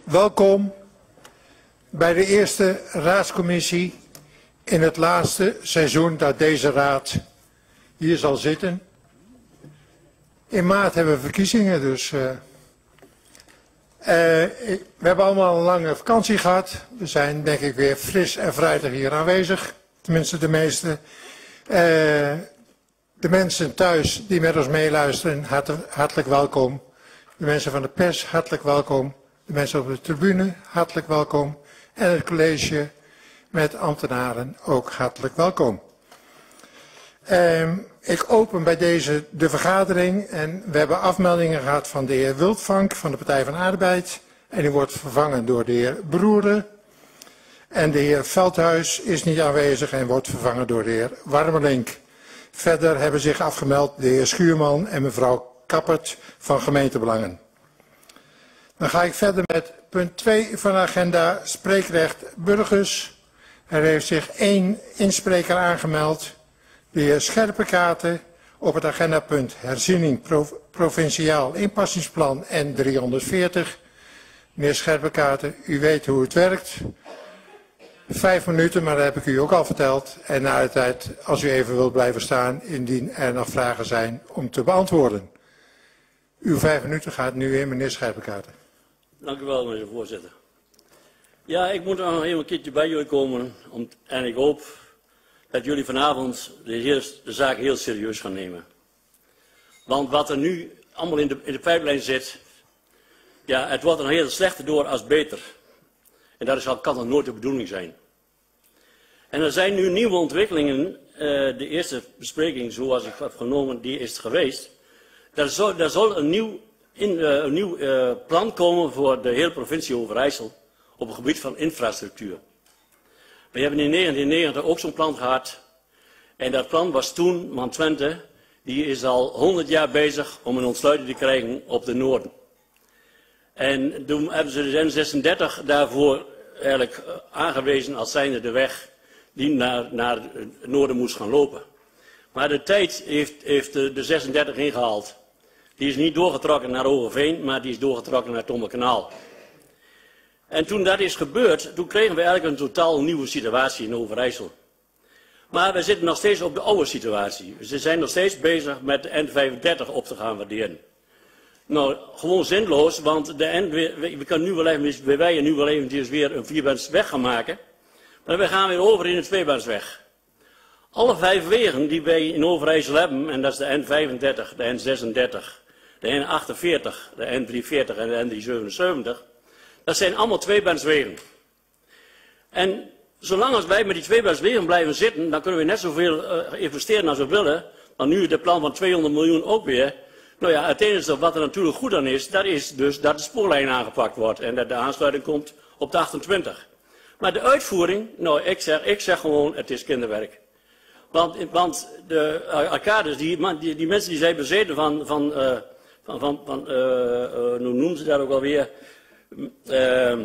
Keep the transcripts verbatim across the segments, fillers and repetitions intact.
Welkom bij de eerste raadscommissie in het laatste seizoen dat deze raad hier zal zitten. In maart hebben we verkiezingen, dus uh, uh, we hebben allemaal een lange vakantie gehad. We zijn denk ik weer fris en fruitig hier aanwezig, tenminste de meeste. Uh, de mensen thuis die met ons meeluisteren, hartelijk, hartelijk welkom. De mensen van de pers, hartelijk welkom. De mensen op de tribune, hartelijk welkom. En het college met ambtenaren ook hartelijk welkom. Uh, ik open bij deze de vergadering en we hebben afmeldingen gehad van de heer Wildvank van de Partij van de Arbeid. En die wordt vervangen door de heer Broeren. En de heer Veldhuis is niet aanwezig en wordt vervangen door de heer Warmelink. Verder hebben zich afgemeld de heer Schuurman en mevrouw Kappert van gemeentebelangen. Dan ga ik verder met punt twee van de agenda, spreekrecht burgers. Er heeft zich één inspreker aangemeld, de heer Scherpekaarten, op het agendapunt herziening Pro provinciaal inpassingsplan N driehonderdveertig. Meneer Scherpekaarten, u weet hoe het werkt. Vijf minuten, maar dat heb ik u ook al verteld. En na de tijd, als u even wilt blijven staan, indien er nog vragen zijn om te beantwoorden. Uw vijf minuten gaat nu in, meneer Scherpekaarten. Dank u wel, meneer de voorzitter. Ja, ik moet nog even een keertje bij jullie komen om, en ik hoop dat jullie vanavond de, heel, de zaak heel serieus gaan nemen. Want wat er nu allemaal in de, in de pijplijn zit, ja, het wordt een heel slechte door als beter. En dat is, kan dan nooit de bedoeling zijn. En er zijn nu nieuwe ontwikkelingen. Uh, de eerste bespreking, zoals ik heb genomen, die is geweest. Er zal, er zal een nieuw, in, uh, een nieuw uh, plan komen voor de hele provincie Overijssel op het gebied van infrastructuur. We hebben in negentien negentig ook zo'n plan gehad. En dat plan was toen, want Twente, die is al honderd jaar bezig om een ontsluiting te krijgen op de noorden. En toen hebben ze de N zesendertig daarvoor eigenlijk aangewezen als zijnde de weg die naar, naar het noorden moest gaan lopen. Maar de tijd heeft, heeft de, de zesendertig ingehaald. Die is niet doorgetrokken naar Overveen, maar die is doorgetrokken naar het Tommelkanaal. En toen dat is gebeurd, toen kregen we eigenlijk een totaal nieuwe situatie in Overijssel. Maar we zitten nog steeds op de oude situatie. Ze zijn nog steeds bezig met de N vijfendertig op te gaan waarderen. Nou, gewoon zinloos, want de N, we, we kunnen nu wel even, we wij nu wel eventjes weer een vierbaansweg gaan maken. Maar we gaan weer over in een tweebaansweg. Alle vijf wegen die wij in Overijssel hebben, en dat is de N vijfendertig, de N zesendertig, de N achtenveertig, de N drieënveertig en de N driehonderdzevenenzeventig, dat zijn allemaal tweebaanswegen. En zolang als wij met die tweebaanswegen blijven zitten, dan kunnen we net zoveel uh, investeren als we willen. Dan nu het plan van tweehonderd miljoen ook weer. Nou ja, het enige wat er natuurlijk goed aan is, dat is dus dat de spoorlijn aangepakt wordt en dat de aansluiting komt op de achtentwintig. Maar de uitvoering, nou ik zeg, ik zeg gewoon, het is kinderwerk. Want, want de arcades, die, die, die mensen die zijn bezeten van, van, uh, van, van, van uh, uh, hoe noemen ze dat ook alweer, uh,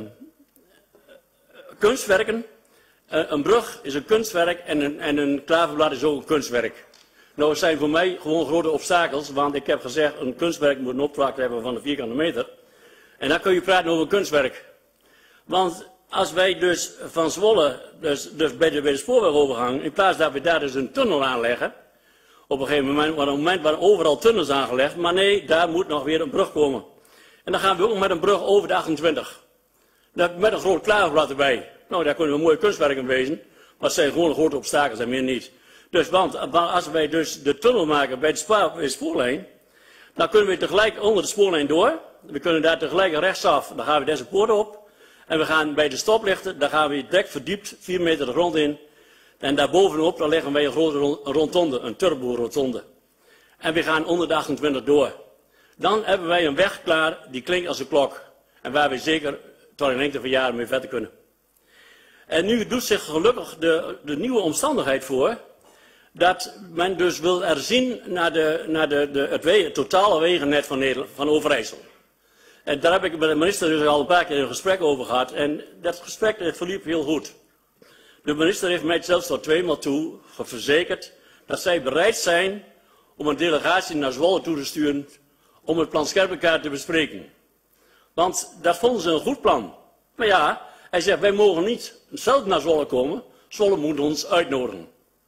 kunstwerken. Uh, een brug is een kunstwerk en een, en een klaverblad is ook een kunstwerk. Nou, het zijn voor mij gewoon grote obstakels, want ik heb gezegd, een kunstwerk moet een oppervlakte hebben van een vierkante meter. En dan kun je praten over een kunstwerk. Want als wij dus van Zwolle, dus, dus bij, de, bij de spoorwegovergang, in plaats dat we daar dus een tunnel aanleggen, op een gegeven moment, op een moment waren overal tunnels aangelegd, maar nee, daar moet nog weer een brug komen. En dan gaan we ook met een brug over de achtentwintig. Met een groot klaverblad erbij. Nou, daar kunnen we mooie kunstwerken wezen, maar het zijn gewoon grote obstakels en meer niet. Dus, want als wij dus de tunnel maken bij de, spoor, bij de spoorlijn, dan kunnen we tegelijk onder de spoorlijn door. We kunnen daar tegelijk rechtsaf, dan gaan we deze poort op. En we gaan bij de stoplichten, daar gaan we het dek verdiept, vier meter de grond in. En daarbovenop, dan leggen wij een grote rotonde, een turbo-rotonde. En we gaan onder de achtentwintig door. Dan hebben wij een weg klaar, die klinkt als een klok. En waar we zeker tot een lengte van jaren mee verder kunnen. En nu doet zich gelukkig de, de nieuwe omstandigheid voor, dat men dus wil erzien naar, de, naar de, de, het, we, het totale wegennet van, Nederland, van Overijssel. En daar heb ik met de minister dus al een paar keer een gesprek over gehad. En dat gesprek dat verliep heel goed. De minister heeft mij zelfs tot tweemaal toe verzekerd dat zij bereid zijn om een delegatie naar Zwolle toe te sturen om het plan Scherpekaart te bespreken. Want dat vonden ze een goed plan. Maar ja, hij zegt, wij mogen niet zelf naar Zwolle komen. Zwolle moet ons uitnodigen.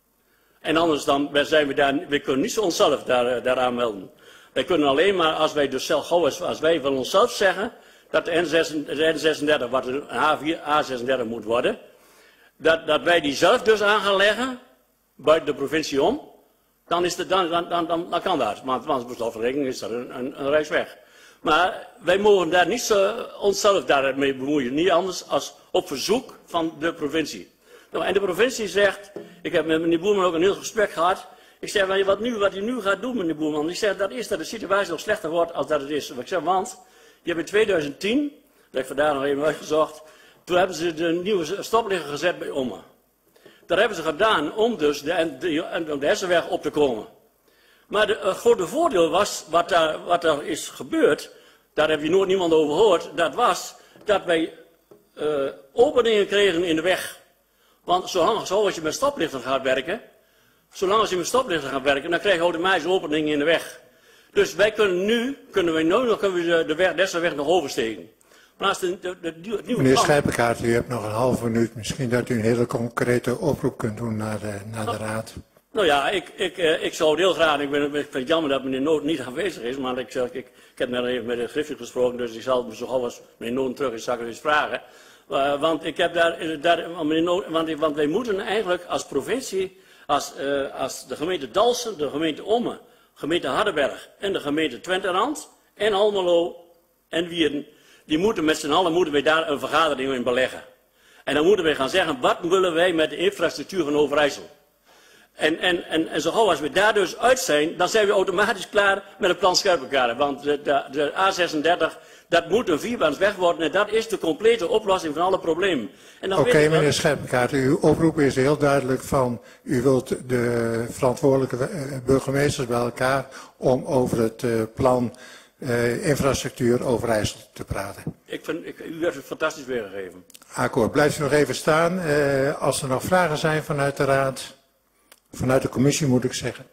En anders dan zijn we daar, we kunnen niet onszelf daar, daar aanmelden. Wij kunnen alleen maar, als wij dus zelf, als wij van onszelf zeggen, dat de N zesendertig, wat een H vier, A zesendertig moet worden, dat, dat wij die zelf dus aan gaan leggen, buiten de provincie om, dan, is het, dan, dan, dan, dan, dan kan dat. Want volgens beslotverrekening is dat een, een, een reis weg. Maar wij mogen daar niet zo, onszelf daarmee bemoeien, niet anders als op verzoek van de provincie. Nou, en de provincie zegt, ik heb met meneer Boerman ook een heel gesprek gehad. Ik zeg, wat, nu, wat u nu gaat doen, meneer Boerman, ik zeg, dat is dat de situatie nog slechter wordt als dat het is. Ik zeg, want, je hebt in tweeduizend tien, dat heb ik vandaag nog even uitgezocht, toen hebben ze de nieuwe stoplichten gezet bij Ommen. Dat hebben ze gedaan om dus de, de, de, de Hessenweg op te komen. Maar de, het grote voordeel was, wat daar, wat daar is gebeurd, daar heb je nooit niemand over gehoord, dat was dat wij uh, openingen kregen in de weg. Want zolang zoals je met stoplichten gaat werken, zolang als je met stoplichten gaat werken, dan krijg je automatisch openingen in de weg. Dus wij kunnen nu, kunnen wij nu nog kunnen we de weg, deze weg nog oversteken. Maar als de, de, de, de nieuwe Meneer Schijpenkaart, u hebt nog een halve minuut. Misschien dat u een hele concrete oproep kunt doen naar de, naar de raad. Nou ja, ik, ik, ik zou het heel graag, ik, ben, ik vind het jammer dat meneer Noot niet aanwezig is, maar ik, ik, ik heb net even met de Griffie gesproken, dus ik zal zo gauw als meneer Noot terug is, zal ik hem eens vragen. Uh, want, ik heb daar, daar, meneer Noot, want, want wij moeten eigenlijk als provincie, als, uh, als de gemeente Dalsen, de gemeente Ommen, gemeente Hardenberg en de gemeente Twenterand en Almelo en Wierden, die moeten met z'n allen moeten wij daar een vergadering in beleggen. En dan moeten wij gaan zeggen, wat willen wij met de infrastructuur van Overijssel? En, en, en, en zo gauw als we daar dus uit zijn, dan zijn we automatisch klaar met het plan Scherpenkaart. Want de, de, de A zesendertig, dat moet een vierbaansweg worden en dat is de complete oplossing van alle problemen. Oké, okay, meneer Scherpenkaart, uw oproep is heel duidelijk van, u wilt de verantwoordelijke burgemeesters bij elkaar om over het uh, plan uh, infrastructuur Overijssel te praten. Ik vind, ik, u heeft het fantastisch weergegeven. Akkoord, blijft u nog even staan. Uh, als er nog vragen zijn vanuit de raad, vanuit de commissie moet ik zeggen.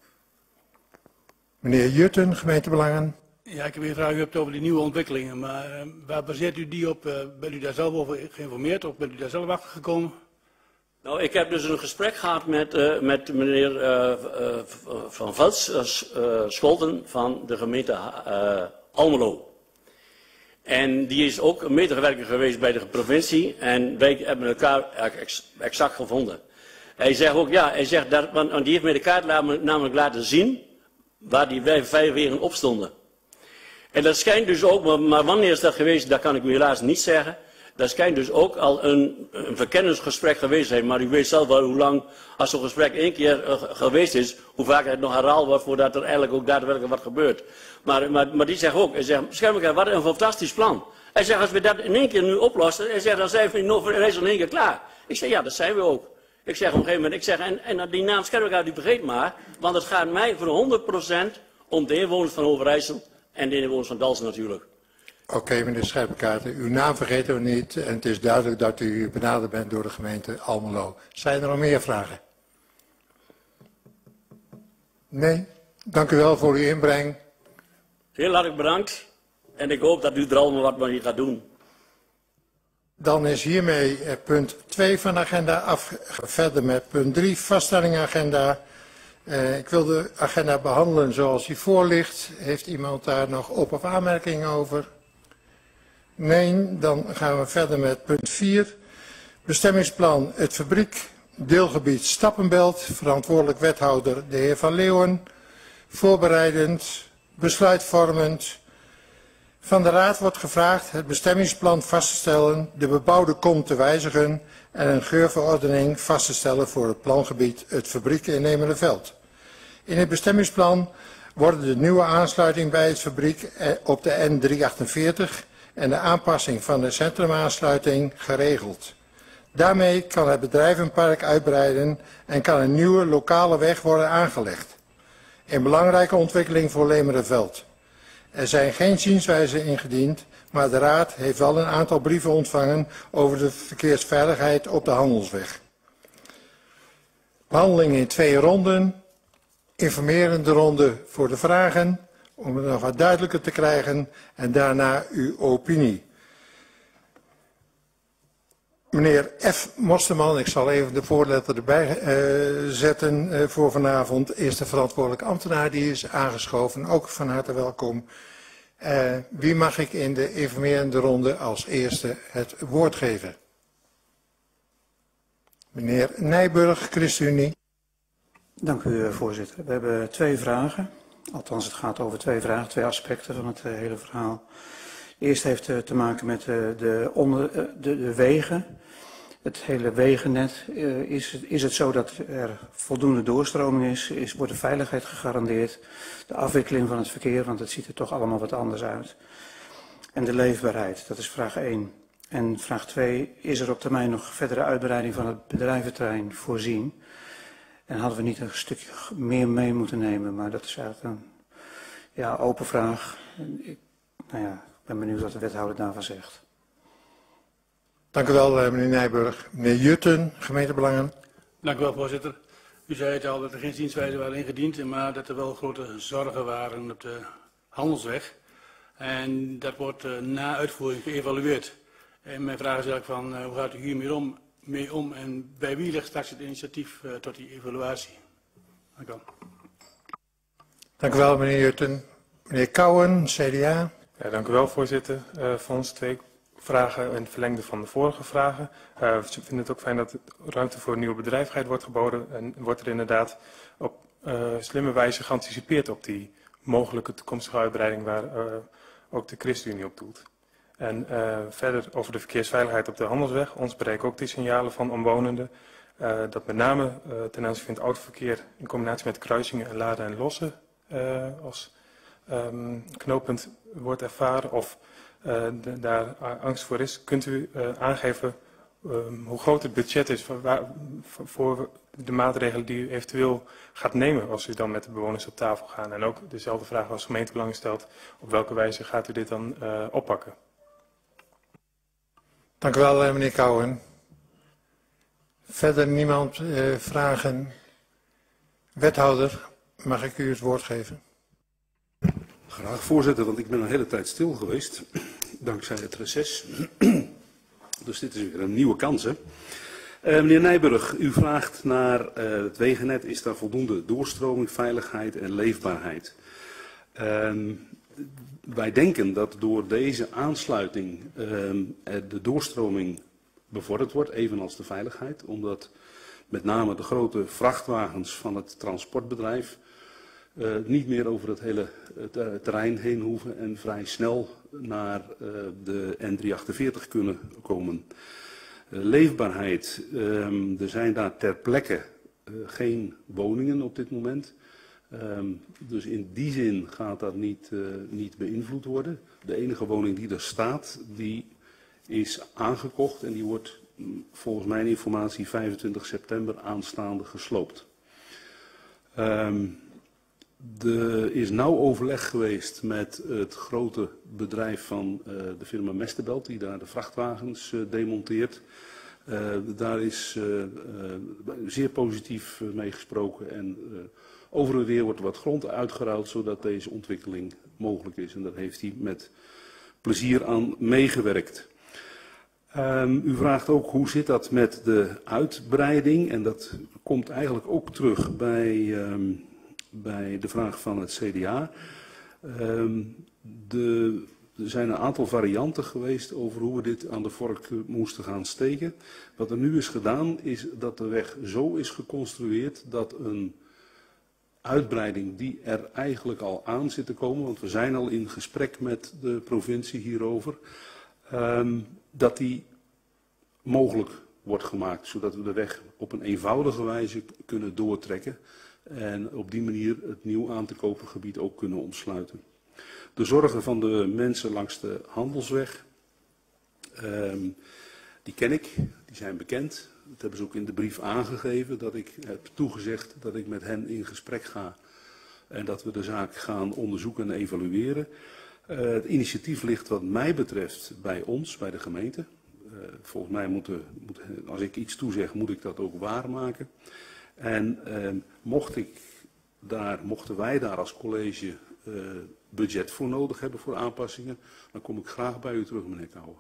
Meneer Jutten, gemeentebelangen. Ja, ik heb een vraag. U hebt het over die nieuwe ontwikkelingen, maar uh, waar baseert u die op? Uh, bent u daar zelf over geïnformeerd of bent u daar zelf achter gekomen? Nou, ik heb dus een gesprek gehad met, uh, met meneer uh, uh, Van Velds uh, Scholten van de gemeente uh, Almelo. En die is ook een medewerker geweest bij de provincie en wij hebben elkaar exact gevonden. Hij zegt ook, ja, hij zegt dat, want die heeft mij de kaart namelijk laten zien waar die vijf wegen op stonden. En dat schijnt dus ook, maar, maar wanneer is dat geweest, dat kan ik u helaas niet zeggen. Dat schijnt dus ook al een, een verkenningsgesprek geweest zijn, maar u weet zelf wel hoe lang, als zo'n gesprek één keer uh, geweest is, hoe vaak het nog herhaald wordt voordat er eigenlijk ook daadwerkelijk wat gebeurt. Maar, maar, maar die zegt ook, hij zegt, Scherpenkaart, wat een fantastisch plan. Hij zegt, als we dat in één keer nu oplossen, hij zegt, dan zijn we in Overijssel in één keer klaar. Ik zeg, ja, dat zijn we ook. Ik zeg op een gegeven moment, ik zeg, en, en die naam Scherpenkaart, die vergeet maar, want het gaat mij voor honderd procent om de inwoners van Overijssel en de inwoners van Dalsen natuurlijk. Oké, okay, meneer Scherpenkaart, uw naam vergeten we niet en het is duidelijk dat u benaderd bent door de gemeente Almelo. Zijn er nog meer vragen? Nee? Dank u wel voor uw inbreng. Heel hartelijk bedankt en ik hoop dat u er allemaal wat mee gaat doen. Dan is hiermee punt twee van de agenda af. Verder met punt drie, vaststelling agenda. Uh, ik wil de agenda behandelen zoals die voor ligt. Heeft iemand daar nog op- of aanmerkingen over? Nee, dan gaan we verder met punt vier. Bestemmingsplan het fabriek, deelgebied Stappenbelt, verantwoordelijk wethouder de heer Van Leeuwen. Voorbereidend, besluitvormend. Van de Raad wordt gevraagd het bestemmingsplan vast te stellen, de bebouwde kom te wijzigen en een geurverordening vast te stellen voor het plangebied het fabriek in Nemelenveld. In het bestemmingsplan worden de nieuwe aansluiting bij het fabriek op de N driehonderdachtenveertig en de aanpassing van de centrumaansluiting geregeld. Daarmee kan het bedrijvenpark uitbreiden en kan een nieuwe lokale weg worden aangelegd. Een belangrijke ontwikkeling voor Lemelenveld. Er zijn geen zienswijzen ingediend, maar de Raad heeft wel een aantal brieven ontvangen over de verkeersveiligheid op de Handelsweg. Behandeling in twee ronden. Informerende ronde voor de vragen. om het nog wat duidelijker te krijgen en daarna uw opinie. Meneer F. Mosterman, ik zal even de voorletter erbij uh, zetten uh, voor vanavond, is de verantwoordelijke ambtenaar, die is aangeschoven. Ook van harte welkom. Uh, wie mag ik in de informerende ronde als eerste het woord geven? Meneer Nijburg, ChristenUnie. Dank u, voorzitter. We hebben twee vragen. Althans, het gaat over twee vragen, twee aspecten van het uh, hele verhaal. De eerste heeft uh, te maken met uh, de, onder, uh, de, de wegen. Het hele wegennet. Uh, is, is het zo dat er voldoende doorstroming is? is? Wordt de veiligheid gegarandeerd? De afwikkeling van het verkeer, want het ziet er toch allemaal wat anders uit. En de leefbaarheid, dat is vraag één. En vraag twee, is er op termijn nog verdere uitbreiding van het bedrijventerrein voorzien? En hadden we niet een stukje meer mee moeten nemen, maar dat is eigenlijk een ja, open vraag. Ik, nou ja, ik ben benieuwd wat de wethouder daarvan zegt. Dank u wel, meneer Nijburg. Meneer Jutten, gemeentebelangen. Dank u wel, voorzitter. U zei het al dat er geen zienswijzen waren ingediend, maar dat er wel grote zorgen waren op de Handelsweg. En dat wordt uh, na uitvoering geëvalueerd. En mijn vraag is eigenlijk van, uh, hoe gaat u hiermee om, mee om en bij wie ligt straks het initiatief uh, tot die evaluatie? Dank u wel. Dank u wel, meneer Jutten. Meneer Kouwen, C D A. Ja, dank u wel, voorzitter. Uh, van ons twee vragen in het verlengde van de vorige vragen. Uh, we vinden het ook fijn dat er ruimte voor nieuwe bedrijvigheid wordt geboden. En wordt er inderdaad op uh, slimme wijze geanticipeerd op die mogelijke toekomstige uitbreiding waar uh, ook de ChristenUnie op doelt. En uh, verder over de verkeersveiligheid op de Handelsweg. Ons bereiken ook die signalen van omwonenden. Uh, dat met name uh, ten aanzien van het autoverkeer in combinatie met kruisingen en laden en lossen uh, als um, knooppunt wordt ervaren of uh, de, daar angst voor is. Kunt u uh, aangeven um, hoe groot het budget is voor, waar, voor de maatregelen die u eventueel gaat nemen als u dan met de bewoners op tafel gaat? En ook dezelfde vraag als gemeentebelangen stelt. Op welke wijze gaat u dit dan uh, oppakken? Dank u wel, meneer Kouwen. Verder niemand uh, vragen. Wethouder, mag ik u het woord geven? Graag, voorzitter, want ik ben een hele tijd stil geweest, dankzij het reces. Dus dit is weer een nieuwe kans, hè. Uh, meneer Nijburg, u vraagt naar uh, het wegennet. Is daar voldoende doorstroming, veiligheid en leefbaarheid? Uh, wij denken dat door deze aansluiting uh, de doorstroming bevorderd wordt, evenals de veiligheid. Omdat met name de grote vrachtwagens van het transportbedrijf uh, niet meer over het hele uh, terrein heen hoeven en vrij snel naar uh, de N driehonderdachtenveertig kunnen komen. Uh, leefbaarheid, um, er zijn daar ter plekke uh, geen woningen op dit moment. Um, dus in die zin gaat dat niet, uh, niet beïnvloed worden. De enige woning die er staat, die is aangekocht en die wordt volgens mijn informatie vijfentwintig september aanstaande gesloopt. Um, er is nauw overleg geweest met het grote bedrijf van uh, de firma Mesterbelt die daar de vrachtwagens uh, demonteert. Uh, daar is uh, uh, zeer positief uh, mee gesproken en uh, over en weer wordt er wat grond uitgeruild zodat deze ontwikkeling mogelijk is. En daar heeft hij met plezier aan meegewerkt. Um, u vraagt ook hoe zit dat met de uitbreiding en dat komt eigenlijk ook terug bij, um, bij de vraag van het C D A. Um, de, er zijn een aantal varianten geweest over hoe we dit aan de vork moesten gaan steken. Wat er nu is gedaan is dat de weg zo is geconstrueerd dat een uitbreiding die er eigenlijk al aan zit te komen, want we zijn al in gesprek met de provincie hierover, um, dat die mogelijk wordt gemaakt, zodat we de weg op een eenvoudige wijze kunnen doortrekken en op die manier het nieuw aan te kopen gebied ook kunnen ontsluiten. De zorgen van de mensen langs de Handelsweg, um, die ken ik, die zijn bekend. Dat hebben ze ook in de brief aangegeven, dat ik heb toegezegd dat ik met hen in gesprek ga en dat we de zaak gaan onderzoeken en evalueren. Uh, het initiatief ligt wat mij betreft bij ons, bij de gemeente. Uh, volgens mij moet, de, moet, als ik iets toezeg, moet ik dat ook waarmaken. En uh, mocht ik daar, mochten wij daar als college uh, budget voor nodig hebben voor aanpassingen, dan kom ik graag bij u terug, meneer Kouwen.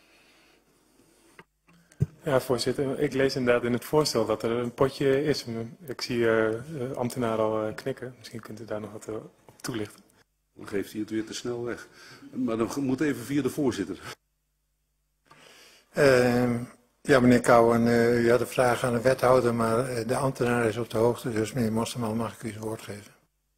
Ja, voorzitter. Ik lees inderdaad in het voorstel dat er een potje is. Ik zie uh, ambtenaren al uh, knikken. Misschien kunt u daar nog wat uh, op toelichten. Dan geeft hij het weer te snel weg. Maar dan moet even via de voorzitter. Uh, ja, meneer Kouwen, uh, u had een vraag aan de wethouder, maar uh, de ambtenaar is op de hoogte. Dus meneer Mosterman, mag ik u het woord geven?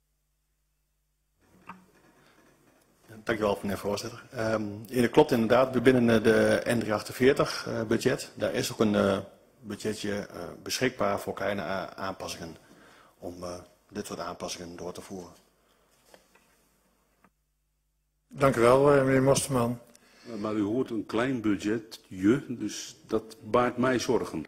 Dankjewel, meneer voorzitter. Um, ja, dat klopt inderdaad. We binnen de N driehonderdachtenveertig uh, budget. Daar is ook een uh, budgetje uh, beschikbaar voor kleine uh, aanpassingen. Om uh, dit soort aanpassingen door te voeren. Dank u wel, uh, meneer Mosterman. Maar u hoort een klein budgetje, dus dat baart mij zorgen.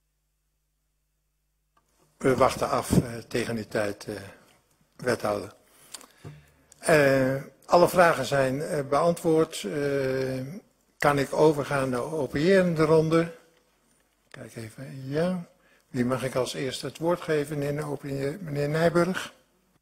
We wachten af uh, tegen die tijd, uh, wethouder. Uh, alle vragen zijn uh, beantwoord. Uh, kan ik overgaan naar de opererende ronde? Kijk even, ja. Wie mag ik als eerste het woord geven in de opening? Meneer Nijburg.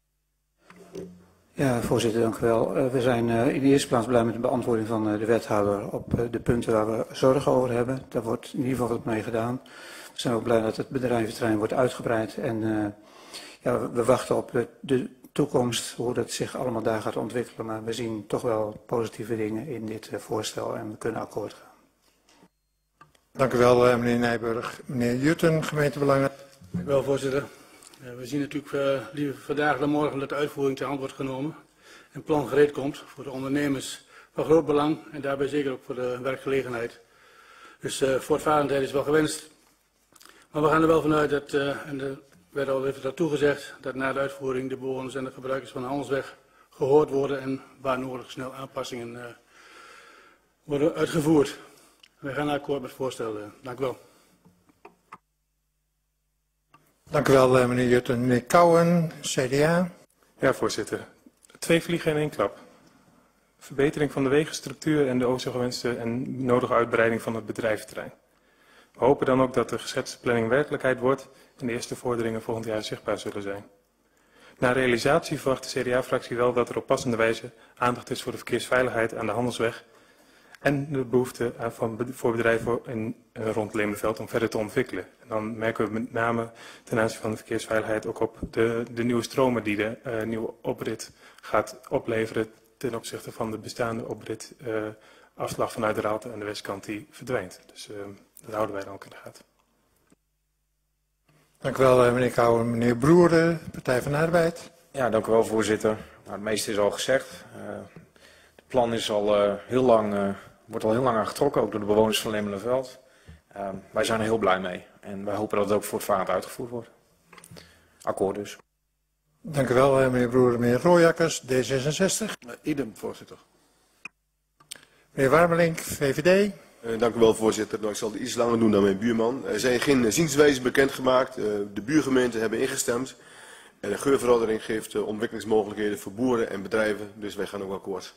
Ja, voorzitter, dank u wel. Uh, we zijn uh, in de eerste plaats blij met de beantwoording van uh, de wethouder op uh, de punten waar we zorgen over hebben. Daar wordt in ieder geval wat mee gedaan. We zijn ook blij dat het bedrijventerrein wordt uitgebreid. En uh, ja, we, we wachten op de, de toekomst, hoe dat zich allemaal daar gaat ontwikkelen. Maar we zien toch wel positieve dingen in dit uh, voorstel en we kunnen akkoord gaan. Dank u wel, uh, meneer Nijburg. Meneer Jutten, gemeentebelangen. Dank u wel, voorzitter. Uh, we zien natuurlijk uh, liever vandaag dan morgen dat de uitvoering ter hand wordt genomen. En het plan gereed komt voor de ondernemers van groot belang en daarbij zeker ook voor de werkgelegenheid. Dus uh, voortvarendheid is wel gewenst. Maar we gaan er wel vanuit dat, uh, en de wethouder heeft het al toegezegd, dat na de uitvoering de bewoners en de gebruikers van de handelsweg gehoord worden en waar nodig snel aanpassingen uh, worden uitgevoerd. Wij gaan akkoord met het voorstel. Uh, dank u wel. Dank u wel, meneer Jutten. Meneer Kouwen, C D A. Ja, voorzitter. Twee vliegen in één klap. Verbetering van de wegenstructuur en de ook zo gewenste en nodige uitbreiding van het bedrijventerrein. We hopen dan ook dat de geschetste planning werkelijkheid wordt en de eerste vorderingen volgend jaar zichtbaar zullen zijn. Na realisatie verwacht de C D A-fractie wel dat er op passende wijze aandacht is voor de verkeersveiligheid aan de handelsweg en de behoefte van, voor bedrijven in en rond Leemderveld om verder te ontwikkelen. En dan merken we met name ten aanzien van de verkeersveiligheid ook op de, de nieuwe stromen die de uh, nieuwe oprit gaat opleveren ten opzichte van de bestaande oprit uh, afslag vanuit de Raalte aan de westkant die verdwijnt. Dus uh, dat houden wij dan ook in de gaten. Dank u wel, meneer Kouwen. Meneer Broer, Partij van de Arbeid. Ja, dank u wel, voorzitter. Nou, het meeste is al gezegd. Uh, het plan is al uh, heel lang, uh, wordt al heel lang aangetrokken, ook door de bewoners van Leemderveld. Uh, wij zijn er heel blij mee en wij hopen dat het ook voortvarend uitgevoerd wordt. Akkoord dus. Dank u wel, meneer Broer. Meneer Rooijakkers, D zesenzestig. Uh, idem, voorzitter. Meneer Warmelink, V V D. Uh, dank u wel, voorzitter. Nou, ik zal het iets langer doen dan mijn buurman. Er zijn geen uh, zienswijzen bekendgemaakt. Uh, de buurgemeenten hebben ingestemd. En de geurverordening geeft uh, ontwikkelingsmogelijkheden voor boeren en bedrijven. Dus wij gaan ook akkoord.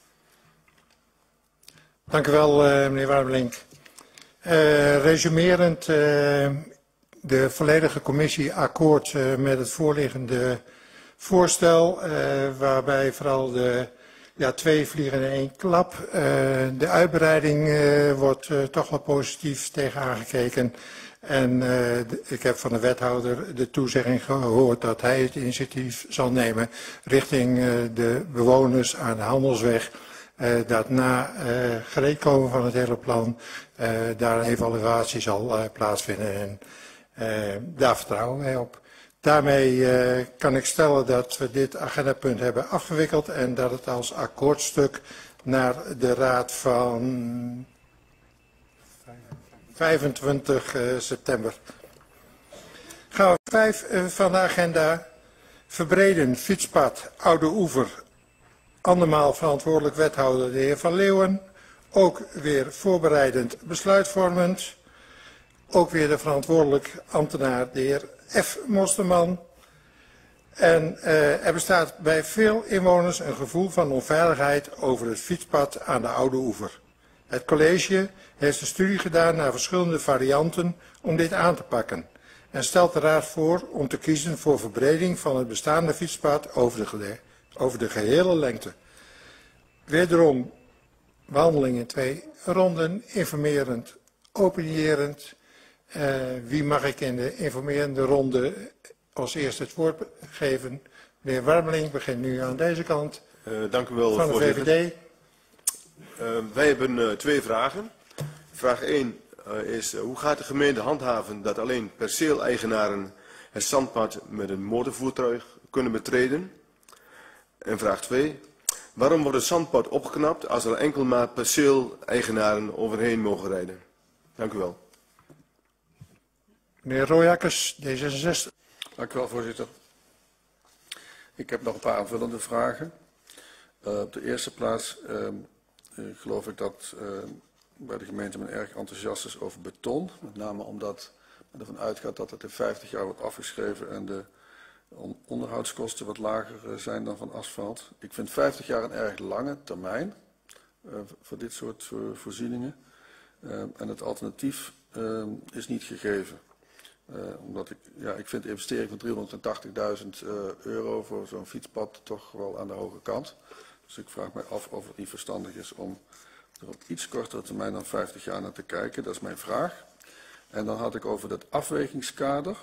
Dank u wel, uh, meneer Warmelink. Uh, resumerend, uh, de volledige commissie akkoord uh, met het voorliggende voorstel. Uh, waarbij vooral de Ja, twee vliegen in één klap. Uh, de uitbreiding uh, wordt uh, toch wel positief tegen aangekeken. En uh, de, ik heb van de wethouder de toezegging gehoord dat hij het initiatief zal nemen richting uh, de bewoners aan de handelsweg. Uh, dat na uh, gereedkomen van het hele plan uh, daar een evaluatie zal uh, plaatsvinden. En uh, daar vertrouwen wij op. Daarmee uh, kan ik stellen dat we dit agendapunt hebben afgewikkeld en dat het als akkoordstuk naar de raad van vijfentwintig september. Gaan we vijf uh, van de agenda. Verbreden fietspad Oude Oever. Andermaal verantwoordelijk wethouder de heer Van Leeuwen. Ook weer voorbereidend besluitvormend. Ook weer de verantwoordelijk ambtenaar de heer F. Mosterman. En uh, er bestaat bij veel inwoners een gevoel van onveiligheid over het fietspad aan de Oude Oever. Het college heeft een studie gedaan naar verschillende varianten om dit aan te pakken. en stelt de Raad voor om te kiezen voor verbreding van het bestaande fietspad over de, gele- over de gehele lengte. Wederom wandeling in twee ronden, informerend, opinierend. Uh, wie mag ik in de informerende ronde als eerste het woord geven? Meneer Warmeling begint nu aan deze kant Uh, dank u wel, van de voorzitter. V V D. Uh, wij hebben uh, twee vragen. Vraag één uh, is, uh, hoe gaat de gemeente handhaven dat alleen perceeleigenaren het zandpad met een motorvoertuig kunnen betreden? En vraag twee, waarom wordt het zandpad opgeknapt als er enkel maar perceeleigenaren overheen mogen rijden? Dank u wel. Meneer Royakkers, D zesenzestig. Dank u wel, voorzitter. Ik heb nog een paar aanvullende vragen. Uh, op de eerste plaats uh, uh, geloof ik dat uh, bij de gemeente men erg enthousiast is over beton. Met name omdat men ervan uitgaat dat het in vijftig jaar wordt afgeschreven en de on onderhoudskosten wat lager uh, zijn dan van asfalt. Ik vind vijftig jaar een erg lange termijn uh, voor dit soort uh, voorzieningen. Uh, en het alternatief uh, is niet gegeven. Uh, omdat ik, ja, ik vind de investering van driehonderdtachtigduizend uh, euro voor zo'n fietspad toch wel aan de hoge kant. Dus ik vraag mij af of het niet verstandig is om er op iets kortere termijn dan vijftig jaar naar te kijken. Dat is mijn vraag. En dan had ik over dat afwegingskader.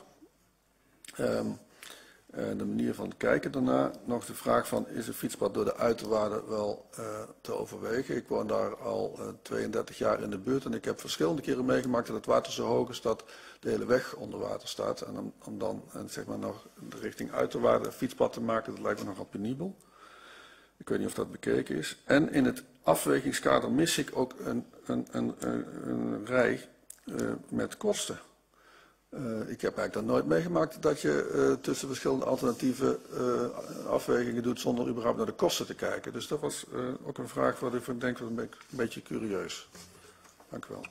Um, uh, de manier van kijken daarna nog de vraag van, is een fietspad door de uiterwaarden wel uh, te overwegen? Ik woon daar al uh, tweeëndertig jaar in de buurt en ik heb verschillende keren meegemaakt dat het water zo hoog is dat de hele weg onder water staat. En om, om dan en zeg maar nog de richting uiterwaarden een fietspad te maken, dat lijkt me nogal penibel. Ik weet niet of dat bekeken is. En in het afwegingskader mis ik ook een, een, een, een, een rij uh, met kosten. Uh, ik heb eigenlijk dan nooit meegemaakt dat je uh, tussen verschillende alternatieve uh, afwegingen doet zonder überhaupt naar de kosten te kijken. Dus dat was uh, ook een vraag waar ik denk, een, be een beetje curieus. Dank u wel.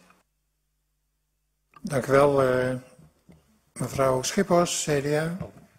Dank u wel, uh, mevrouw Schippers, C D A.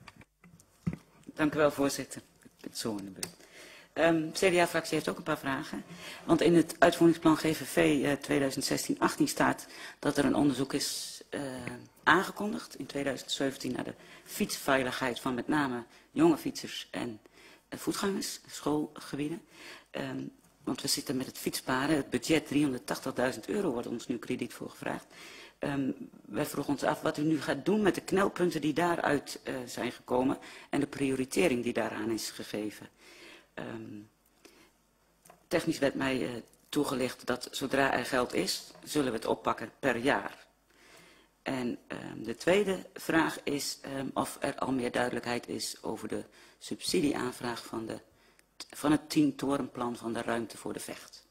Dank u wel, voorzitter. Ik ben zo in de beurt. Um, C D A-fractie heeft ook een paar vragen. Want in het uitvoeringsplan G V V uh, tweeduizend zestien achttien staat dat er een onderzoek is uh, aangekondigd in tweeduizend zeventien naar de fietsveiligheid van met name jonge fietsers en uh, voetgangers, schoolgebieden. Um, want we zitten met het fietsparen, het budget driehonderdtachtigduizend euro wordt ons nu krediet voor gevraagd. Um, wij vroegen ons af wat u nu gaat doen met de knelpunten die daaruit uh, zijn gekomen en de prioritering die daaraan is gegeven. Um, technisch werd mij uh, toegelicht dat zodra er geld is, zullen we het oppakken per jaar. En um, de tweede vraag is um, of er al meer duidelijkheid is over de subsidieaanvraag van, de, van het tientorenplan van de ruimte voor de Vecht.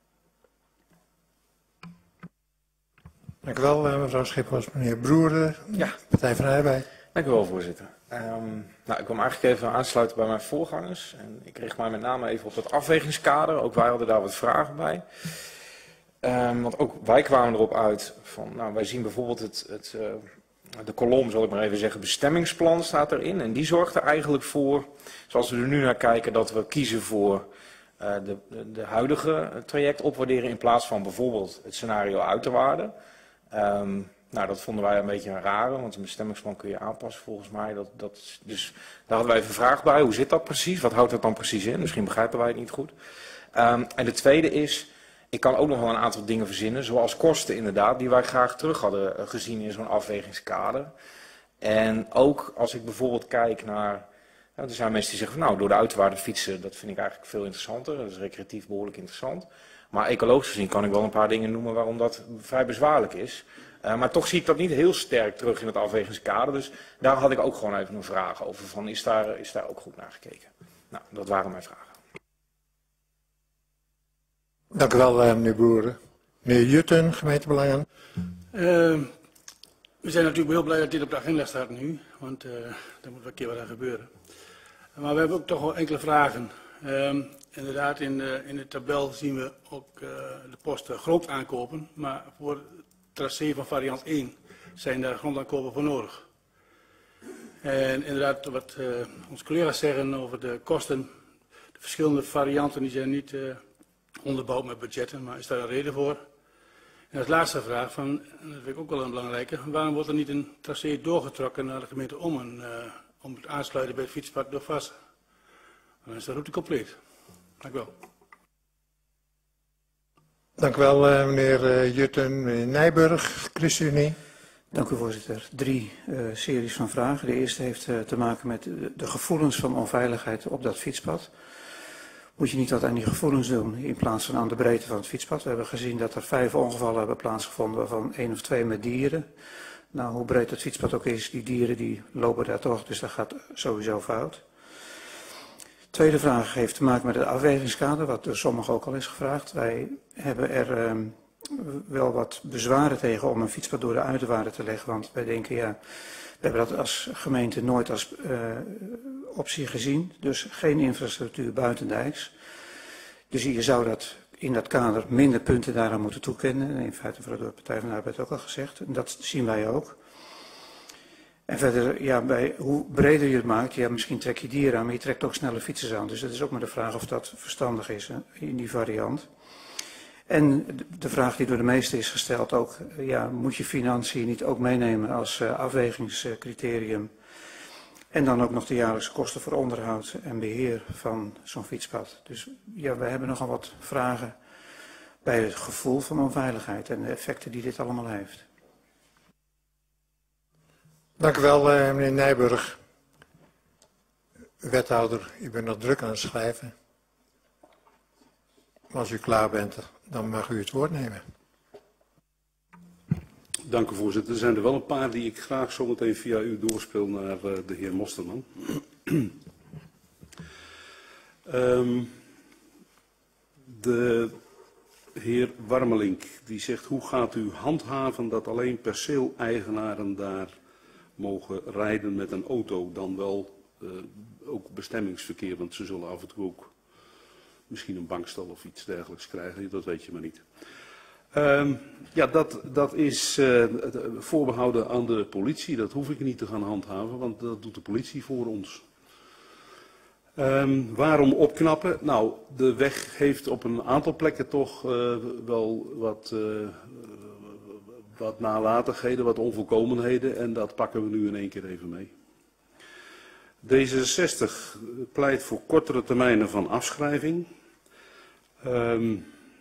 Dank u wel, mevrouw Schippers. Meneer Broeren, ja. Partij van de Arbeid. Dank u wel, voorzitter. Um, nou, ik wil me eigenlijk even aansluiten bij mijn voorgangers. En ik richt mij met name even op het afwegingskader. Ook wij hadden daar wat vragen bij. Um, want ook wij kwamen erop uit van, nou, wij zien bijvoorbeeld het, het, uh, de kolom, zal ik maar even zeggen, bestemmingsplan staat erin. En die zorgt er eigenlijk voor, zoals we er nu naar kijken, dat we kiezen voor uh, de, de, de huidige traject opwaarderen in plaats van bijvoorbeeld het scenario uiterwaarden. Um, nou, dat vonden wij een beetje een rare, want een bestemmingsplan kun je aanpassen volgens mij. Dat, dat, dus daar hadden wij even een vraag bij, hoe zit dat precies? Wat houdt dat dan precies in? Misschien begrijpen wij het niet goed. Um, en de tweede is, ik kan ook nog wel een aantal dingen verzinnen, zoals kosten inderdaad, die wij graag terug hadden gezien in zo'n afwegingskader. En ook als ik bijvoorbeeld kijk naar, nou, er zijn mensen die zeggen van nou, door de uiterwaarden fietsen, dat vind ik eigenlijk veel interessanter. Dat is recreatief behoorlijk interessant. Maar ecologisch gezien kan ik wel een paar dingen noemen waarom dat vrij bezwaarlijk is. Uh, maar toch zie ik dat niet heel sterk terug in het afwegingskader. Dus daar had ik ook gewoon even een vraag over. Van, is, daar, is daar ook goed naar gekeken? Nou, dat waren mijn vragen. Dank u wel, meneer Boeren. Meneer Jutten, gemeentebelangen. Uh, we zijn natuurlijk heel blij dat dit op de agenda staat nu. Want uh, er moet wel een keer wat aan gebeuren. Maar we hebben ook toch wel enkele vragen. Uh, inderdaad, in de, in de tabel zien we ook uh, de posten grondaankopen. Maar voor het tracé van variant één zijn daar grondaankopen voor nodig. En inderdaad, wat uh, onze collega's zeggen over de kosten. De verschillende varianten die zijn niet uh, onderbouwd met budgetten, maar is daar een reden voor. En als laatste vraag, van, en dat vind ik ook wel een belangrijke, waarom wordt er niet een tracé doorgetrokken naar de gemeente Ommen uh, om het aansluiten bij het fietspad door Vast? Dan is de route compleet. Dank u wel. Dank u wel, uh, meneer uh, Jutten. Meneer Nijburg, ChristenUnie. Dank u, voorzitter. Drie uh, series van vragen. De eerste heeft uh, te maken met de, de gevoelens van onveiligheid op dat fietspad. Moet je niet wat aan die gevoelens doen in plaats van aan de breedte van het fietspad? We hebben gezien dat er vijf ongevallen hebben plaatsgevonden, waarvan één of twee met dieren. Nou, hoe breed het fietspad ook is, die dieren die lopen daar toch, dus dat gaat sowieso fout. Tweede vraag heeft te maken met het afwegingskader, wat door sommigen ook al is gevraagd. Wij hebben er um, wel wat bezwaren tegen om een fietspad door de uiterwaarden te leggen, want wij denken, ja, we hebben dat als gemeente nooit als uh, optie gezien, dus geen infrastructuur buitendijks. Dus je zou dat in dat kader minder punten daaraan moeten toekennen. In feite wordt door de Partij van de Arbeid ook al gezegd. En dat zien wij ook. En verder, ja, bij, hoe breder je het maakt, ja, misschien trek je dieren aan, maar je trekt ook snelle fietsers aan. Dus dat is ook maar de vraag of dat verstandig is, hè, in die variant. En de vraag die door de meesten is gesteld ook, ja, moet je financiën niet ook meenemen als uh, afwegingscriterium? En dan ook nog de jaarlijkse kosten voor onderhoud en beheer van zo'n fietspad. Dus ja, we hebben nogal wat vragen bij het gevoel van onveiligheid en de effecten die dit allemaal heeft. Dank u wel, uh, meneer Nijburg. Wethouder, u bent nog druk aan het schrijven. Als u klaar bent, dan mag u het woord nemen. Dank u, voorzitter. Er zijn er wel een paar die ik graag zometeen via u doorspeel naar uh, de heer Mosterman. um, de heer Warmelink die zegt, hoe gaat u handhaven dat alleen perceeleigenaren daar mogen rijden met een auto, dan wel uh, ook bestemmingsverkeer, want ze zullen af en toe ook misschien een bankstel of iets dergelijks krijgen, dat weet je maar niet. Um, ja, dat, dat is uh, voorbehouden aan de politie. Dat hoef ik niet te gaan handhaven, want dat doet de politie voor ons. Um, waarom opknappen? Nou, de weg heeft op een aantal plekken toch uh, wel wat, uh, wat nalatigheden, wat onvolkomenheden. En dat pakken we nu in één keer even mee. D zesenzestig pleit voor kortere termijnen van afschrijving. Um,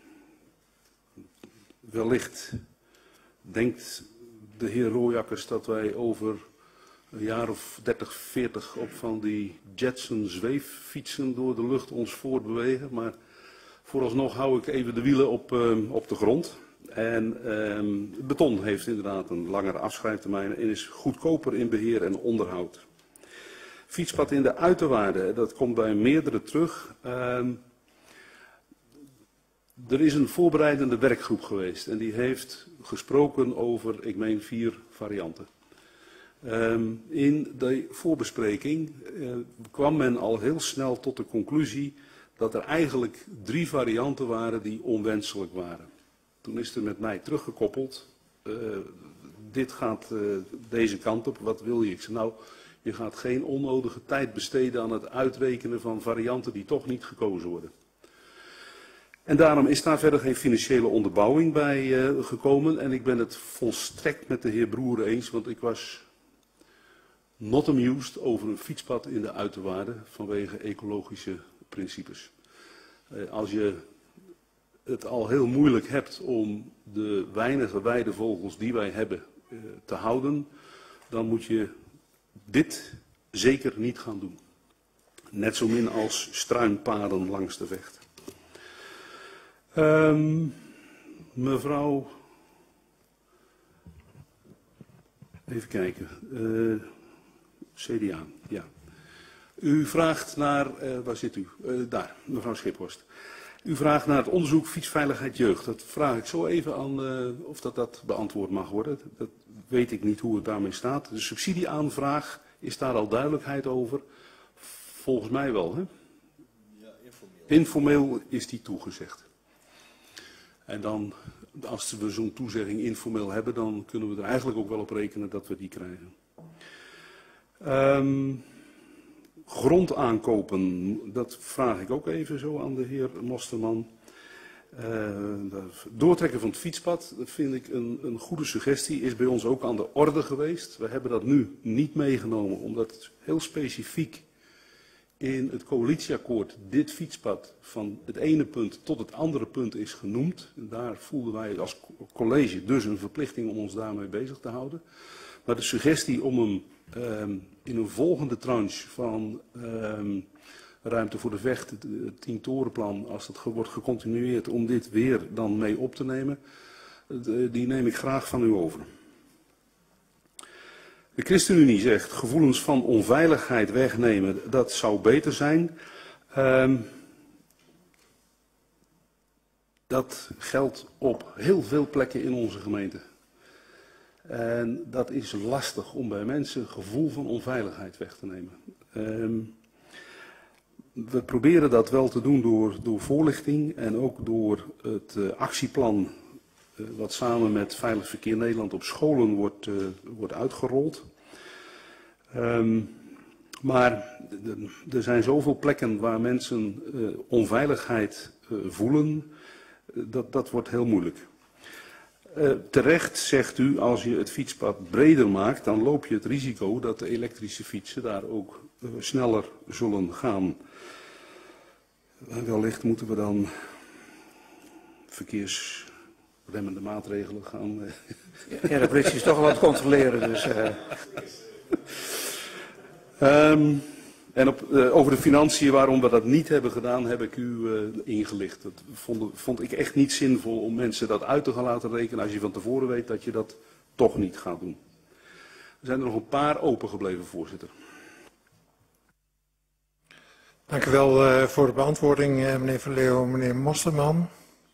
wellicht denkt de heer Rooijakkers dat wij over een jaar of dertig, veertig op van die Jetson zweeffietsen door de lucht ons voortbewegen. Maar vooralsnog hou ik even de wielen op, uh, op de grond. En um, beton heeft inderdaad een langere afschrijftermijn en is goedkoper in beheer en onderhoud. Fietspad in de uiterwaarden, dat komt bij meerdere terug. Um, er is een voorbereidende werkgroep geweest en die heeft gesproken over, ik meen, vier varianten. Um, in de voorbespreking uh, kwam men al heel snel tot de conclusie dat er eigenlijk drie varianten waren die onwenselijk waren. Toen is er met mij teruggekoppeld, uh, dit gaat uh, deze kant op, wat wil je? Ik zei, nou, je gaat geen onnodige tijd besteden aan het uitrekenen van varianten die toch niet gekozen worden. En daarom is daar verder geen financiële onderbouwing bij uh, gekomen. En ik ben het volstrekt met de heer Broer eens, want ik was not amused over een fietspad in de uiterwaarden vanwege ecologische principes. Uh, als je het al heel moeilijk hebt om de weinige weidevogels die wij hebben uh, te houden, dan moet je dit zeker niet gaan doen. Net zo min als struinpaden langs de Vecht. Um, mevrouw, even kijken, uh, C D A, ja. U vraagt naar, uh, waar zit u? Uh, daar, mevrouw Schiphorst. U vraagt naar het onderzoek fietsveiligheid jeugd. Dat vraag ik zo even aan uh, of dat, dat beantwoord mag worden. Dat weet ik niet hoe het daarmee staat. De subsidieaanvraag, is daar al duidelijkheid over? Volgens mij wel, hè? Ja, informeel. Informeel is die toegezegd. En dan, als we zo'n toezegging informeel hebben, dan kunnen we er eigenlijk ook wel op rekenen dat we die krijgen. Um, grond aankopen, dat vraag ik ook even zo aan de heer Mosterman. Het doortrekken van het fietspad, dat vind ik een, een goede suggestie, is bij ons ook aan de orde geweest. We hebben dat nu niet meegenomen, omdat het heel specifiek in het coalitieakkoord dit fietspad van het ene punt tot het andere punt is genoemd. En daar voelden wij als college dus een verplichting om ons daarmee bezig te houden. Maar de suggestie om hem um, in een volgende tranche van um, ruimte voor de vecht, het, het tientorenplan, als dat wordt gecontinueerd, om dit weer dan mee op te nemen, de, die neem ik graag van u over. De ChristenUnie zegt gevoelens van onveiligheid wegnemen, dat zou beter zijn. Um, dat geldt op heel veel plekken in onze gemeente. En dat is lastig om bij mensen een gevoel van onveiligheid weg te nemen. Um, we proberen dat wel te doen door, door voorlichting en ook door het uh, actieplan uh, wat samen met Veilig Verkeer Nederland op scholen wordt, uh, wordt uitgerold. Um, maar er zijn zoveel plekken waar mensen uh, onveiligheid uh, voelen, uh, dat, dat wordt heel moeilijk. Uh, terecht zegt u, als je het fietspad breder maakt, dan loop je het risico dat de elektrische fietsen daar ook uh, sneller zullen gaan. Uh, wellicht moeten we dan verkeersremmende maatregelen gaan. Uh. Ja, de politie is toch wel aan het controleren, dus... Uh... Um, en op, uh, over de financiën, waarom we dat niet hebben gedaan, heb ik u uh, ingelicht. Dat vond, vond ik echt niet zinvol om mensen dat uit te gaan laten rekenen als je van tevoren weet dat je dat toch niet gaat doen. Er zijn er nog een paar open gebleven, voorzitter. Dank u wel uh, voor de beantwoording, uh, meneer Verleeuw. Meneer Mosterman.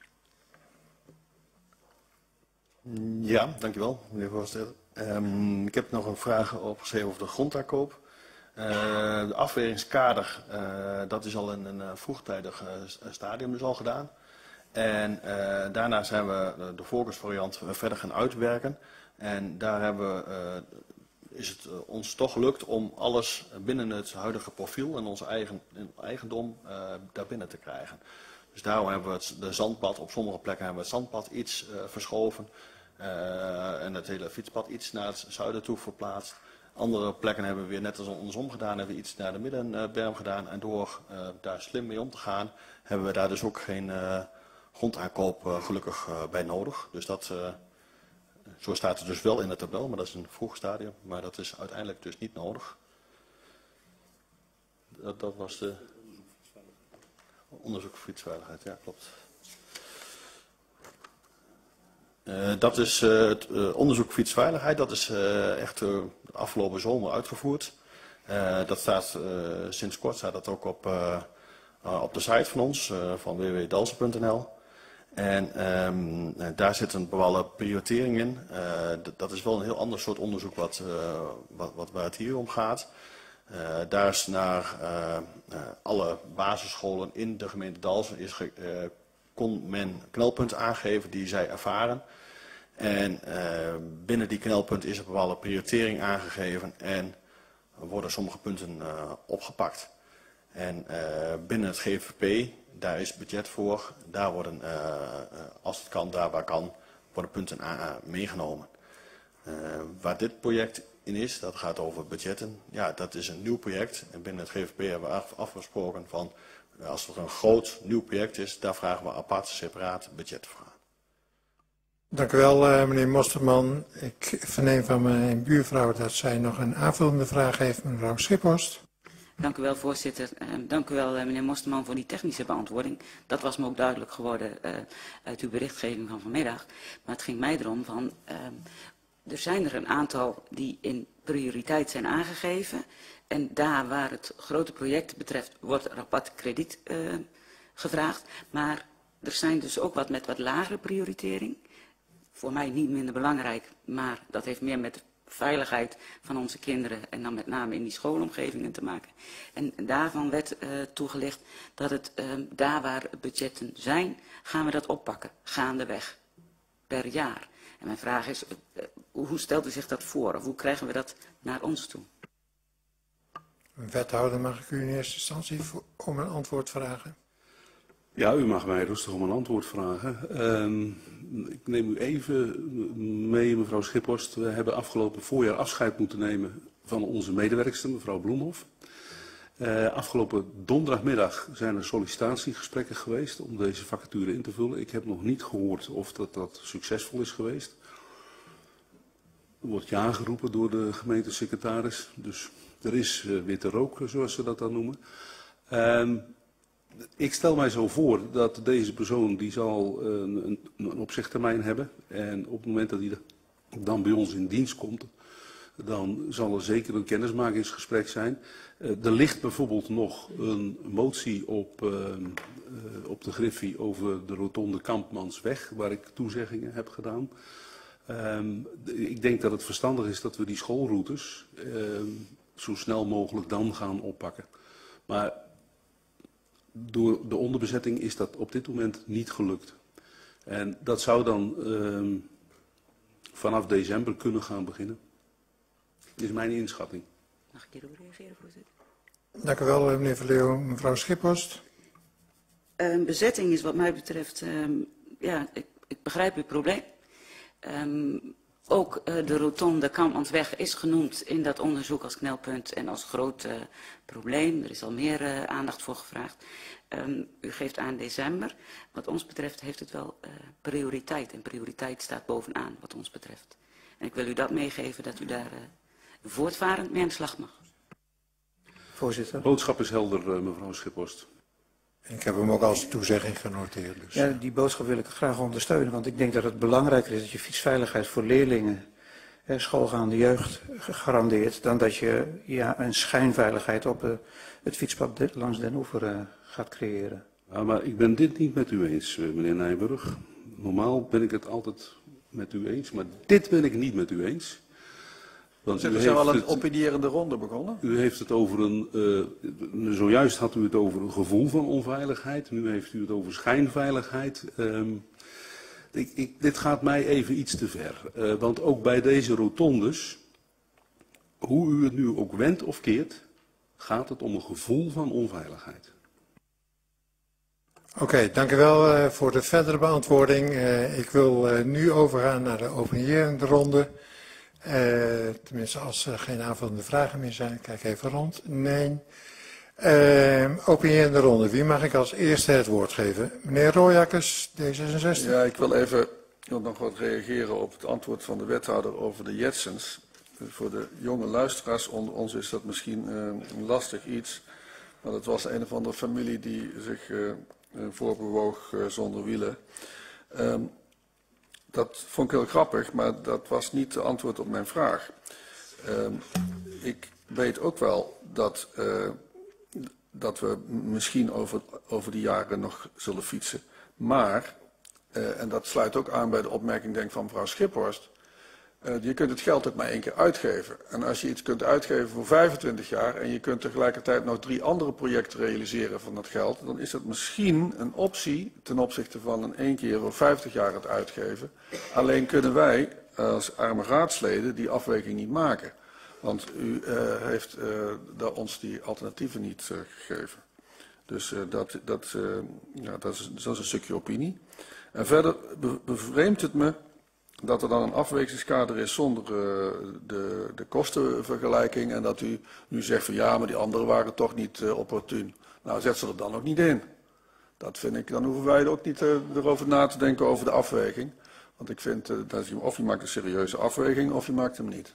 Ja, dank u wel, meneer voorzitter. Um, ik heb nog een vraag opgeschreven over de grondaankoop. Uh, de afweringskader, uh, dat is al in een uh, vroegtijdig uh, stadium dus al gedaan. En uh, daarna zijn we uh, de voorkeursvariant verder gaan uitwerken. En daar hebben we, uh, is het uh, ons toch gelukt om alles binnen het huidige profiel en onze eigen eigendom uh, daar binnen te krijgen. Dus daarom hebben we het de zandpad, op sommige plekken hebben we het zandpad iets uh, verschoven. Uh, en het hele fietspad iets naar het zuiden toe verplaatst. Andere plekken hebben we weer net als andersom gedaan, hebben we iets naar de middenberm gedaan. En door uh, daar slim mee om te gaan, hebben we daar dus ook geen uh, grondaankoop uh, gelukkig uh, bij nodig. Dus dat, uh, zo staat het dus wel in de tabel, maar dat is een vroeg stadium. Maar dat is uiteindelijk dus niet nodig. Dat, dat was de onderzoek voor fietsveiligheid, ja klopt. Uh, dat is uh, het uh, onderzoek fietsveiligheid, dat is uh, echt uh, de afgelopen zomer uitgevoerd. Uh, dat staat uh, sinds kort staat dat ook op, uh, uh, op de site van ons, uh, van w w w punt dalsen punt n l. En um, daar zit een bepaalde prioritering in. Uh, dat is wel een heel ander soort onderzoek wat, uh, wat, wat waar het hier om gaat. Uh, daar is naar uh, uh, alle basisscholen in de gemeente Dalsen is ge, uh, kon men knelpunten aangeven die zij ervaren. En uh, binnen die knelpunten is een bepaalde prioritering aangegeven en worden sommige punten uh, opgepakt. En uh, binnen het G V P, daar is budget voor, daar worden, uh, uh, als het kan, daar waar kan, worden punten uh, meegenomen. Uh, waar dit project in is, dat gaat over budgetten. Ja, dat is een nieuw project en binnen het G V P hebben we af, afgesproken van, als er een groot nieuw project is, daar vragen we apart, separaat budget voor aan. Dank u wel, uh, meneer Mosterman. Ik verneem van mijn buurvrouw dat zij nog een aanvullende vraag heeft, mevrouw Schiphorst. Dank u wel, voorzitter. Uh, dank u wel, uh, meneer Mosterman, voor die technische beantwoording. Dat was me ook duidelijk geworden uh, uit uw berichtgeving van vanmiddag. Maar het ging mij erom van, uh, er zijn er een aantal die in prioriteit zijn aangegeven. En daar waar het grote project betreft wordt er apart krediet uh, gevraagd. Maar er zijn dus ook wat met wat lagere prioritering. Voor mij niet minder belangrijk, maar dat heeft meer met de veiligheid van onze kinderen en dan met name in die schoolomgevingen te maken. En daarvan werd uh, toegelicht dat het uh, daar waar budgetten zijn, gaan we dat oppakken, gaandeweg, per jaar. En mijn vraag is, uh, hoe stelt u zich dat voor of hoe krijgen we dat naar ons toe? Wethouder, mag ik u in eerste instantie voor, om een antwoord vragen? Ja, u mag mij rustig om een antwoord vragen. Uh, ik neem u even mee, mevrouw Schiphorst. We hebben afgelopen voorjaar afscheid moeten nemen van onze medewerkster, mevrouw Bloemhof. Uh, afgelopen donderdagmiddag zijn er sollicitatiegesprekken geweest om deze vacature in te vullen. Ik heb nog niet gehoord of dat, dat succesvol is geweest. Er wordt ja geroepen door de gemeentesecretaris. Dus er is uh, witte rook, zoals ze dat dan noemen. Uh, ik stel mij zo voor dat deze persoon die zal een, een, een opzegtermijn hebben. En op het moment dat hij dan bij ons in dienst komt, dan zal er zeker een kennismakingsgesprek zijn. Uh, er ligt bijvoorbeeld nog een motie op, uh, uh, op de Griffie over de rotonde Kampmansweg, waar ik toezeggingen heb gedaan. Um, ik denk dat het verstandig is dat we die schoolroutes uh, zo snel mogelijk dan gaan oppakken. Maar door de onderbezetting is dat op dit moment niet gelukt. En dat zou dan uh, vanaf december kunnen gaan beginnen. Dat is mijn inschatting. Mag ik hierop reageren, voorzitter? Dank u wel, meneer Verleeuw. Mevrouw Schiphorst. Uh, bezetting is wat mij betreft, uh, ja, ik, ik begrijp uw probleem. Um, ook uh, de rotonde Kampmansweg is genoemd in dat onderzoek als knelpunt en als groot uh, probleem. Er is al meer uh, aandacht voor gevraagd. Um, u geeft aan december. Wat ons betreft heeft het wel uh, prioriteit. En prioriteit staat bovenaan wat ons betreft. En ik wil u dat meegeven dat u daar uh, voortvarend mee aan de slag mag. Voorzitter. De boodschap is helder, uh, mevrouw Schiphorst. Ik heb hem ook als toezegging genoteerd. Dus. Ja, die boodschap wil ik graag ondersteunen, want ik denk dat het belangrijker is dat je fietsveiligheid voor leerlingen, hè, schoolgaande jeugd garandeert, dan dat je ja, een schijnveiligheid op uh, het fietspad de, langs Den Oever uh, gaat creëren. Ja, maar ik ben dit niet met u eens, uh, meneer Nijburg. Normaal ben ik het altijd met u eens, maar dit ben ik niet met u eens. Want we zijn al een opinierende ronde begonnen. U heeft het over een, uh, zojuist had u het over een gevoel van onveiligheid, nu heeft u het over schijnveiligheid. Um, ik, ik, dit gaat mij even iets te ver, uh, want ook bij deze rotondes, hoe u het nu ook wendt of keert, gaat het om een gevoel van onveiligheid. Oké, okay, dank u wel uh, voor de verdere beantwoording. Uh, ik wil uh, nu overgaan naar de opinierende ronde. Uh, tenminste, als er geen aanvullende vragen meer zijn, kijk even rond. Nee. Uh, opinierende ronde. Wie mag ik als eerste het woord geven? Meneer Royakkers, D zesenzestig. Ja, ik wil even nog wat reageren op het antwoord van de wethouder over de Jetsens. Voor de jonge luisteraars onder ons is dat misschien uh, een lastig iets. Maar het was een of andere familie die zich uh, voorbewoog uh, zonder wielen. Um, Dat vond ik heel grappig, maar dat was niet de antwoord op mijn vraag. Uh, ik weet ook wel dat, uh, dat we misschien over, over die jaren nog zullen fietsen. Maar, uh, en dat sluit ook aan bij de opmerking denk van mevrouw Schiphorst, uh, je kunt het geld ook maar één keer uitgeven. En als je iets kunt uitgeven voor vijfentwintig jaar en je kunt tegelijkertijd nog drie andere projecten realiseren van dat geld, dan is dat misschien een optie ten opzichte van een één keer voor vijftig jaar het uitgeven. Alleen kunnen wij als arme raadsleden die afweging niet maken. Want u uh, heeft uh, ons die alternatieven niet uh, gegeven. Dus uh, dat, dat, uh, ja, dat, is, dat is een stukje opinie. En verder be bevreemdt het me dat er dan een afwegingskader is zonder uh, de, de kostenvergelijking en dat u nu zegt van ja, maar die anderen waren toch niet uh, opportun. Nou, zet ze er dan ook niet in. Dat vind ik, dan hoeven wij er ook niet uh, erover na te denken over de afweging. Want ik vind uh, dat je, of je maakt een serieuze afweging of je maakt hem niet.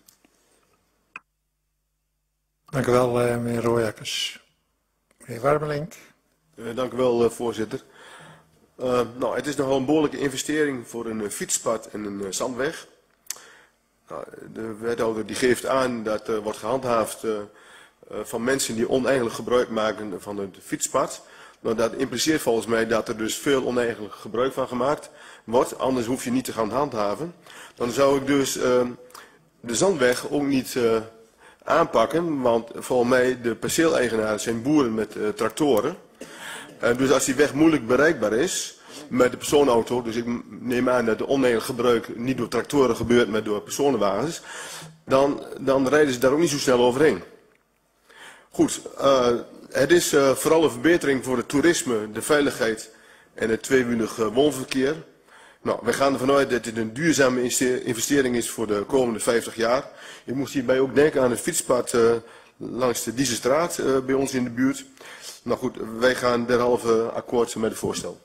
Dank u wel, uh, meneer Royakkers. Meneer Warmelink. Uh, dank u wel, uh, voorzitter. Uh, nou, het is nogal een behoorlijke investering voor een uh, fietspad en een uh, zandweg. Nou, de wethouder die geeft aan dat er uh, wordt gehandhaafd uh, uh, van mensen die oneigenlijk gebruik maken van het fietspad. Nou, dat impliceert volgens mij dat er dus veel oneigenlijk gebruik van gemaakt wordt. Anders hoef je niet te gaan handhaven. Dan zou ik dus uh, de zandweg ook niet uh, aanpakken. Want volgens mij de perceeleigenaren zijn boeren met uh, tractoren. Uh, dus als die weg moeilijk bereikbaar is met de personenauto, dus ik neem aan dat de oneigenlijk gebruik niet door tractoren gebeurt, maar door personenwagens, dan, dan rijden ze daar ook niet zo snel overheen. Goed, uh, het is uh, vooral een verbetering voor het toerisme, de veiligheid en het tweewielig uh, woonverkeer. Nou, wij gaan ervan uit dat dit een duurzame investering is voor de komende vijftig jaar. Je moet hierbij ook denken aan het fietspad uh, langs de Diesestraat uh, bij ons in de buurt. Nou goed, wij gaan derhalve akkoord met het voorstel.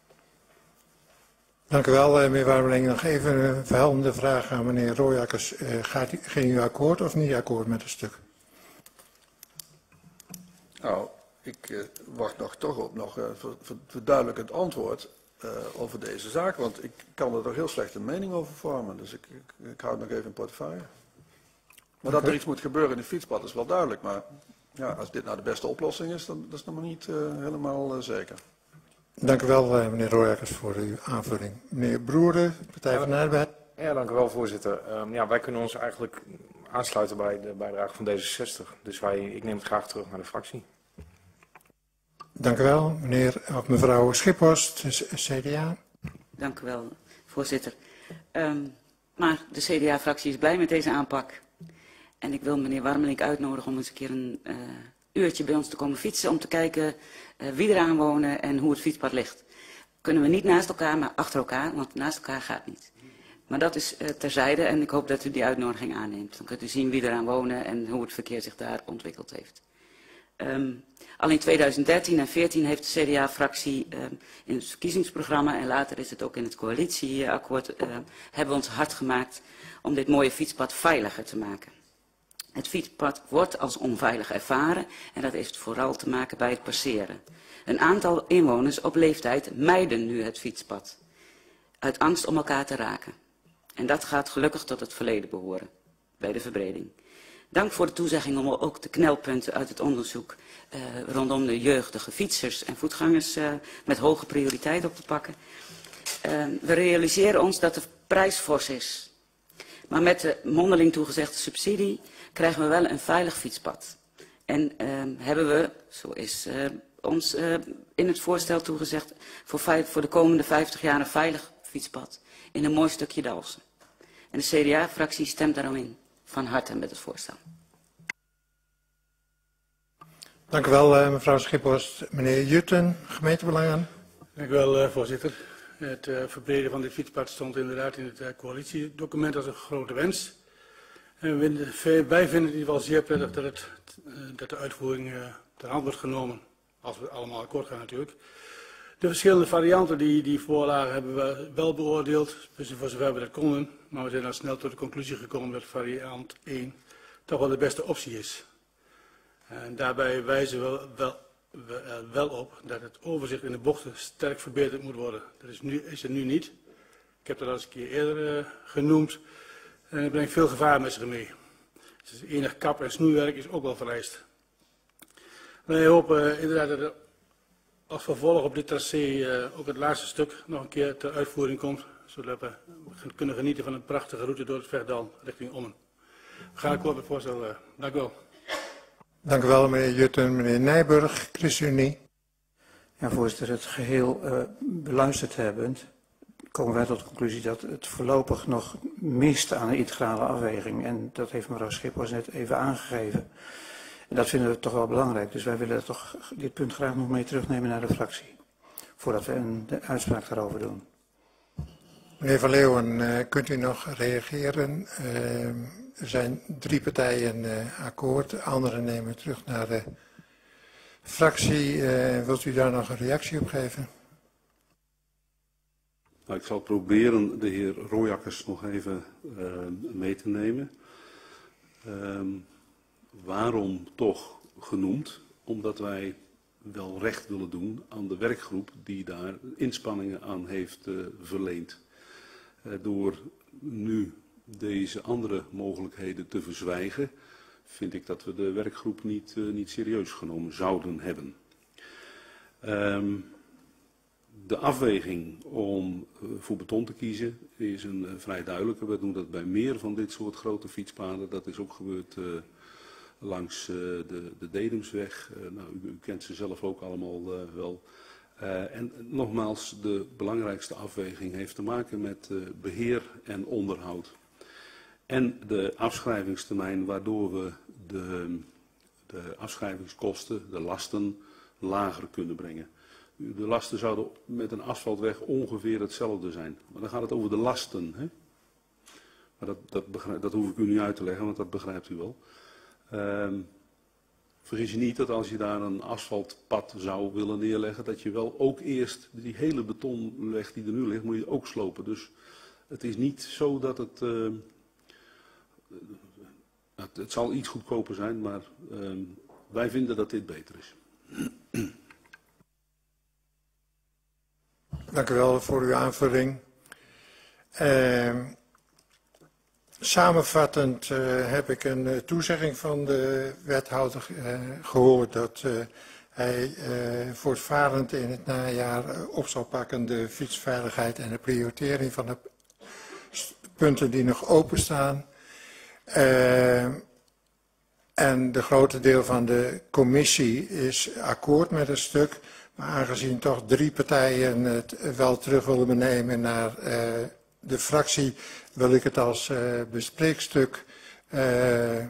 Dank u wel, meneer Warmeling. Nog even een verhelderende vraag aan meneer Rooijakkers. Uh, gaat, ging u akkoord of niet akkoord met het stuk? Nou, ik uh, wacht nog toch op nog een uh, verduidelijkend antwoord uh, over deze zaak, want ik kan er toch heel slecht een mening over vormen. Dus ik, ik, ik hou het nog even in portefeuille. Maar dat er iets moet gebeuren in de fietspad is wel duidelijk, maar ja, als dit nou de beste oplossing is, dan dat is nog maar niet uh, helemaal uh, zeker. Dank u wel, meneer Rooijakkers, voor uw aanvulling. Meneer Broeren, Partij van de Arbeid. Ja, dank u wel, voorzitter. Um, ja, wij kunnen ons eigenlijk aansluiten bij de bijdrage van D zesenzestig. Dus wij, ik neem het graag terug naar de fractie. Dank u wel, meneer of mevrouw Schiphorst, C D A. Dank u wel, voorzitter. Um, maar de C D A-fractie is blij met deze aanpak. En ik wil meneer Warmelink uitnodigen om eens een keer een uh, uurtje bij ons te komen fietsen, om te kijken uh, wie eraan wonen en hoe het fietspad ligt. Kunnen we niet naast elkaar, maar achter elkaar, want naast elkaar gaat niet. Maar dat is uh, terzijde en ik hoop dat u die uitnodiging aanneemt. Dan kunt u zien wie eraan wonen en hoe het verkeer zich daar ontwikkeld heeft. Um, al in tweeduizend dertien en veertien heeft de C D A-fractie uh, in het verkiezingsprogramma en later is het ook in het coalitieakkoord, uh, hebben we ons hard gemaakt om dit mooie fietspad veiliger te maken. Het fietspad wordt als onveilig ervaren en dat heeft vooral te maken bij het passeren. Een aantal inwoners op leeftijd mijden nu het fietspad, uit angst om elkaar te raken. En dat gaat gelukkig tot het verleden behoren, bij de verbreding. Dank voor de toezegging om ook de knelpunten uit het onderzoek uh, rondom de jeugdige fietsers en voetgangers uh, met hoge prioriteit op te pakken. Uh, we realiseren ons dat de prijs fors is. Maar met de mondeling toegezegde subsidie krijgen we wel een veilig fietspad. En uh, hebben we, zo is uh, ons uh, in het voorstel toegezegd, voor, vijf, voor de komende vijftig jaar een veilig fietspad in een mooi stukje Dalfsen. En de C D A-fractie stemt daarom in. Van harte met het voorstel. Dank u wel, mevrouw Schiphorst. Meneer Jutten, gemeentebelangen. Dank u wel, uh, voorzitter. Het uh, verbreden van dit fietspad stond inderdaad in het uh, coalitiedocument als een grote wens. En we, wij vinden het in ieder geval zeer prettig dat, het, uh, dat de uitvoering uh, ter hand wordt genomen. Als we allemaal akkoord gaan natuurlijk. De verschillende varianten die, die voorlagen hebben we wel beoordeeld, dus voor zover we dat konden. Maar we zijn al snel tot de conclusie gekomen dat variant één toch wel de beste optie is. En daarbij wijzen we wel, wel, wel op dat het overzicht in de bochten sterk verbeterd moet worden. Dat is, nu, is er nu niet. Ik heb dat al eens een keer eerder uh, genoemd. En er brengt veel gevaar met zich mee. Dus enig kap- en snoeiwerk is ook wel vereist. Wij hopen uh, inderdaad dat er als vervolg op dit tracé uh, ook het laatste stuk nog een keer ter uitvoering komt, zodat we kunnen genieten van een prachtige route door het Vechtdal richting Ommen. We gaan akkoord met het voorstel. Uh, dank u wel. Dank u wel, meneer Jutten. Meneer Nijburg, ChristenUnie. Ja, voorzitter, het geheel uh, beluisterd hebbend, komen wij tot de conclusie dat het voorlopig nog mist aan een integrale afweging. En dat heeft mevrouw Schiphorst net even aangegeven. En dat vinden we toch wel belangrijk. Dus wij willen toch dit punt graag nog mee terugnemen naar de fractie. Voordat we een de uitspraak daarover doen. Meneer Van Leeuwen, kunt u nog reageren? Uh, er zijn drie partijen uh, akkoord. De anderen nemen terug naar de fractie. Uh, wilt u daar nog een reactie op geven? Nou, ik zal proberen de heer Rooijakkers nog even uh, mee te nemen. Um, Waarom toch genoemd? Omdat wij wel recht willen doen aan de werkgroep die daar inspanningen aan heeft uh, verleend. Uh, door nu deze andere mogelijkheden te verzwijgen, vind ik dat we de werkgroep niet, uh, niet serieus genomen zouden hebben. Um, de afweging om uh, voor beton te kiezen is een uh, vrij duidelijke. We doen dat bij meer van dit soort grote fietspaden. Dat is ook gebeurd uh, langs uh, de, de Dedemsweg. Uh, nou, u, u kent ze zelf ook allemaal uh, wel. Uh, en nogmaals, de belangrijkste afweging heeft te maken met uh, beheer en onderhoud. En de afschrijvingstermijn waardoor we de, de afschrijvingskosten, de lasten, lager kunnen brengen. De lasten zouden met een asfaltweg ongeveer hetzelfde zijn. Maar dan gaat het over de lasten. Hè? Maar dat, dat, begrijp, dat hoef ik u niet uit te leggen, want dat begrijpt u wel. Uh, vergis je niet dat als je daar een asfaltpad zou willen neerleggen, dat je wel ook eerst die hele betonweg die er nu ligt, moet je ook slopen. Dus het is niet zo dat het... Uh, het, het zal iets goedkoper zijn, maar uh, wij vinden dat dit beter is. Dank u wel voor uw aanvulling. Uh, samenvattend uh, heb ik een uh, toezegging van de wethouder uh, gehoord dat uh, hij uh, voortvarend in het najaar uh, op zal pakken de fietsveiligheid en de prioritering van de punten die nog openstaan. Uh, en de grote deel van de commissie is akkoord met het stuk. Maar aangezien toch drie partijen het wel terug willen benemen naar uh, de fractie, wil ik het als uh, bespreekstuk uh,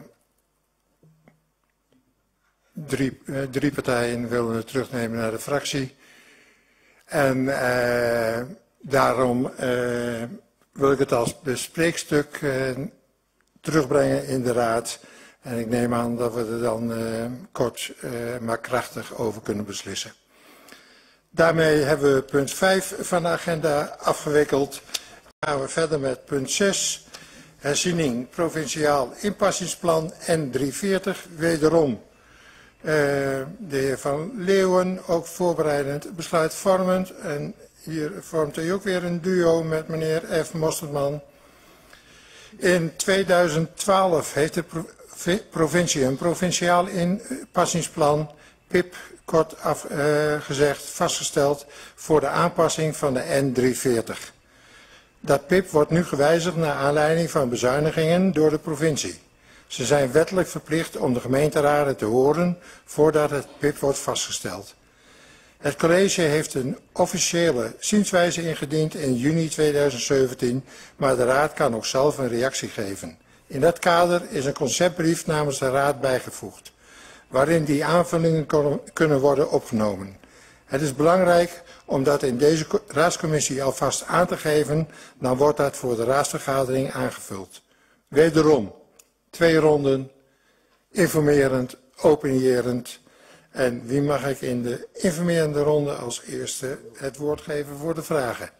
drie, uh, drie partijen willen het terugnemen naar de fractie. En uh, daarom uh, wil ik het als bespreekstuk uh, terugbrengen in de raad. En ik neem aan dat we er dan uh, kort uh, maar krachtig over kunnen beslissen. Daarmee hebben we punt vijf van de agenda afgewikkeld. Dan gaan we verder met punt zes. Herziening provinciaal inpassingsplan N driehonderdveertig. Wederom uh, de heer Van Leeuwen, ook voorbereidend besluitvormend. En hier vormt hij ook weer een duo met meneer F. Mosterman. In tweeduizend twaalf heeft de provincie een provinciaal inpassingsplan, P I P, kort afgezegd, uh, vastgesteld voor de aanpassing van de N driehonderdveertig. Dat P I P wordt nu gewijzigd naar aanleiding van bezuinigingen door de provincie. Ze zijn wettelijk verplicht om de gemeenteraden te horen voordat het P I P wordt vastgesteld. Het college heeft een officiële zienswijze ingediend in juni tweeduizend zeventien, maar de raad kan ook zelf een reactie geven. In dat kader is een conceptbrief namens de raad bijgevoegd, waarin die aanvullingen kunnen worden opgenomen. Het is belangrijk om dat in deze raadscommissie alvast aan te geven, dan wordt dat voor de raadsvergadering aangevuld. Wederom, twee ronden, informerend, opinierend. En wie mag ik in de informerende ronde als eerste het woord geven voor de vragen?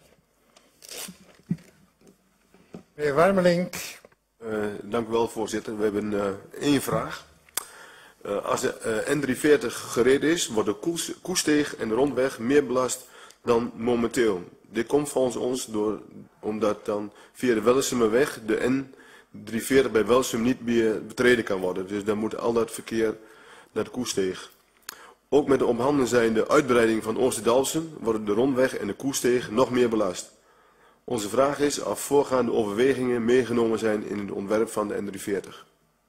Meneer Warmelink. Uh, dank u wel, voorzitter. We hebben uh, één vraag. Uh, als de uh, N driehonderdveertig gereden is, wordt de koes, koesteeg en de rondweg meer belast dan momenteel. Dit komt volgens ons door, omdat dan via de Welsumerweg de N driehonderdveertig bij Welsum niet meer betreden kan worden. Dus dan moet al dat verkeer naar de koesteeg. Ook met de op handen zijnde uitbreiding van Oosterdalsen worden de rondweg en de koesteeg nog meer belast. Onze vraag is of voorgaande overwegingen meegenomen zijn in het ontwerp van de N driehonderdveertig.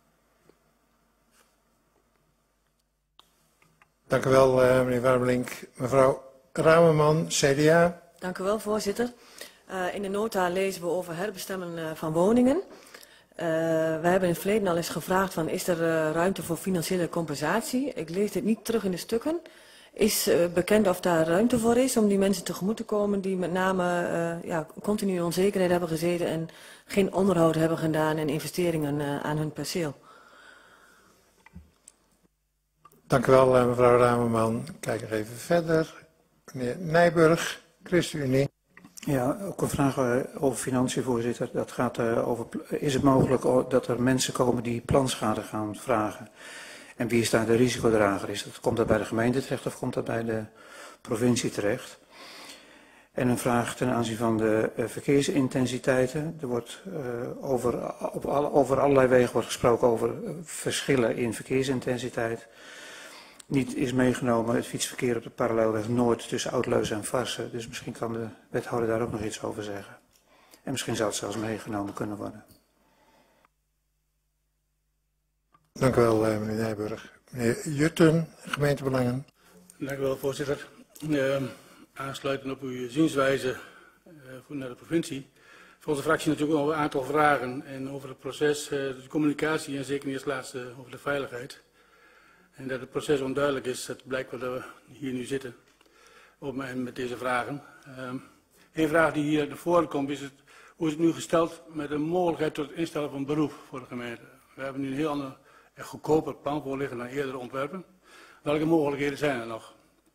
Dank u wel, uh, meneer Warmelink. Mevrouw Ramerman, C D A. Dank u wel, voorzitter. Uh, in de nota lezen we over herbestemmen uh, van woningen. Uh, we hebben in het verleden al eens gevraagd van is er uh, ruimte voor financiële compensatie. Ik lees dit niet terug in de stukken. Is uh, bekend of daar ruimte voor is om die mensen tegemoet te komen die met name uh, ja, continu in onzekerheid hebben gezeten en geen onderhoud hebben gedaan en investeringen uh, aan hun perceel. Dank u wel, uh, mevrouw Ramerman. Kijk nog even verder. Meneer Nijburg, ChristenUnie. Ja, ook een vraag uh, over financiën, voorzitter. Dat gaat uh, over, is het mogelijk dat er mensen komen die planschade gaan vragen? En wie is daar de risicodrager? Is dat, komt dat bij de gemeente terecht of komt dat bij de provincie terecht? En een vraag ten aanzien van de uh, verkeersintensiteiten. Er wordt uh, over, op alle, over allerlei wegen wordt gesproken over uh, verschillen in verkeersintensiteit. Niet is meegenomen het fietsverkeer op de parallelweg Noord tussen Oud-Leusden en Varssen. Dus misschien kan de wethouder daar ook nog iets over zeggen. En misschien zou het zelfs meegenomen kunnen worden. Dank u wel, meneer Nijburg. Meneer Jutten, gemeentebelangen. Dank u wel, voorzitter. Uh, aansluitend op uw zienswijze uh, naar de provincie. Voor onze fractie natuurlijk nog een aantal vragen en over het proces, uh, de communicatie en zeker niet als laatste over de veiligheid. En dat het proces onduidelijk is, dat blijkt wel dat we hier nu zitten. op me met deze vragen. Um, Eén vraag die hier naar voren komt is het, hoe is het nu gesteld met de mogelijkheid tot het instellen van beroep voor de gemeente? We hebben nu een heel ander en goedkoper plan voor liggen dan eerdere ontwerpen. Welke mogelijkheden zijn er nog?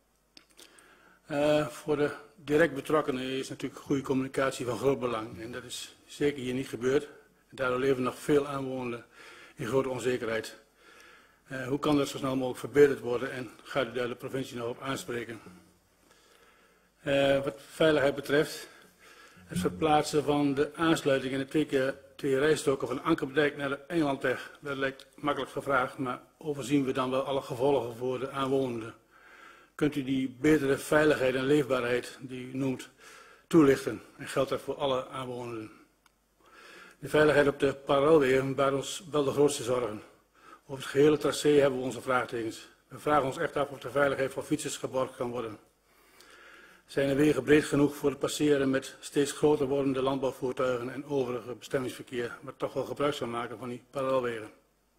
Uh, voor de direct betrokkenen is natuurlijk goede communicatie van groot belang. En dat is zeker hier niet gebeurd. En daardoor leven nog veel aanwonenden in grote onzekerheid. Uh, hoe kan dat zo snel mogelijk verbeterd worden en gaat u daar de provincie nog op aanspreken? Uh, wat veiligheid betreft, het verplaatsen van de aansluiting in de twee keer twee rijstoken van Ankerdijk naar de Engelandweg. Dat lijkt makkelijk gevraagd, maar overzien we dan wel alle gevolgen voor de aanwonenden? Kunt u die betere veiligheid en leefbaarheid die u noemt toelichten? En geldt dat voor alle aanwonenden? De veiligheid op de parallelwegen baart ons wel de grootste zorgen. Over het gehele tracé hebben we onze vraagtekens. We vragen ons echt af of de veiligheid voor fietsers geborgd kan worden. Zijn de wegen breed genoeg voor het passeren met steeds groter wordende landbouwvoertuigen en overige bestemmingsverkeer, maar toch wel gebruik zou maken van die parallelwegen?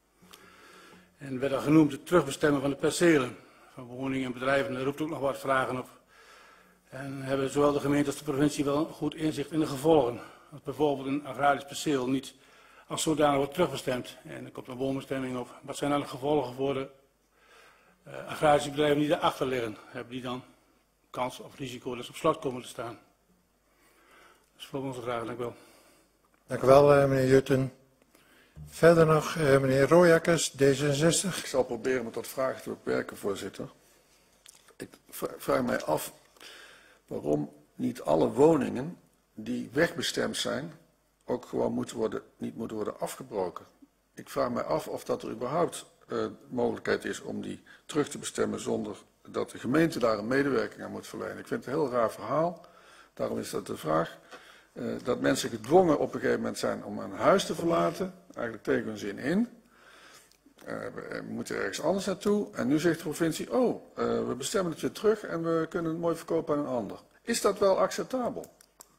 En werd al genoemd het terugbestemmen van de percelen van woningen en bedrijven. Daar roept ook nog wat vragen op. En hebben zowel de gemeente als de provincie wel een goed inzicht in de gevolgen. Als bijvoorbeeld een agrarisch perceel niet als zodanig wordt terugbestemd en er komt een woonbestemming op. Wat zijn dan de gevolgen voor de uh, agrarische bedrijven die daarachter liggen? Hebben die dan kans of risico dat ze op slot komen te staan? Dat is voor onze vraag. Dank u wel. Dank u wel, uh, meneer Jutten. Verder nog uh, meneer Royakkers, D zesenzestig. Ik zal proberen me tot vragen te beperken, voorzitter. Ik vraag mij af waarom niet alle woningen die wegbestemd zijn ook gewoon moeten worden, niet moeten worden afgebroken. Ik vraag mij af of dat er überhaupt uh, mogelijkheid is om die terug te bestemmen zonder dat de gemeente daar een medewerking aan moet verlenen. Ik vind het een heel raar verhaal. Daarom is dat de vraag. Uh, dat mensen gedwongen op een gegeven moment zijn om een huis te verlaten. Eigenlijk tegen hun zin in. Uh, we moeten ergens anders naartoe. En nu zegt de provincie, oh, uh, we bestemmen het weer terug en we kunnen het mooi verkopen aan een ander. Is dat wel acceptabel?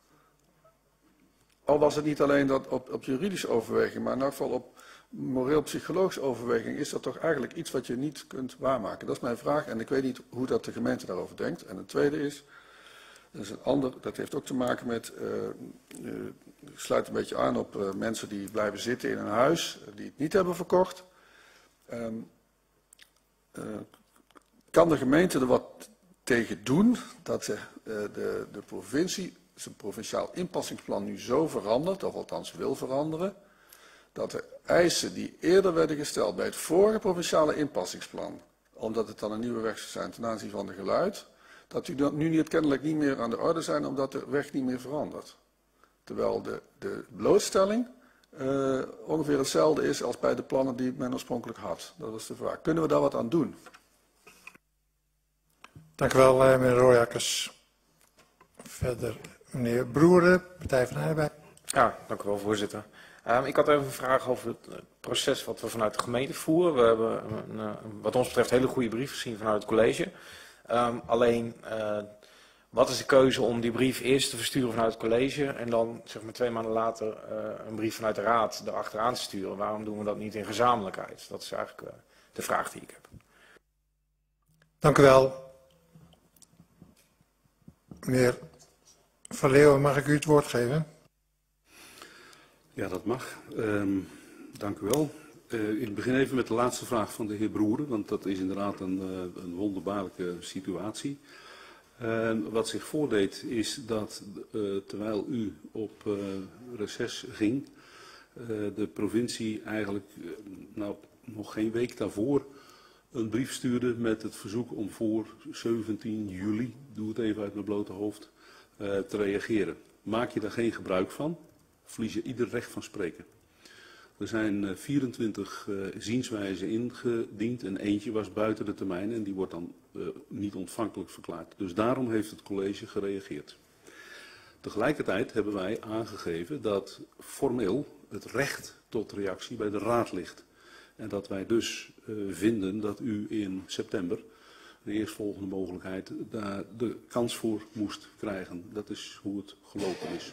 Al was het niet alleen dat op, op juridische overweging, maar in elk geval op moreel-psychologische overweging is dat toch eigenlijk iets wat je niet kunt waarmaken. Dat is mijn vraag en ik weet niet hoe dat de gemeente daarover denkt. En het tweede is, dat is een ander, dat heeft ook te maken met, uh, uh, ik sluit een beetje aan op uh, mensen die blijven zitten in een huis, uh, die het niet hebben verkocht. Um, uh, kan de gemeente er wat tegen doen dat de, uh, de, de provincie zijn provinciaal inpassingsplan nu zo verandert, of althans wil veranderen, dat de eisen die eerder werden gesteld bij het vorige provinciale inpassingsplan, omdat het dan een nieuwe weg zou zijn ten aanzien van de geluid, dat die nu niet, kennelijk niet meer aan de orde zijn, omdat de weg niet meer verandert. Terwijl de, de blootstelling uh, ongeveer hetzelfde is als bij de plannen die men oorspronkelijk had. Dat is de vraag. Kunnen we daar wat aan doen? Dank u wel, meneer Royakkers. Verder meneer Broeren, Partij van de Arbeid. Ja, dank u wel, voorzitter. Um, ik had even een vraag over het proces wat we vanuit de gemeente voeren. We hebben een, een, wat ons betreft een hele goede brief gezien vanuit het college. Um, alleen, uh, wat is de keuze om die brief eerst te versturen vanuit het college en dan zeg maar twee maanden later uh, een brief vanuit de raad erachteraan te sturen? Waarom doen we dat niet in gezamenlijkheid? Dat is eigenlijk uh, de vraag die ik heb. Dank u wel. Meneer Van Leeuwen, mag ik u het woord geven? Ja, dat mag. Um, dank u wel. Uh, ik begin even met de laatste vraag van de heer Broeren, want dat is inderdaad een, uh, een wonderbaarlijke situatie. Uh, wat zich voordeed is dat uh, terwijl u op uh, reces ging, uh, de provincie eigenlijk uh, nou, nog geen week daarvoor een brief stuurde met het verzoek om voor zeventien juli, doe het even uit mijn blote hoofd, uh, te reageren. Maak je daar geen gebruik van, verlies je ieder recht van spreken. Er zijn uh, vierentwintig uh, zienswijzen ingediend en eentje was buiten de termijn en die wordt dan uh, niet ontvankelijk verklaard. Dus daarom heeft het college gereageerd. Tegelijkertijd hebben wij aangegeven dat formeel het recht tot reactie bij de raad ligt. En dat wij dus uh, vinden dat u in september, de eerstvolgende mogelijkheid, daar de kans voor moest krijgen. Dat is hoe het gelopen is.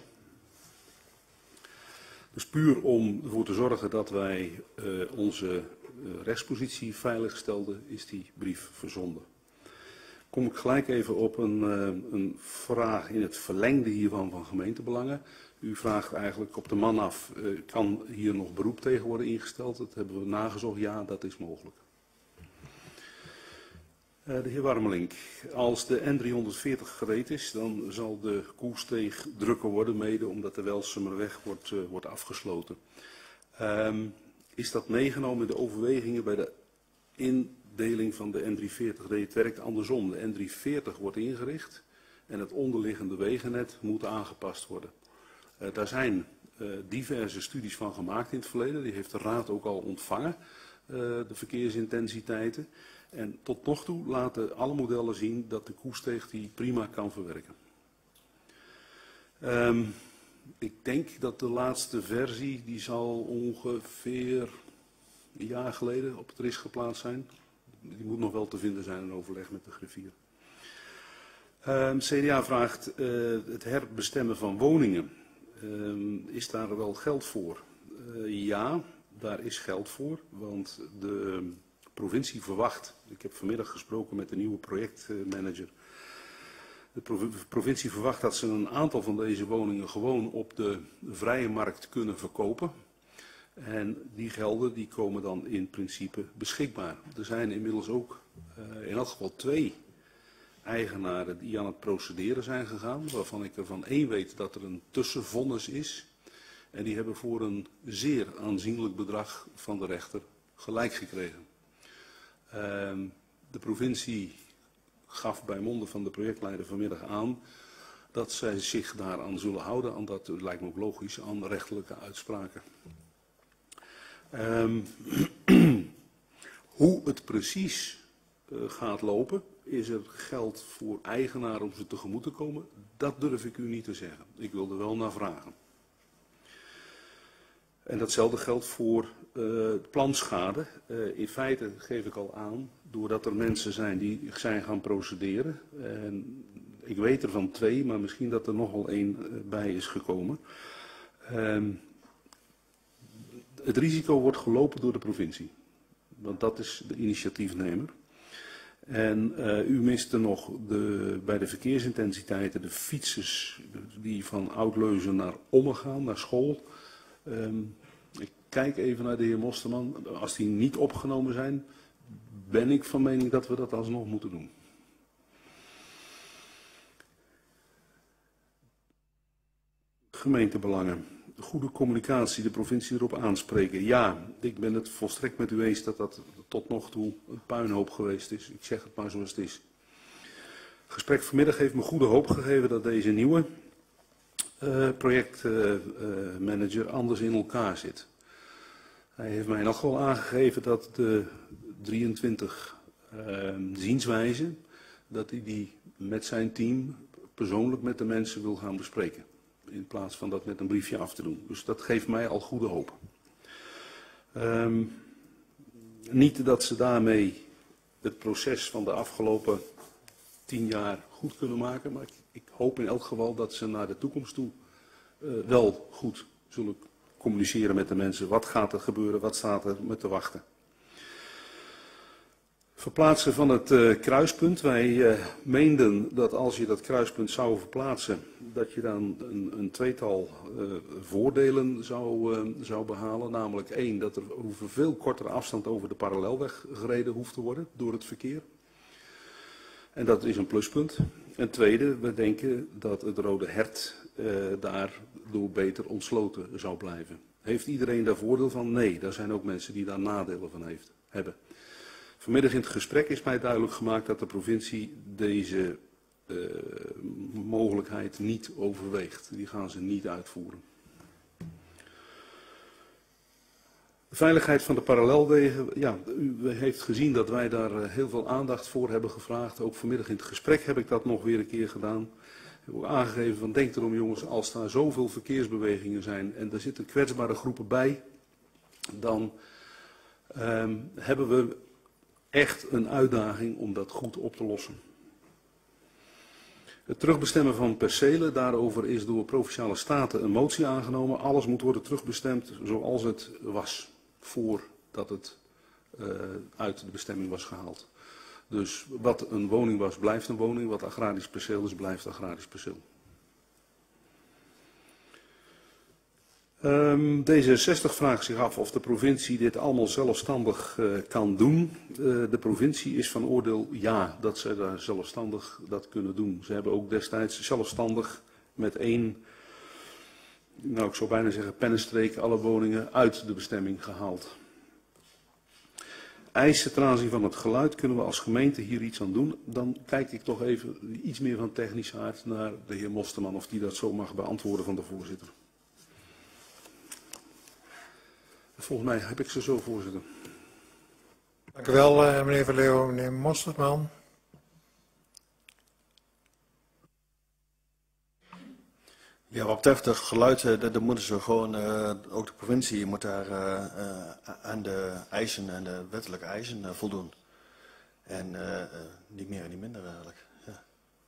Dus puur om ervoor te zorgen dat wij uh, onze uh, rechtspositie veilig stelden, is die brief verzonden. kom ik gelijk even op een, uh, een vraag in het verlengde hiervan van gemeentebelangen. U vraagt eigenlijk op de man af, uh, kan hier nog beroep tegen worden ingesteld? Dat hebben we nagezocht, ja, dat is mogelijk. Uh, de heer Warmelink, als de N driehonderdveertig gereed is, dan zal de Koesteeg drukker worden, mede omdat de Welsumerweg wordt, uh, wordt afgesloten. Um, is dat meegenomen in de overwegingen bij de indeling van de N driehonderdveertig? Nee, het werkt andersom. De N driehonderdveertig wordt ingericht en het onderliggende wegennet moet aangepast worden. Uh, daar zijn uh, diverse studies van gemaakt in het verleden. Die heeft de Raad ook al ontvangen, uh, de verkeersintensiteiten. En tot nog toe laten alle modellen zien dat de Koesteeg die prima kan verwerken. Um, ik denk dat de laatste versie, die zal ongeveer een jaar geleden op het R I S geplaatst zijn. Die moet nog wel te vinden zijn in overleg met de griffier. Um, C D A vraagt uh, het herbestemmen van woningen. Um, is daar wel geld voor? Uh, ja, daar is geld voor, want de provincie verwacht, ik heb vanmiddag gesproken met de nieuwe projectmanager, de provincie verwacht dat ze een aantal van deze woningen gewoon op de vrije markt kunnen verkopen. En die gelden die komen dan in principe beschikbaar. Er zijn inmiddels ook uh, in elk geval twee eigenaren die aan het procederen zijn gegaan, waarvan ik er van één weet dat er een tussenvonnis is. En die hebben voor een zeer aanzienlijk bedrag van de rechter gelijk gekregen. Uh, de provincie gaf bij monden van de projectleider vanmiddag aan dat zij zich daaraan zullen houden, aan dat lijkt me ook logisch, aan rechtelijke uitspraken. Um, hoe het precies uh, gaat lopen, is er geld voor eigenaren om ze tegemoet te komen? Dat durf ik u niet te zeggen. Ik wil er wel naar vragen. En datzelfde geldt voor uh, planschade. Uh, in feite geef ik al aan, doordat er mensen zijn die zijn gaan procederen. En ik weet er van twee, maar misschien dat er nog wel één uh, bij is gekomen. Uh, het risico wordt gelopen door de provincie. Want dat is de initiatiefnemer. En uh, u miste nog de, bij de verkeersintensiteiten de fietsers die van Oud-Leuzen naar Ommen gaan, naar school. Um, ik kijk even naar de heer Mosterman. Als die niet opgenomen zijn, ben ik van mening dat we dat alsnog moeten doen. Gemeentebelangen. Goede communicatie, de provincie erop aanspreken. Ja, ik ben het volstrekt met u eens dat dat tot nog toe een puinhoop geweest is. Ik zeg het maar zoals het is. Het gesprek vanmiddag heeft me goede hoop gegeven dat deze nieuwe uh, projectmanager uh, anders in elkaar zit. Hij heeft mij nog wel aangegeven dat de drieëntwintig uh, zienswijzen, dat hij die met zijn team persoonlijk met de mensen wil gaan bespreken. In plaats van dat met een briefje af te doen. Dus dat geeft mij al goede hoop. Um, niet dat ze daarmee het proces van de afgelopen tien jaar goed kunnen maken. Maar ik, ik hoop in elk geval dat ze naar de toekomst toe uh, wel goed zullen communiceren met de mensen. Wat gaat er gebeuren? Wat staat er met te wachten? Verplaatsen van het uh, kruispunt. Wij uh, meenden dat als je dat kruispunt zou verplaatsen, dat je dan een, een tweetal uh, voordelen zou, uh, zou behalen. Namelijk één, dat er over veel kortere afstand over de parallelweg gereden hoeft te worden door het verkeer. En dat is een pluspunt. En tweede, we denken dat het Rode Hert uh, daardoor beter ontsloten zou blijven. Heeft iedereen daar voordeel van? Nee, daar zijn ook mensen die daar nadelen van heeft, hebben. Vanmiddag in het gesprek is mij duidelijk gemaakt dat de provincie deze uh, mogelijkheid niet overweegt. Die gaan ze niet uitvoeren. De veiligheid van de parallelwegen. Ja, u heeft gezien dat wij daar heel veel aandacht voor hebben gevraagd. Ook vanmiddag in het gesprek heb ik dat nog weer een keer gedaan. Ik heb ook aangegeven van denk erom jongens, als daar zoveel verkeersbewegingen zijn en er zitten kwetsbare groepen bij, dan um, hebben we echt een uitdaging om dat goed op te lossen. Het terugbestemmen van percelen, daarover is door Provinciale Staten een motie aangenomen. Alles moet worden terugbestemd zoals het was, voordat het uh, uit de bestemming was gehaald. Dus wat een woning was, blijft een woning. Wat agrarisch perceel is, blijft agrarisch perceel. Um, D zesenzestig vraagt zich af of de provincie dit allemaal zelfstandig uh, kan doen. Uh, de provincie is van oordeel ja, dat ze daar zelfstandig dat kunnen doen. Ze hebben ook destijds zelfstandig met één, nou ik zou bijna zeggen pennenstreek, alle woningen uit de bestemming gehaald. Eisen ten aanzien van het geluid, kunnen we als gemeente hier iets aan doen? Dan kijk ik toch even iets meer van technische aard naar de heer Mosterman, of die dat zo mag beantwoorden van de voorzitter. Volgens mij heb ik ze zo, voorzitter. Dank u wel, meneer Verleeuwen. Meneer Mosterman. Ja, wat betreft het geluid, dan moeten ze gewoon, uh, ook de provincie moet daar uh, uh, aan de eisen en de wettelijke eisen uh, voldoen. En uh, uh, niet meer en niet minder eigenlijk. Ja.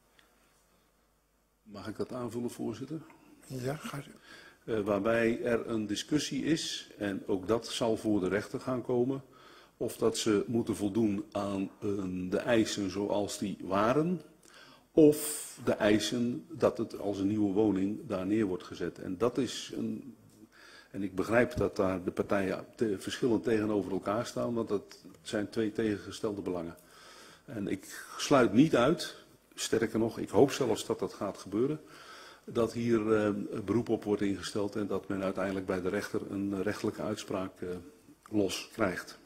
Mag ik dat aanvullen, voorzitter? Ja, gaat u. Uh, waarbij er een discussie is, en ook dat zal voor de rechter gaan komen, of dat ze moeten voldoen aan uh, de eisen zoals die waren, of de eisen dat het als een nieuwe woning daar neer wordt gezet. En dat is een, en ik begrijp dat daar de partijen te, verschillend tegenover elkaar staan, want dat zijn twee tegengestelde belangen. En ik sluit niet uit, sterker nog, ik hoop zelfs dat dat gaat gebeuren, dat hier uh, beroep op wordt ingesteld en dat men uiteindelijk bij de rechter een rechtelijke uitspraak uh, los krijgt.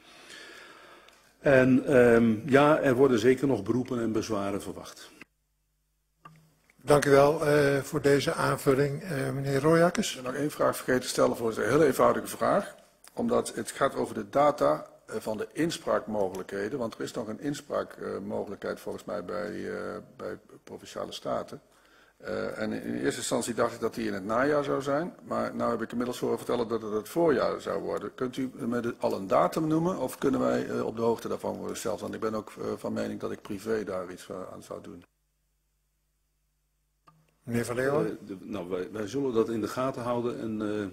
En um, ja, er worden zeker nog beroepen en bezwaren verwacht. Dank u wel uh, voor deze aanvulling. Uh, meneer Royakkers. Ik heb nog één vraag vergeten te stellen, voor een heel eenvoudige vraag. Omdat het gaat over de data van de inspraakmogelijkheden. Want er is nog een inspraakmogelijkheid volgens mij bij, uh, bij Provinciale Staten. Uh, en in eerste instantie dacht ik dat die in het najaar zou zijn. Maar nu heb ik inmiddels horen vertellen dat het het voorjaar zou worden. Kunt u me al een datum noemen of kunnen wij uh, op de hoogte daarvan worden gesteld? Want ik ben ook uh, van mening dat ik privé daar iets uh, aan zou doen. Meneer Van Leeuwen? Uh, de, nou, wij, wij zullen dat in de gaten houden en uh,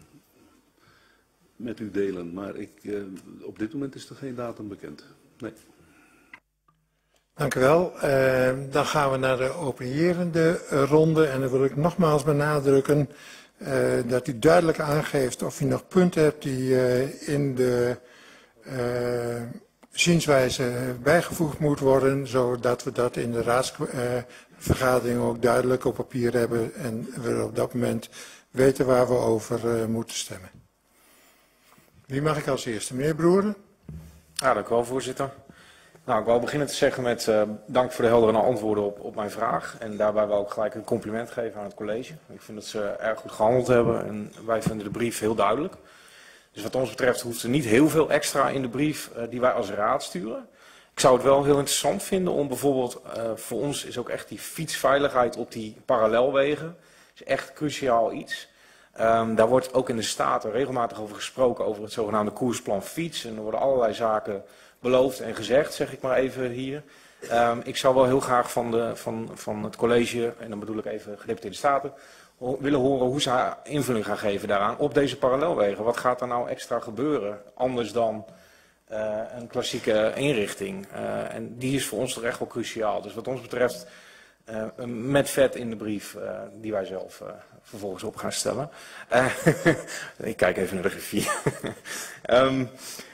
met u delen. Maar ik, uh, op dit moment is er geen datum bekend. Nee. Dank u wel. Uh, dan gaan we naar de opinierende ronde. En dan wil ik nogmaals benadrukken uh, dat u duidelijk aangeeft of u nog punten hebt die uh, in de uh, zienswijze bijgevoegd moet worden, zodat we dat in de raadsvergadering uh, ook duidelijk op papier hebben en we op dat moment weten waar we over uh, moeten stemmen. Wie mag ik als eerste? Meneer Broeren? Ja, dank u wel, voorzitter. Nou, ik wil beginnen te zeggen met uh, dank voor de heldere antwoorden op, op mijn vraag. En daarbij wil ik gelijk een compliment geven aan het college. Ik vind dat ze erg goed gehandeld hebben en wij vinden de brief heel duidelijk. Dus wat ons betreft hoeft er niet heel veel extra in de brief uh, die wij als raad sturen. Ik zou het wel heel interessant vinden om bijvoorbeeld, uh, voor ons is ook echt die fietsveiligheid op die parallelwegen. Is echt cruciaal iets. Um, daar wordt ook in de Staten regelmatig over gesproken, over het zogenaamde koersplan fiets. En er worden allerlei zaken beloofd en gezegd, zeg ik maar even hier. Um, ik zou wel heel graag van, de, van, van het college, en dan bedoel ik even gedeputeerde staten, ho willen horen hoe ze invulling gaan geven daaraan op deze parallelwegen. Wat gaat er nou extra gebeuren, anders dan uh, een klassieke inrichting? Uh, en die is voor ons toch echt wel cruciaal. Dus wat ons betreft, uh, met vet in de brief uh, die wij zelf uh, vervolgens op gaan stellen. Uh, ik kijk even naar de griffier. um,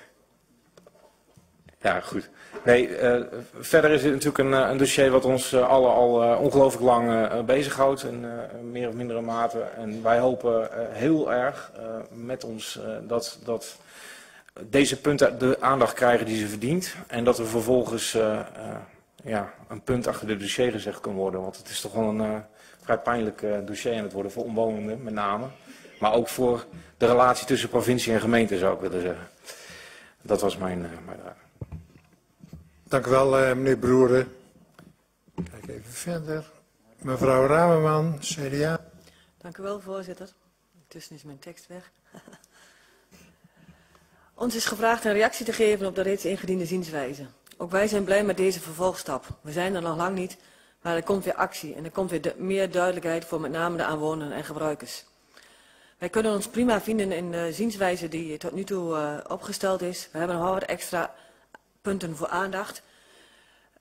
Ja, goed. Nee, uh, verder is dit natuurlijk een, een dossier wat ons uh, allen al uh, ongelooflijk lang uh, bezighoudt, in uh, meer of mindere mate. En wij hopen uh, heel erg uh, met ons uh, dat, dat deze punten de aandacht krijgen die ze verdient. En dat er vervolgens uh, uh, ja, een punt achter dit dossier gezegd kan worden. Want het is toch wel een uh, vrij pijnlijk uh, dossier aan het worden voor omwonenden met name. Maar ook voor de relatie tussen provincie en gemeente zou ik willen zeggen. Dat was mijn, uh, mijn vraag. Dank u wel, uh, meneer Broeren. Kijk even verder. Mevrouw Ramerman, C D A. Dank u wel, voorzitter. Intussen is mijn tekst weg. Ons is gevraagd een reactie te geven op de reeds ingediende zienswijze. Ook wij zijn blij met deze vervolgstap. We zijn er nog lang niet, maar er komt weer actie en er komt weer meer duidelijkheid voor met name de aanwonenden en gebruikers. Wij kunnen ons prima vinden in de zienswijze die tot nu toe uh, opgesteld is. We hebben nog wat extra punten voor aandacht.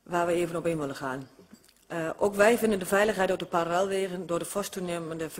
waar we even op in willen gaan. Uh, ook wij vinden de veiligheid op de parallelwegen door de fors toenemende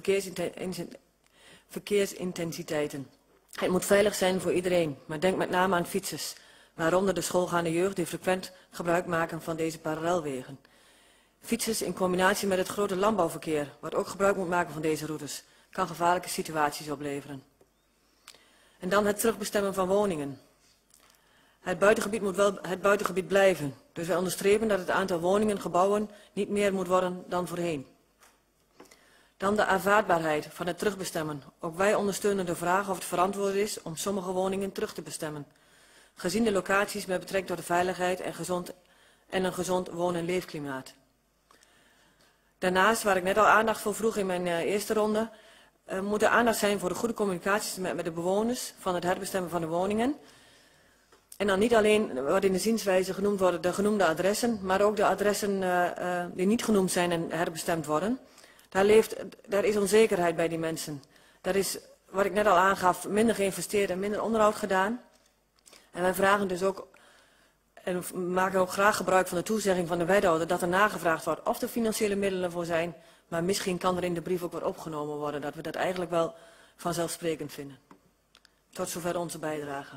verkeersintensiteiten. Het moet veilig zijn voor iedereen, maar denk met name aan fietsers, waaronder de schoolgaande jeugd die frequent gebruik maken van deze parallelwegen. Fietsers in combinatie met het grote landbouwverkeer, wat ook gebruik moet maken van deze routes, kan gevaarlijke situaties opleveren. En dan het terugbestemmen van woningen. Het buitengebied moet wel het buitengebied blijven, dus wij onderstrepen dat het aantal woningen, gebouwen niet meer moet worden dan voorheen. Dan de aanvaardbaarheid van het terugbestemmen. Ook wij ondersteunen de vraag of het verantwoord is om sommige woningen terug te bestemmen, gezien de locaties met betrekking tot de veiligheid en, gezond, en een gezond woon- en leefklimaat. Daarnaast, waar ik net al aandacht voor vroeg in mijn uh, eerste ronde, uh, moet er aandacht zijn voor de goede communicaties met, met de bewoners van het herbestemmen van de woningen. En dan niet alleen wat in de zienswijze genoemd worden, de genoemde adressen, maar ook de adressen uh, uh, die niet genoemd zijn en herbestemd worden. Daar, leeft, daar is onzekerheid bij die mensen. Daar is, wat ik net al aangaf, minder geïnvesteerd en minder onderhoud gedaan. En wij vragen dus ook, en we maken ook graag gebruik van de toezegging van de wethouder, dat er nagevraagd wordt of er financiële middelen voor zijn. Maar misschien kan er in de brief ook wat opgenomen worden, dat we dat eigenlijk wel vanzelfsprekend vinden. Tot zover onze bijdrage.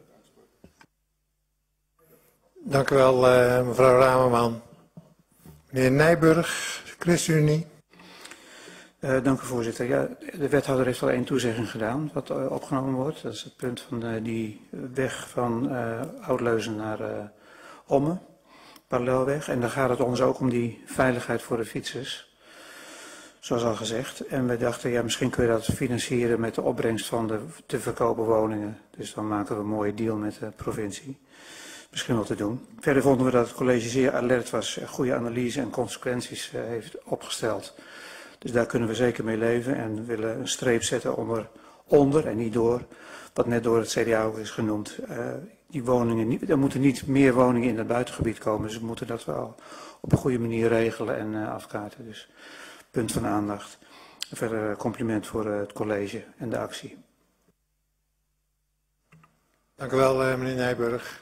Dank u wel, uh, mevrouw Ramerman. Meneer Nijburg, ChristenUnie. Uh, dank u, voorzitter. Ja, de wethouder heeft al één toezegging gedaan, wat uh, opgenomen wordt. Dat is het punt van uh, die weg van uh, Oud-Leuzen naar uh, Ommen, parallelweg. En dan gaat het ons ook om die veiligheid voor de fietsers, zoals al gezegd. En we dachten, ja, misschien kun je dat financieren met de opbrengst van de te verkopen woningen. Dus dan maken we een mooie deal met de provincie. Misschien wel te doen. Verder vonden we dat het college zeer alert was, goede analyse en consequenties uh, heeft opgesteld. Dus daar kunnen we zeker mee leven en willen een streep zetten onder, onder en niet door, wat net door het C D A ook is genoemd. Uh, die woningen, niet, er moeten niet meer woningen in het buitengebied komen, dus we moeten dat wel op een goede manier regelen en uh, afkaarten. Dus punt van aandacht. Verder compliment voor uh, het college en de actie. Dank u wel, uh, meneer Nijburg.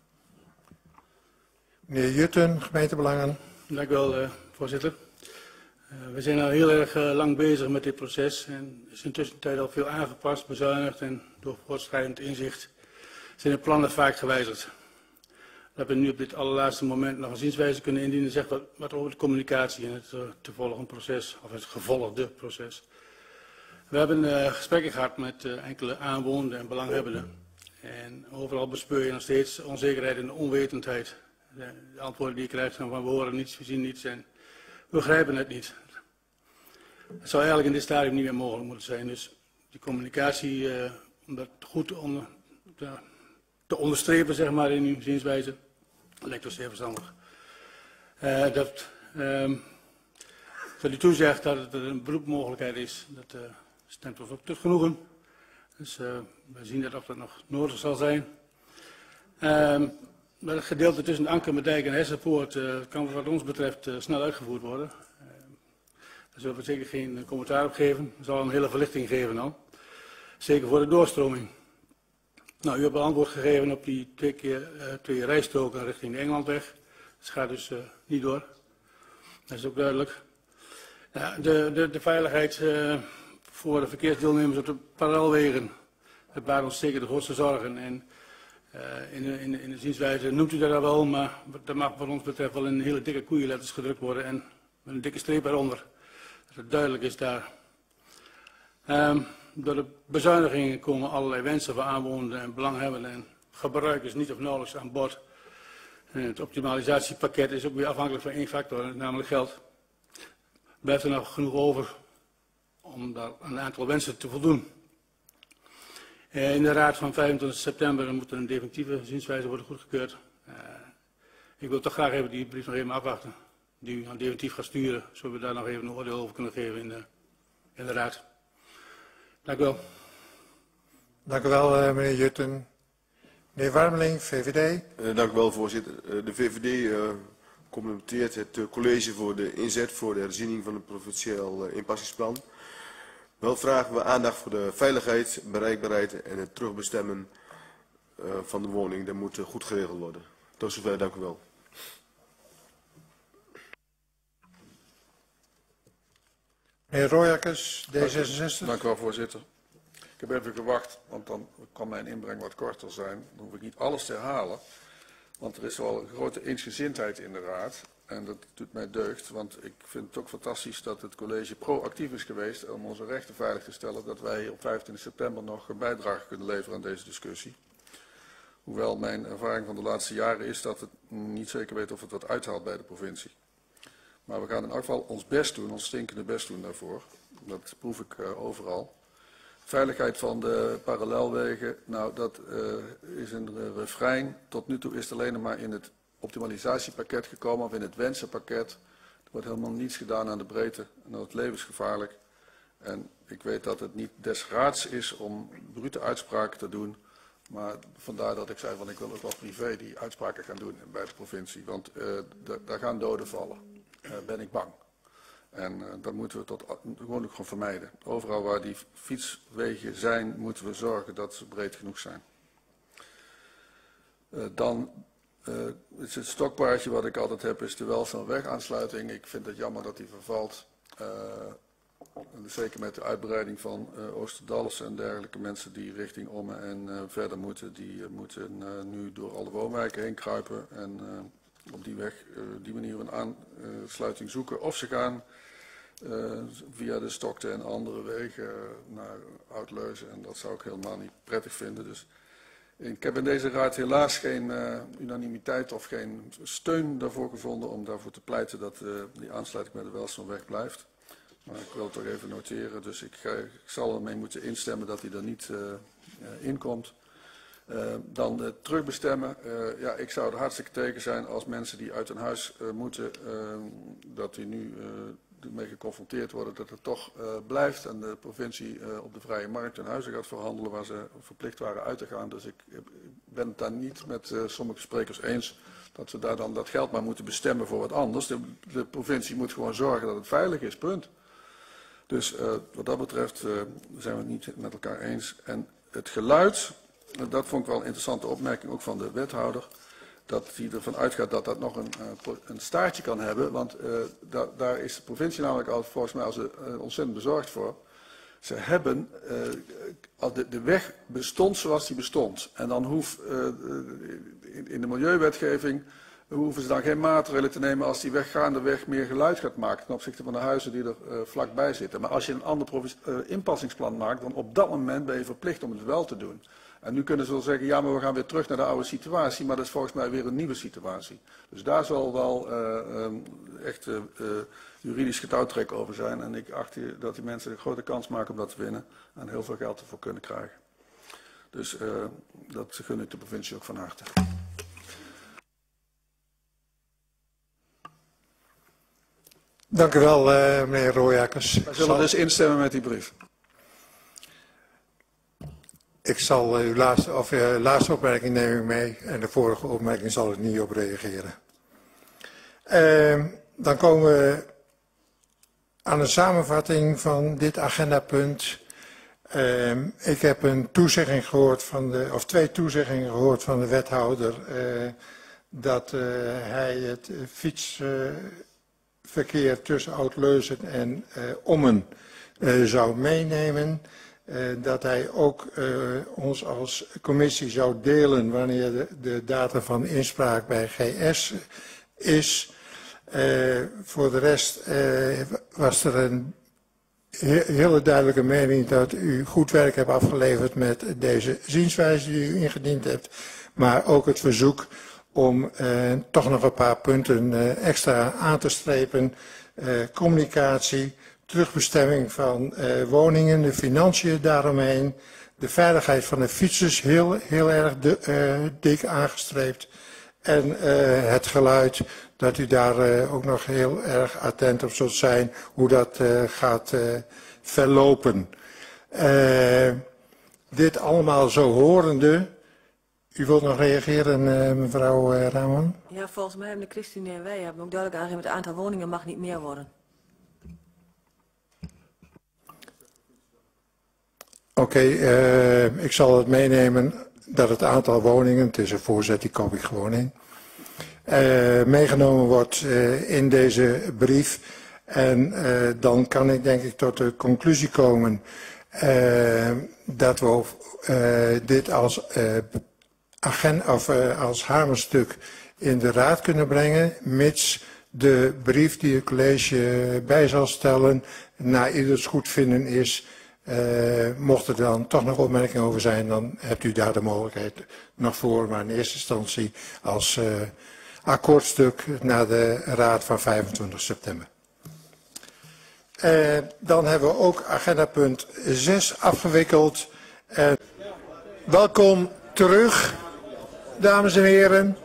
Meneer Jutten, gemeentebelangen. Dank u wel, uh, voorzitter. Uh, we zijn al heel erg uh, lang bezig met dit proces en er is intussen tijd al veel aangepast, bezuinigd en door voortschrijdend inzicht zijn de plannen vaak gewijzigd. Dat we nu op dit allerlaatste moment nog een zienswijze kunnen indienen, zegt wat, wat over de communicatie en het uh, te volgen proces, of het gevolgde proces. We hebben uh, gesprekken gehad met uh, enkele aanwonenden en belanghebbenden en overal bespeur je nog steeds onzekerheid en onwetendheid. De, de antwoorden die je krijgt zijn van we horen niets, we zien niets en we begrijpen het niet. Het zou eigenlijk in dit stadium niet meer mogelijk moeten zijn. Dus die communicatie, uh, om dat goed onder, te, te onderstrepen, zeg maar, in uw zienswijze, lijkt ons zeer verstandig. Uh, dat, um, dat u toezegt dat er een beroepmogelijkheid is, dat uh, stemt ons ook tot genoegen. Dus uh, we zien dat of dat nog nodig zal zijn. Um, Maar het gedeelte tussen Ankermerdijk en Hessenpoort uh, kan wat ons betreft uh, snel uitgevoerd worden. Uh, daar zullen we zeker geen uh, commentaar op geven. Dat zal een hele verlichting geven dan. Zeker voor de doorstroming. Nou, u hebt al antwoord gegeven op die twee, keer, uh, twee rijstroken richting de Engelandweg. Dat gaat dus uh, niet door. Dat is ook duidelijk. Ja, de, de, de veiligheid uh, voor de verkeersdeelnemers op de parallelwegen. Dat baart ons zeker de grootste zorgen. En, Uh, in, de, in, de, in de zienswijze noemt u dat wel, maar dat mag wat ons betreft wel in hele dikke koeienletters gedrukt worden en met een dikke streep eronder. Dat het duidelijk is daar. Um, door de bezuinigingen komen allerlei wensen van aanwonenden en belanghebbenden en gebruikers niet of nauwelijks aan bod. En het optimalisatiepakket is ook weer afhankelijk van één factor, namelijk geld. Blijft er nog genoeg over om daar een aantal wensen te voldoen. In de raad van vijfentwintig september moet er een definitieve zienswijze worden goedgekeurd. Uh, ik wil toch graag even die brief nog even afwachten, die u aan definitief gaat sturen, zodat we daar nog even een oordeel over kunnen geven in de, in de raad. Dank u wel. Dank u wel, uh, meneer Jutten. Meneer Warmeling, V V D. Uh, dank u wel, voorzitter. Uh, de V V D uh, complimenteert het uh, college voor de inzet voor de herziening van het provinciaal uh, inpassingsplan. Wel vragen we aandacht voor de veiligheid, bereikbaarheid en het terugbestemmen uh, van de woning. Dat moet uh, goed geregeld worden. Tot zover, dank u wel. Meneer Royakkers, D zesenzestig. Dank u wel, voorzitter. Ik heb even gewacht, want dan kan mijn inbreng wat korter zijn. Dan hoef ik niet alles te herhalen. Want er is wel een grote eensgezindheid in de Raad. En dat doet mij deugd, want ik vind het ook fantastisch dat het college proactief is geweest om onze rechten veilig te stellen. Dat wij op vijfentwintig september nog een bijdrage kunnen leveren aan deze discussie. Hoewel mijn ervaring van de laatste jaren is dat het niet zeker weet of het wat uithaalt bij de provincie. Maar we gaan in elk geval ons best doen, ons stinkende best doen daarvoor. Dat proef ik uh, overal. Veiligheid van de parallelwegen, nou dat uh, is een uh, refrein. Tot nu toe is het alleen maar in het optimalisatiepakket gekomen of in het wensenpakket. Er wordt helemaal niets gedaan aan de breedte en dat is levensgevaarlijk. En ik weet dat het niet des raads is om brute uitspraken te doen. Maar vandaar dat ik zei van ik wil ook wel privé die uitspraken gaan doen bij de provincie. Want uh, daar gaan doden vallen, uh, ben ik bang. En uh, dat moeten we tot, gewoon ook gewoon vermijden. Overal waar die fietswegen zijn, moeten we zorgen dat ze breed genoeg zijn. Uh, dan uh, is het stokpaardje wat ik altijd heb, is de Welsenwegaansluiting. Ik vind het jammer dat die vervalt. Uh, zeker met de uitbreiding van uh, Oosterdals en dergelijke mensen die richting Ommen en uh, verder moeten. Die uh, moeten uh, nu door alle woonwijken heen kruipen en uh, op die weg, uh, die manier een aansluiting zoeken. Of ze gaan uh, via de Stokte en andere wegen uh, naar Oud-Leuzen en dat zou ik helemaal niet prettig vinden. Dus ik heb in deze raad helaas geen uh, unanimiteit of geen steun daarvoor gevonden om daarvoor te pleiten dat uh, die aansluiting met de Welsenweg blijft. Maar ik wil het toch even noteren, dus ik, ga, ik zal ermee moeten instemmen dat hij er niet uh, uh, in komt. Uh, dan uh, terugbestemmen. Uh, ja, ik zou er hartstikke tegen zijn als mensen die uit hun huis uh, moeten, uh, dat die nu uh, ermee geconfronteerd worden dat het toch uh, blijft en de provincie uh, op de vrije markt hun huizen gaat verhandelen waar ze verplicht waren uit te gaan. Dus ik, ik ben het daar niet met uh, sommige sprekers eens dat we daar dan dat geld maar moeten bestemmen voor wat anders. De, de provincie moet gewoon zorgen dat het veilig is, punt. Dus uh, wat dat betreft uh, zijn we het niet met elkaar eens. En het geluid, uh, dat vond ik wel een interessante opmerking ook van de wethouder. Dat hij ervan uitgaat dat dat nog een, uh, een staartje kan hebben. Want uh, da daar is de provincie namelijk al volgens mij als, uh, ontzettend bezorgd voor. Ze hebben, uh, de, de weg bestond zoals die bestond. En dan hoeft uh, in, in de milieuwetgeving hoeven ze dan geen maatregelen te nemen als die weg gaandeweg meer geluid gaat maken ten opzichte van de huizen die er uh, vlakbij zitten. Maar als je een ander uh, inpassingsplan maakt, dan op dat moment ben je verplicht om het wel te doen. En nu kunnen ze wel zeggen, ja maar we gaan weer terug naar de oude situatie, maar dat is volgens mij weer een nieuwe situatie. Dus daar zal wel uh, um, echt uh, uh, juridisch getouwtrek over zijn. En ik acht hier dat die mensen een grote kans maken om dat te winnen en heel veel geld ervoor kunnen krijgen. Dus uh, dat gun ik de provincie ook van harte. Dank u wel, uh, meneer Royakkers. Wij zullen dus instemmen met die brief. Ik zal uw laatste, of, uh, laatste opmerking neem ik mee en de vorige opmerking zal ik niet op reageren. Uh, dan komen we aan een samenvatting van dit agendapunt. Uh, ik heb een toezegging gehoord van de, of twee toezeggingen gehoord van de wethouder uh, dat uh, hij het fietsverkeer uh, tussen Oud-Leuzen en uh, Ommen uh, zou meenemen. Uh, dat hij ook uh, ons als commissie zou delen wanneer de, de data van inspraak bij G S is. Uh, voor de rest uh, was er een he hele duidelijke mening dat u goed werk hebt afgeleverd met deze zienswijze die u ingediend hebt. Maar ook het verzoek om uh, toch nog een paar punten uh, extra aan te strepen. Uh, communicatie. Terugbestemming van uh, woningen, de financiën daaromheen, de veiligheid van de fietsers heel, heel erg de, uh, dik aangestreept en uh, het geluid, dat u daar uh, ook nog heel erg attent op zult zijn hoe dat uh, gaat uh, verlopen. Uh, dit allemaal zo horende, u wilt nog reageren uh, mevrouw uh, Ramon? Ja, volgens mij hebben de Christine en wij hebben ook duidelijk aangegeven, het aantal woningen mag niet meer worden. Oké, okay, uh, ik zal het meenemen dat het aantal woningen, het is een voorzet, die koop ik gewoon in, uh, meegenomen wordt uh, in deze brief. En uh, dan kan ik denk ik tot de conclusie komen uh, dat we uh, dit als, uh, agenda, of, uh, als hamerstuk in de raad kunnen brengen, mits de brief die het college bij zal stellen naar ieders goedvinden is. Uh, mocht er dan toch nog opmerkingen over zijn, dan hebt u daar de mogelijkheid nog voor. Maar in eerste instantie als uh, akkoordstuk naar de raad van vijfentwintig september. Uh, dan hebben we ook agenda punt zes afgewikkeld. Uh, welkom terug, dames en heren.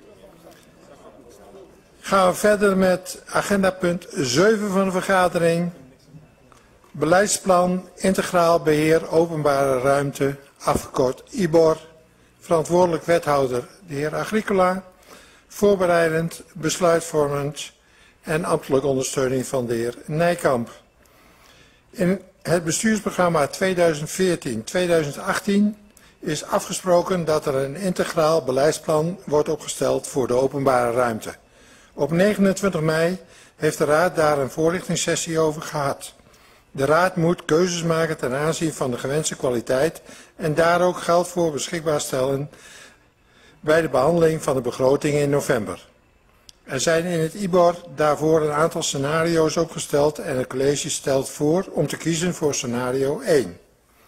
Gaan we verder met agenda punt zeven van de vergadering. Beleidsplan Integraal Beheer Openbare Ruimte, afgekort I B O R. Verantwoordelijk wethouder de heer Agricola. Voorbereidend, besluitvormend en ambtelijke ondersteuning van de heer Nijkamp. In het bestuursprogramma tweeduizend veertien tot tweeduizend achttien is afgesproken dat er een integraal beleidsplan wordt opgesteld voor de openbare ruimte. Op negenentwintig mei heeft de Raad daar een voorlichtingssessie over gehad. De Raad moet keuzes maken ten aanzien van de gewenste kwaliteit en daar ook geld voor beschikbaar stellen bij de behandeling van de begroting in november. Er zijn in het I B O R daarvoor een aantal scenario's opgesteld en het college stelt voor om te kiezen voor scenario één.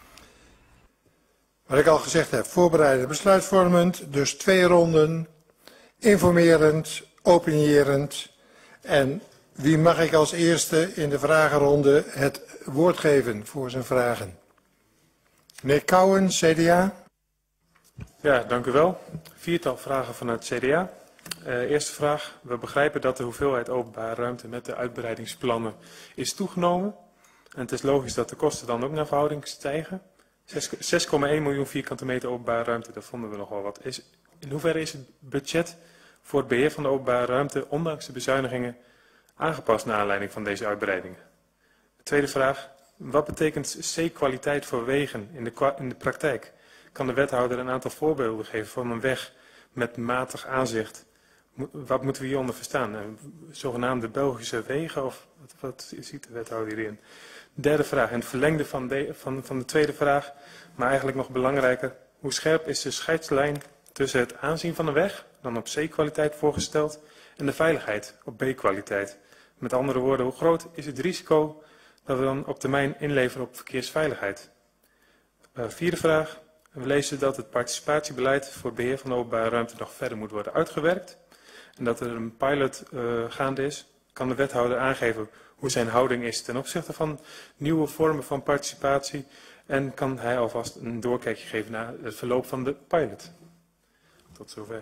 Wat ik al gezegd heb, voorbereidend besluitvormend, dus twee ronden, informerend, opinierend. En wie mag ik als eerste in de vragenronde het woord geven voor zijn vragen? Meneer Kouwen, C D A. Ja, dank u wel. Viertal vragen vanuit C D A. Uh, eerste vraag. We begrijpen dat de hoeveelheid openbare ruimte met de uitbreidingsplannen is toegenomen. En het is logisch dat de kosten dan ook naar verhouding stijgen. zes komma één miljoen vierkante meter openbare ruimte, dat vonden we nogal wat. Is, in hoeverre is het budget voor het beheer van de openbare ruimte, ondanks de bezuinigingen, aangepast naar aanleiding van deze uitbreidingen? De tweede vraag. Wat betekent C-kwaliteit voor wegen in de, in de praktijk? Kan de wethouder een aantal voorbeelden geven van een weg met matig aanzicht? Wat moeten we hieronder verstaan? Zogenaamde Belgische wegen of wat, wat ziet de wethouder hierin? Derde vraag, in het verlengde van de, van, van de tweede vraag, maar eigenlijk nog belangrijker. Hoe scherp is de scheidslijn tussen het aanzien van de weg, dan op C-kwaliteit voorgesteld, en de veiligheid op B-kwaliteit? Met andere woorden, hoe groot is het risico dat we dan op termijn inleveren op verkeersveiligheid? Uh, vierde vraag. We lezen dat het participatiebeleid voor het beheer van de openbare ruimte nog verder moet worden uitgewerkt. En dat er een pilot uh, gaande is. Kan de wethouder aangeven hoe zijn houding is ten opzichte van nieuwe vormen van participatie? En kan hij alvast een doorkijkje geven naar het verloop van de pilot? Tot zover.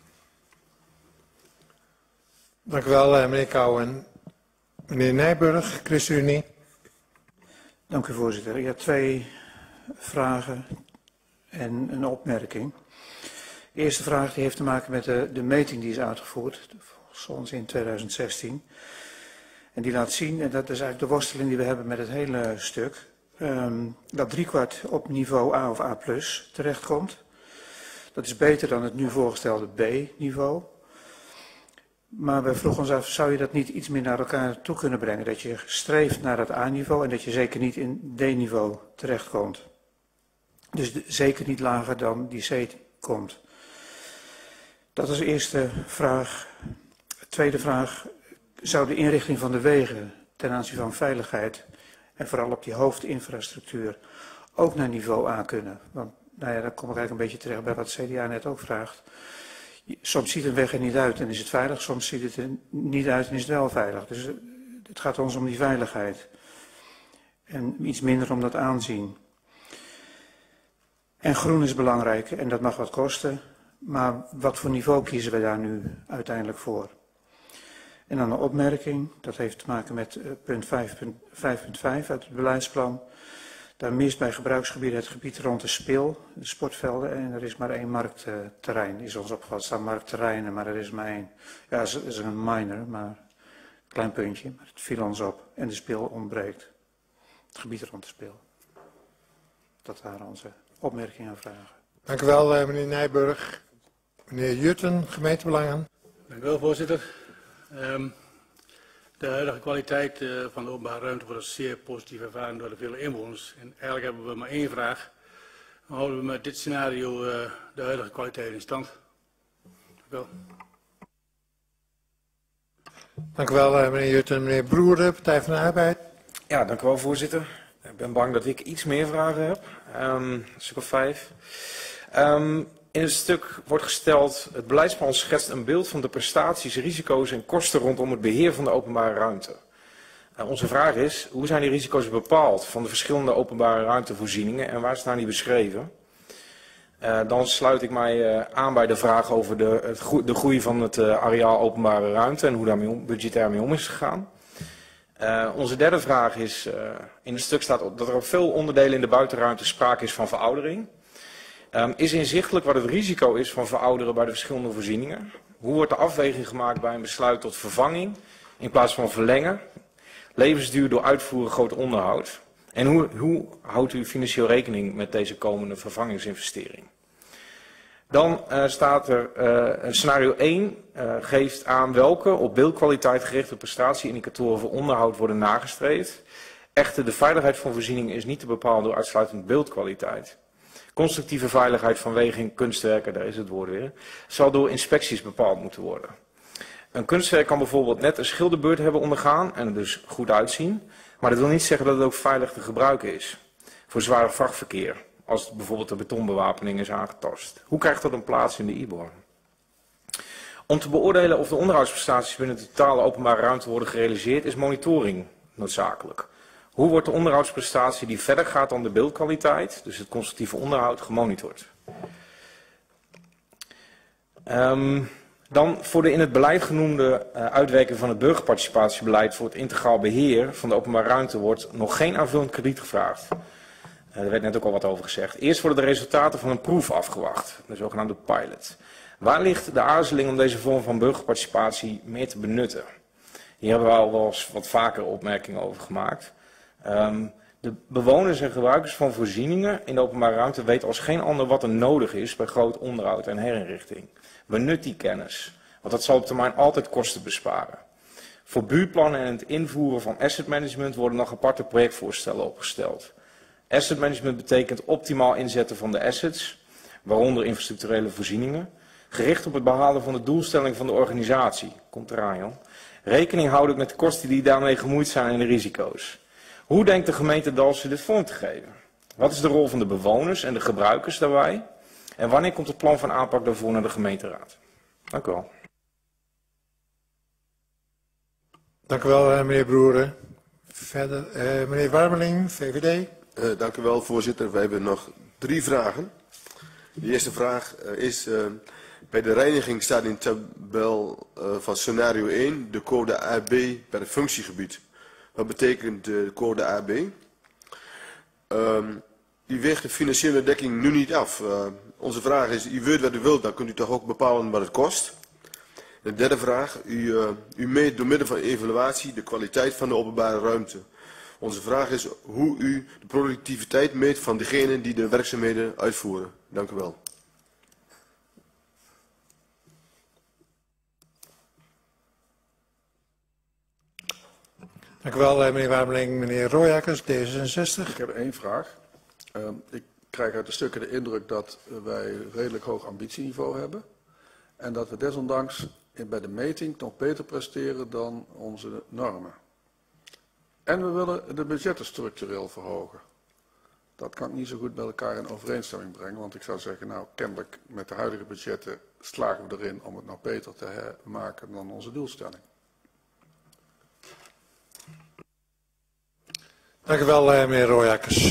Dank u wel, meneer Kouwen. Meneer Nijburg, ChristenUnie. Dank u, voorzitter. Ik heb twee vragen en een opmerking. De eerste vraag die heeft te maken met de, de meting die is uitgevoerd, volgens ons in tweeduizend zestien. En die laat zien, en dat is eigenlijk de worsteling die we hebben met het hele stuk, um, dat driekwart op niveau A of A plus terechtkomt. Dat is beter dan het nu voorgestelde B-niveau. Maar we vroegen ons af, zou je dat niet iets meer naar elkaar toe kunnen brengen? Dat je streeft naar het A-niveau en dat je zeker niet in D-niveau terechtkomt. Dus de, zeker niet lager dan die C komt. Dat is de eerste vraag. Tweede vraag, zou de inrichting van de wegen ten aanzien van veiligheid en vooral op die hoofdinfrastructuur ook naar niveau A kunnen? Want nou ja, dan kom ik eigenlijk een beetje terecht bij wat C D A net ook vraagt. Soms ziet een weg er niet uit en is het veilig, soms ziet het er niet uit en is het wel veilig. Dus het gaat ons om die veiligheid. En iets minder om dat aanzien. En groen is belangrijk en dat mag wat kosten. Maar wat voor niveau kiezen we daar nu uiteindelijk voor? En dan een opmerking, dat heeft te maken met punt vijf punt vijf uit het beleidsplan. Daar mist bij gebruiksgebieden het gebied rond de spil, de sportvelden, en er is maar één marktterrein. Is ons opgevallen, er staan marktterreinen, maar er is maar één. Ja, dat is een minor, maar een klein puntje, maar het viel ons op. En de spil ontbreekt, het gebied rond de spil. Dat waren onze opmerkingen en vragen. Dank u wel, meneer Nijburg. Meneer Jutten, gemeentebelangen. Dank u wel, voorzitter. Um, De huidige kwaliteit uh, van de openbare ruimte wordt als zeer positief ervaren door de vele inwoners. En eigenlijk hebben we maar één vraag. Houden we met dit scenario uh, de huidige kwaliteit in stand? Dank u wel. Dank u wel, meneer Jutten. Meneer Broeren, Partij van de Arbeid. Ja, dank u wel, voorzitter. Ik ben bang dat ik iets meer vragen heb. Um, een stuk of vijf. Um, in het stuk wordt gesteld, het beleidsplan schetst een beeld van de prestaties, risico's en kosten rondom het beheer van de openbare ruimte. Uh, onze vraag is, hoe zijn die risico's bepaald van de verschillende openbare ruimtevoorzieningen en waar staan die beschreven? Uh, dan sluit ik mij uh, aan bij de vraag over de, het gro de groei van het uh, areaal openbare ruimte en hoe daarmee om, budgetair mee om is gegaan. Uh, onze derde vraag is, uh, in het stuk staat dat er op veel onderdelen in de buitenruimte sprake is van veroudering. Um, is inzichtelijk wat het risico is van verouderen bij de verschillende voorzieningen? Hoe wordt de afweging gemaakt bij een besluit tot vervanging in plaats van verlengen? Levensduur door uitvoeren groot onderhoud. En hoe, hoe houdt u financieel rekening met deze komende vervangingsinvestering? Dan uh, staat er uh, scenario één uh, geeft aan welke op beeldkwaliteit gerichte prestatieindicatoren voor onderhoud worden nagestreefd. Echter, de veiligheid van voorzieningen is niet te bepalen door uitsluitend beeldkwaliteit. Constructieve veiligheid van wegen, kunstwerken, daar is het woord weer, zal door inspecties bepaald moeten worden. Een kunstwerk kan bijvoorbeeld net een schilderbeurt hebben ondergaan en er dus goed uitzien, maar dat wil niet zeggen dat het ook veilig te gebruiken is voor zware vrachtverkeer, als bijvoorbeeld de betonbewapening is aangetast. Hoe krijgt dat een plaats in de I B O R? Om te beoordelen of de onderhoudsprestaties binnen de totale openbare ruimte worden gerealiseerd, is monitoring noodzakelijk. Hoe wordt de onderhoudsprestatie die verder gaat dan de beeldkwaliteit, dus het constructieve onderhoud, gemonitord? Um, dan voor de in het beleid genoemde uh, uitwerking van het burgerparticipatiebeleid voor het integraal beheer van de openbare ruimte wordt nog geen aanvullend krediet gevraagd. Uh, er werd net ook al wat over gezegd. Eerst worden de resultaten van een proef afgewacht, de zogenaamde pilot. Waar ligt de aarzeling om deze vorm van burgerparticipatie meer te benutten? Hier hebben we al wel eens wat vaker opmerkingen over gemaakt. Um, de bewoners en gebruikers van voorzieningen in de openbare ruimte weten als geen ander wat er nodig is bij groot onderhoud en herinrichting. Benut die kennis, want dat zal op termijn altijd kosten besparen. Voor buurtplannen en het invoeren van asset management worden nog aparte projectvoorstellen opgesteld. Asset management betekent optimaal inzetten van de assets, waaronder infrastructurele voorzieningen, gericht op het behalen van de doelstelling van de organisatie. Komt eraan, Jan. Rekening houden met de kosten die daarmee gemoeid zijn en de risico's. Hoe denkt de gemeente Dalfsen dit vorm te geven? Wat is de rol van de bewoners en de gebruikers daarbij? En wanneer komt het plan van aanpak daarvoor naar de gemeenteraad? Dank u wel. Dank u wel, meneer Broeren. Verder, uh, meneer Warmeling, V V D. Uh, dank u wel, voorzitter. We hebben nog drie vragen. De eerste vraag uh, is, uh, bij de reiniging staat in tabel uh, van scenario één de code A B per functiegebied. Wat betekent de code A B? Um, u weegt de financiële dekking nu niet af. Uh, onze vraag is, u weet wat u wilt, dan kunt u toch ook bepalen wat het kost. De derde vraag, u, uh, u meet door middel van evaluatie de kwaliteit van de openbare ruimte. Onze vraag is hoe u de productiviteit meet van degenen die de werkzaamheden uitvoeren. Dank u wel. Dank u wel, meneer Warmeling. Meneer Royakkers, D zesenzestig. Ik heb één vraag. Uh, ik krijg uit de stukken de indruk dat wij redelijk hoog ambitieniveau hebben. En dat we desondanks bij de meting nog beter presteren dan onze normen. En we willen de budgetten structureel verhogen. Dat kan ik niet zo goed bij elkaar in overeenstemming brengen. Want ik zou zeggen, nou kennelijk met de huidige budgetten slagen we erin om het nog beter te maken dan onze doelstelling. Dank u wel, meneer Royakkers.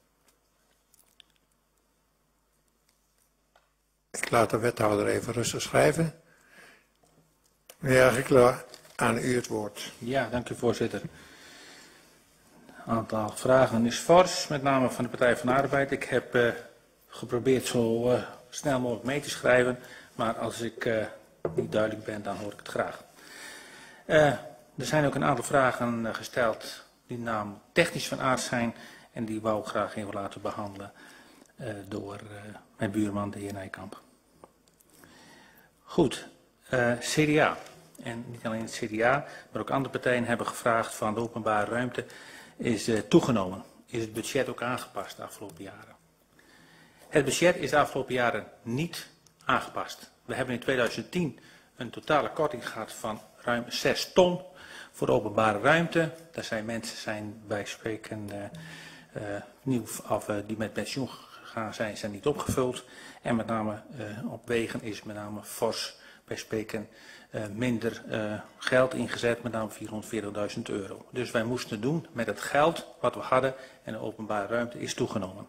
Ik laat de wethouder even rustig schrijven. Meneer Agikla, aan u het woord. Ja, dank u voorzitter. Een aantal vragen is fors, met name van de Partij van de Arbeid. Ik heb uh, geprobeerd zo uh, snel mogelijk mee te schrijven, maar als ik uh, niet duidelijk ben, dan hoor ik het graag. Uh, er zijn ook een aantal vragen uh, gesteld die namelijk technisch van aard zijn en die wou ik graag even laten behandelen uh, door uh, mijn buurman, de heer Nijkamp. Goed, uh, C D A. en niet alleen het C D A, maar ook andere partijen hebben gevraagd van de openbare ruimte is uh, toegenomen. Is het budget ook aangepast de afgelopen jaren? Het budget is de afgelopen jaren niet aangepast. We hebben in tweeduizend tien een totale korting gehad van ruim zes ton voor de openbare ruimte. Daar zijn mensen zijn bij spreken uh, uh, nieuw, of, uh, die met pensioen gegaan zijn, zijn niet opgevuld. En met name uh, op wegen is met name fors bij spreken uh, minder uh, geld ingezet, met name vierhonderdveertigduizend euro. Dus wij moesten doen met het geld wat we hadden en de openbare ruimte is toegenomen.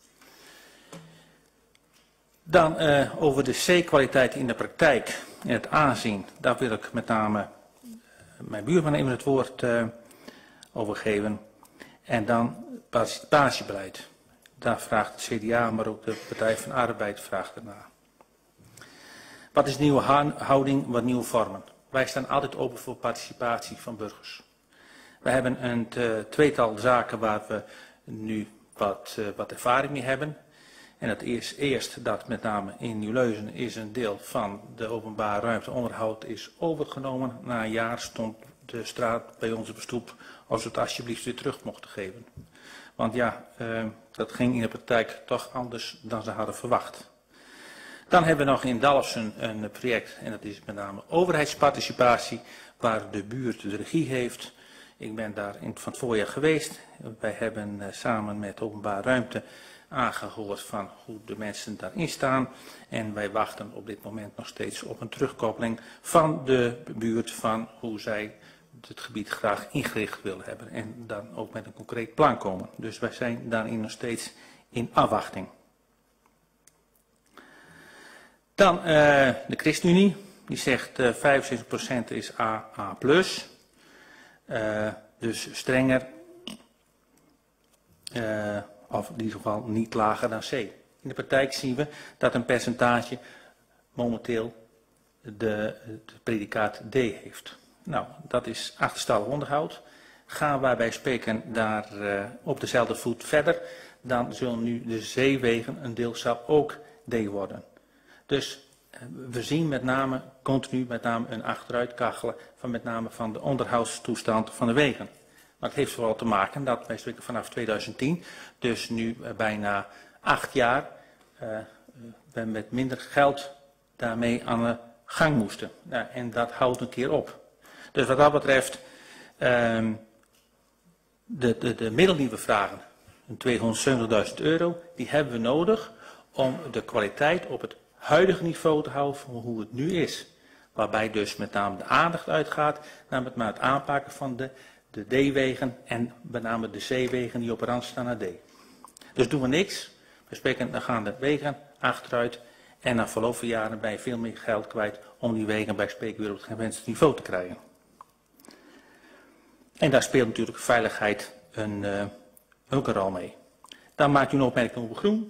Dan uh, over de C-kwaliteit in de praktijk en het aanzien. Daar wil ik met name uh, mijn buurman even het woord uh, over geven. En dan participatiebeleid. Daar vraagt het C D A, maar ook de Partij van de Arbeid vraagt ernaar. Wat is nieuwe houding, wat nieuwe vormen? Wij staan altijd open voor participatie van burgers. We hebben een tweetal zaken waar we nu wat, uh, wat ervaring mee hebben. En dat is eerst dat met name in Nieuw-Leuzen is een deel van de openbare ruimteonderhoud is overgenomen. Na een jaar stond de straat bij ons op de stoep als we het alsjeblieft weer terug mochten geven. Want ja, uh, dat ging in de praktijk toch anders dan ze hadden verwacht. Dan hebben we nog in Dalfsen een project en dat is met name overheidsparticipatie waar de buurt de regie heeft. Ik ben daar in, van het voorjaar geweest. Wij hebben uh, samen met openbare ruimte aangehoord van hoe de mensen daarin staan. En wij wachten op dit moment nog steeds op een terugkoppeling van de buurt van hoe zij het gebied graag ingericht willen hebben. En dan ook met een concreet plan komen. Dus wij zijn daarin nog steeds in afwachting. Dan uh, de ChristenUnie. Die zegt uh, vijfenzestig procent is A A plus. Uh, dus strenger. Uh, Of in ieder geval niet lager dan C. In de praktijk zien we dat een percentage momenteel de, het predicaat D heeft. Nou, dat is achterstallig onderhoud. Gaan wij bij spreken daar uh, op dezelfde voet verder, dan zullen nu de zeewegen een deel zal ook D worden. Dus uh, we zien met name continu met name een achteruitkachelen van met name van de onderhoudstoestand van de wegen. Maar het heeft vooral te maken dat wij spreken vanaf tweeduizend tien, dus nu uh, bijna acht jaar, uh, we met minder geld daarmee aan de gang moesten. Nou, en dat houdt een keer op. Dus wat dat betreft, uh, de, de, de middel die we vragen, tweehonderdzeventigduizend euro, die hebben we nodig om de kwaliteit op het huidige niveau te houden van hoe het nu is. Waarbij dus met name de aandacht uitgaat naar met name het aanpakken van de de D-wegen en met name de C-wegen die op rand staan naar D. Dus doen we niks. We spreken, dan gaan de wegen achteruit en na verloop van jaren ben je veel meer geld kwijt om die wegen bij spreken weer op het gewenste niveau te krijgen. En daar speelt natuurlijk veiligheid een, uh, ook een rol mee. Dan maakt u een opmerking over groen.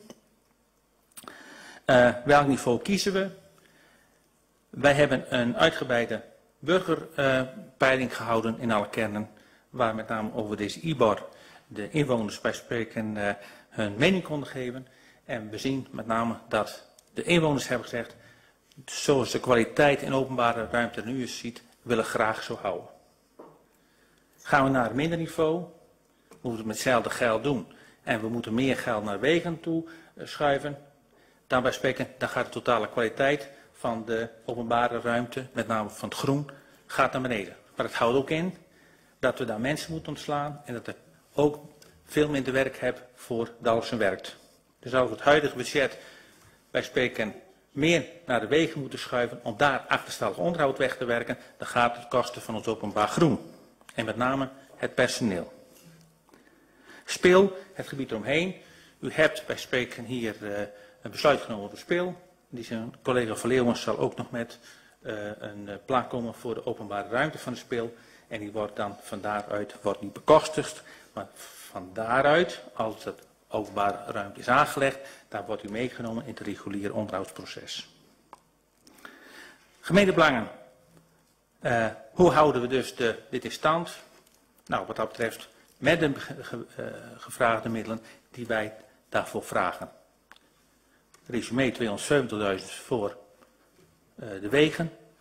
Uh, welk niveau kiezen we? Wij hebben een uitgebreide burgerpeiling uh, gehouden in alle kernen, waar met name over deze I B O R de inwoners bij spreken uh, hun mening konden geven. En we zien met name dat de inwoners hebben gezegd, zoals de kwaliteit in openbare ruimte er nu is ziet, willen graag zo houden. Gaan we naar een minder niveau, we moeten het met hetzelfde geld doen en we moeten meer geld naar wegen toe uh, schuiven, dan bij spreken, dan gaat de totale kwaliteit van de openbare ruimte, met name van het groen, gaat naar beneden. Maar het houdt ook in dat we daar mensen moeten ontslaan en dat er ook veel minder werk hebt voor Dalfsen werkt. Dus als we het huidige budget bij spreken meer naar de wegen moeten schuiven om daar achterstallig onderhoud weg te werken, dan gaat het kosten van ons openbaar groen. En met name het personeel. Speel, het gebied eromheen. U hebt bij spreken hier uh, een besluit genomen over speel. Die zijn collega Van Leeuwen zal ook nog met uh, een uh, plan komen voor de openbare ruimte van de speel. En die wordt dan van daaruit wordt niet bekostigd. Maar van daaruit, als het openbare ruimte is aangelegd, daar wordt u meegenomen in het reguliere onderhoudsproces. Gemeentebelangen. Uh, hoe houden we dus de, dit in stand? Nou, wat dat betreft met de ge, uh, gevraagde middelen die wij daarvoor vragen. Resume tweehonderdzeventigduizend voor uh, de wegen.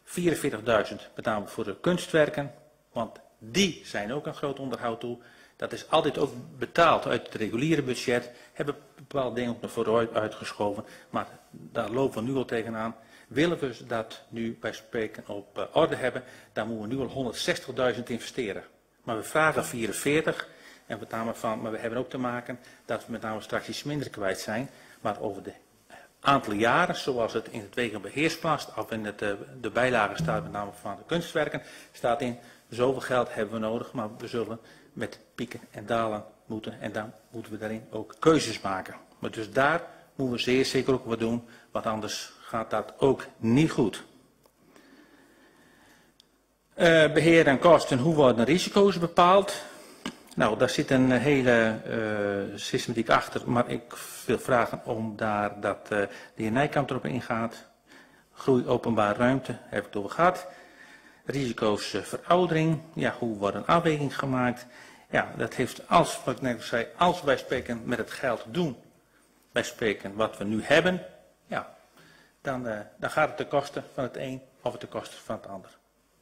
vierenveertigduizend met name voor de kunstwerken, want die zijn ook een groot onderhoud toe. Dat is altijd ook betaald uit het reguliere budget, hebben bepaalde dingen ook naar vooruit uitgeschoven, maar daar lopen we nu al tegenaan. Willen we dat nu bij spreken op uh, orde hebben, dan moeten we nu al honderdzestigduizend investeren. Maar we vragen vierenveertig, en met name van, maar we hebben ook te maken dat we met name straks iets minder kwijt zijn, maar over de aantal jaren, zoals het in het wegenbeheersplan of in het, uh, de bijlage staat, met name van de kunstwerken, staat in, zoveel geld hebben we nodig, maar we zullen met pieken en dalen moeten en dan moeten we daarin ook keuzes maken. Maar dus daar moeten we zeer zeker ook wat doen, want anders gaat dat ook niet goed. Uh, beheer en kosten, hoe worden risico's bepaald? Nou, daar zit een hele uh, systematiek achter, maar ik wil vragen om daar dat uh, de heer Nijkamp erop ingaat. Groei openbare ruimte, heb ik het over gehad. Risico's uh, veroudering, ja, hoe wordt een afweging gemaakt? Ja, dat heeft, als, wat ik net zei, als wij spreken met het geld doen, wij spreken wat we nu hebben, ja, dan, uh, dan gaat het ten koste van het een of ten koste van het ander.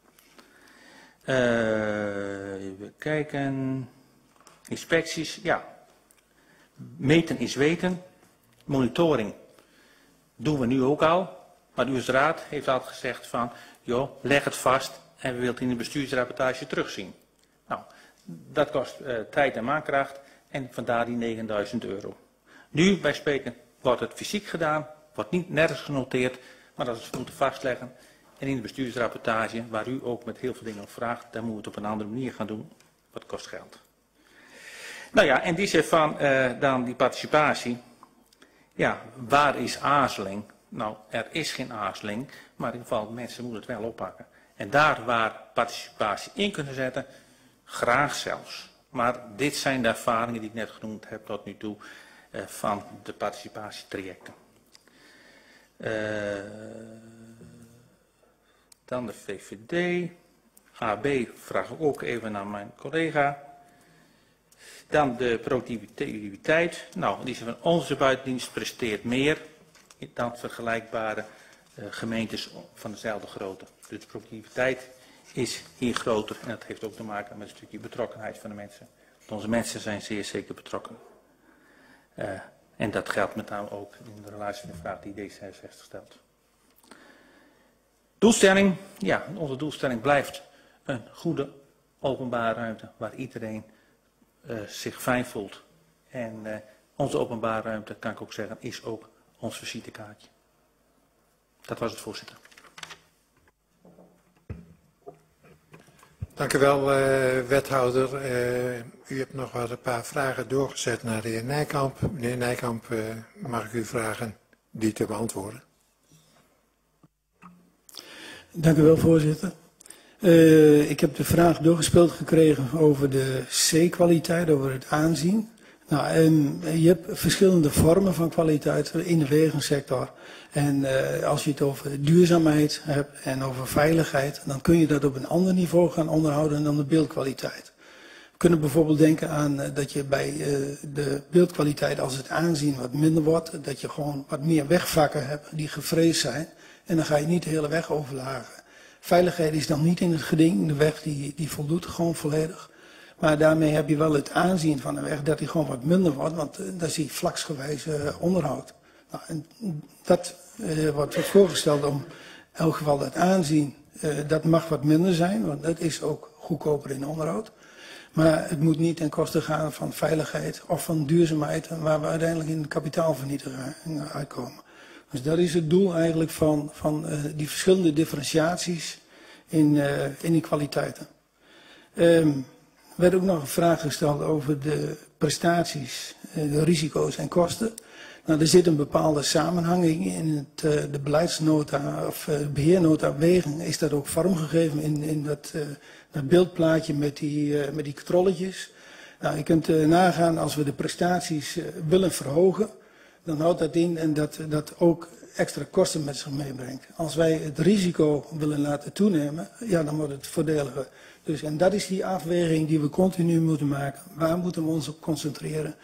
Uh, even kijken. Inspecties, ja. Meten is weten. Monitoring doen we nu ook al. Maar de U S Raad heeft al gezegd van, joh, leg het vast en we willen het in de bestuursrapportage terugzien. Nou, dat kost uh, tijd en maankracht en vandaar die negenduizend euro. Nu, wij spreken, wordt het fysiek gedaan, wordt niet nergens genoteerd, maar dat is moeten vastleggen. En in de bestuursrapportage, waar u ook met heel veel dingen op vraagt, daar moeten we het op een andere manier gaan doen. Wat kost geld. Nou ja, en die zegt van uh, dan die participatie. Ja, waar is aarzeling? Nou, er is geen aarzeling, maar in ieder geval mensen moeten het wel oppakken. En daar waar participatie in kunnen zetten, graag zelfs. Maar dit zijn de ervaringen die ik net genoemd heb tot nu toe uh, van de participatietrajecten. Uh, Dan de V V D. A B vraag ik ook even aan mijn collega. Dan de productiviteit. Nou, die van onze buitendienst presteert meer dan vergelijkbare uh, gemeentes van dezelfde grootte. Dus de productiviteit is hier groter en dat heeft ook te maken met een stukje betrokkenheid van de mensen. Want onze mensen zijn zeer zeker betrokken. Uh, en dat geldt met name ook in de relatie met de vraag die D zesenzestig stelt. Doelstelling, ja, onze doelstelling blijft een goede openbare ruimte waar iedereen uh, zich fijn voelt. En uh, onze openbare ruimte, kan ik ook zeggen, is ook ons visitekaartje. Dat was het, voorzitter. Dank u wel, uh, wethouder. Uh, u hebt nog wel een paar vragen doorgezet naar de heer Nijkamp. Meneer Nijkamp, uh, mag ik u vragen die te beantwoorden? Dank u wel, voorzitter. Uh, ik heb de vraag doorgespeeld gekregen over de C-kwaliteit, over het aanzien. Nou, um, je hebt verschillende vormen van kwaliteit in de wegensector. En uh, als je het over duurzaamheid hebt en over veiligheid, dan kun je dat op een ander niveau gaan onderhouden dan de beeldkwaliteit. We kunnen bijvoorbeeld denken aan uh, dat je bij uh, de beeldkwaliteit, als het aanzien wat minder wordt, dat je gewoon wat meer wegvakken hebt die gevreesd zijn. En dan ga je niet de hele weg overlagen. Veiligheid is dan niet in het geding. De weg die, die voldoet gewoon volledig. Maar daarmee heb je wel het aanzien van de weg dat die gewoon wat minder wordt. Want uh, daar zie je vlaksgewijs uh, onderhoud. Nou, en dat uh, wordt voorgesteld om in elk geval dat aanzien. Uh, dat mag wat minder zijn. Want dat is ook goedkoper in onderhoud. Maar het moet niet ten koste gaan van veiligheid of van duurzaamheid. Waar we uiteindelijk in de kapitaalvernietiging uitkomen. Dus dat is het doel eigenlijk van, van uh, die verschillende differentiaties in, uh, in die kwaliteiten. Um, er werd ook nog een vraag gesteld over de prestaties, uh, de risico's en kosten. Nou, er zit een bepaalde samenhang in het, uh, de beleidsnota of uh, beheernota wegen is dat ook vormgegeven in, in dat, uh, dat beeldplaatje met die, uh, met die trolletjes. Nou, je kunt uh, nagaan als we de prestaties uh, willen verhogen. Dan houdt dat in en dat dat ook extra kosten met zich meebrengt. Als wij het risico willen laten toenemen, ja, dan wordt het voordeliger. Dus, en dat is die afweging die we continu moeten maken. Waar moeten we ons op concentreren?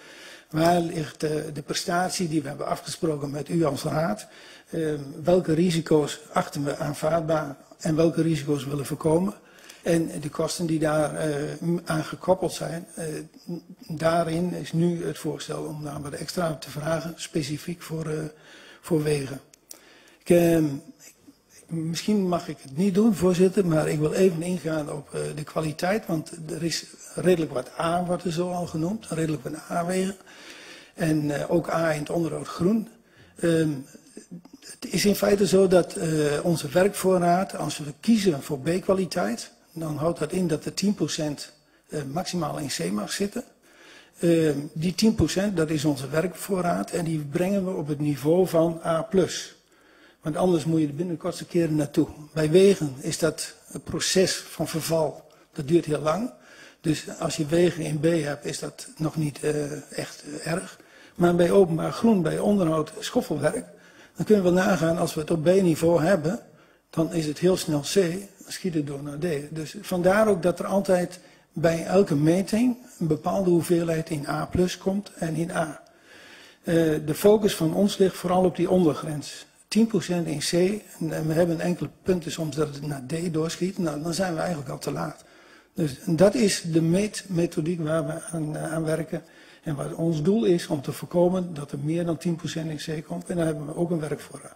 Waar ligt de, de prestatie die we hebben afgesproken met u als raad? Uh, welke risico's achten we aanvaardbaar en welke risico's willen we voorkomen? En de kosten die daar uh, aan gekoppeld zijn, uh, daarin is nu het voorstel om daar wat extra te vragen, specifiek voor, uh, voor wegen. Ik, uh, misschien mag ik het niet doen, voorzitter, maar ik wil even ingaan op uh, de kwaliteit, want er is redelijk wat A, wordt er zo al genoemd, redelijk wat A-wegen. En uh, ook A in het onderhoud groen. Uh, het is in feite zo dat uh, onze werkvoorraad, als we kiezen voor B-kwaliteit, dan houdt dat in dat er tien procent uh, maximaal in C mag zitten. Uh, die tien procent, dat is onze werkvoorraad en die brengen we op het niveau van A plus. Want anders moet je er binnen de kortste keren naartoe. Bij wegen is dat een proces van verval, dat duurt heel lang. Dus als je wegen in B hebt, is dat nog niet uh, echt uh, erg. Maar bij openbaar groen, bij onderhoud, schoffelwerk, dan kunnen we nagaan, als we het op B-niveau hebben, dan is het heel snel C, dan schiet het door naar D. Dus vandaar ook dat er altijd bij elke meting een bepaalde hoeveelheid in A plus komt en in A. Uh, de focus van ons ligt vooral op die ondergrens. tien procent in C, en we hebben enkele punten soms dat het naar D doorschiet, nou, dan zijn we eigenlijk al te laat. Dus dat is de meetmethodiek waar we aan, aan werken. En wat ons doel is om te voorkomen dat er meer dan tien procent in C komt. En dan hebben we ook een werkvoorraad.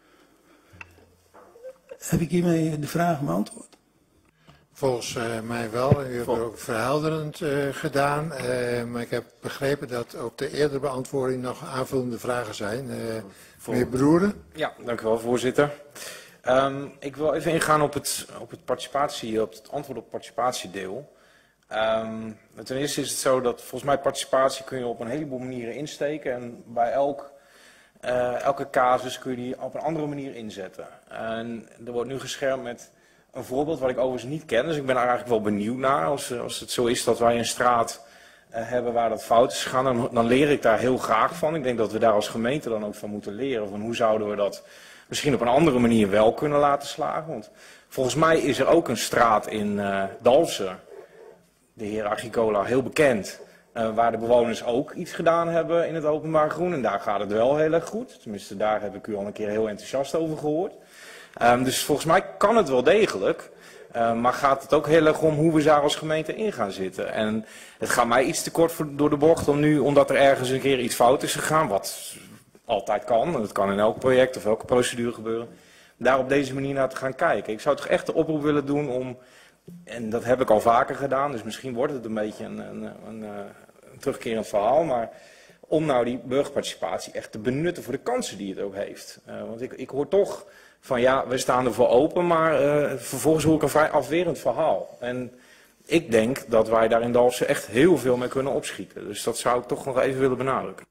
Heb ik hiermee de vraag beantwoord? Volgens uh, mij wel. U hebt het ook verhelderend uh, gedaan. Uh, maar ik heb begrepen dat op de eerdere beantwoording nog aanvullende vragen zijn. Uh, meneer Broeren. Ja, dank u wel, voorzitter. Um, ik wil even ingaan op het, op het participatie, op het antwoord op het participatiedeel. Um, ten eerste is het zo dat volgens mij participatie kun je op een heleboel manieren insteken. En bij elk, uh, elke casus kun je die op een andere manier inzetten. En er wordt nu geschermd met een voorbeeld wat ik overigens niet ken. Dus ik ben er eigenlijk wel benieuwd naar. Als, als het zo is dat wij een straat uh, hebben waar dat fout is gegaan, dan, dan leer ik daar heel graag van. Ik denk dat we daar als gemeente dan ook van moeten leren. Van hoe zouden we dat misschien op een andere manier wel kunnen laten slagen. Want volgens mij is er ook een straat in uh, Dalfsen, de heer Agricola, heel bekend, uh, waar de bewoners ook iets gedaan hebben in het openbaar groen. En daar gaat het wel heel erg goed. Tenminste, daar heb ik u al een keer heel enthousiast over gehoord. Um, dus volgens mij kan het wel degelijk. Uh, maar gaat het ook heel erg om hoe we daar als gemeente in gaan zitten. En het gaat mij iets te kort voor, door de bocht om nu, omdat er ergens een keer iets fout is gegaan, wat altijd kan, dat kan in elk project of elke procedure gebeuren, daar op deze manier naar te gaan kijken. Ik zou toch echt de oproep willen doen om, en dat heb ik al vaker gedaan, dus misschien wordt het een beetje een, een, een, een terugkerend verhaal, maar om nou die burgerparticipatie echt te benutten voor de kansen die het ook heeft. Uh, want ik, ik hoor toch van ja, we staan ervoor open, maar uh, vervolgens hoor ik een vrij afwerend verhaal. En ik denk dat wij daar in Dalfsen echt heel veel mee kunnen opschieten. Dus dat zou ik toch nog even willen benadrukken.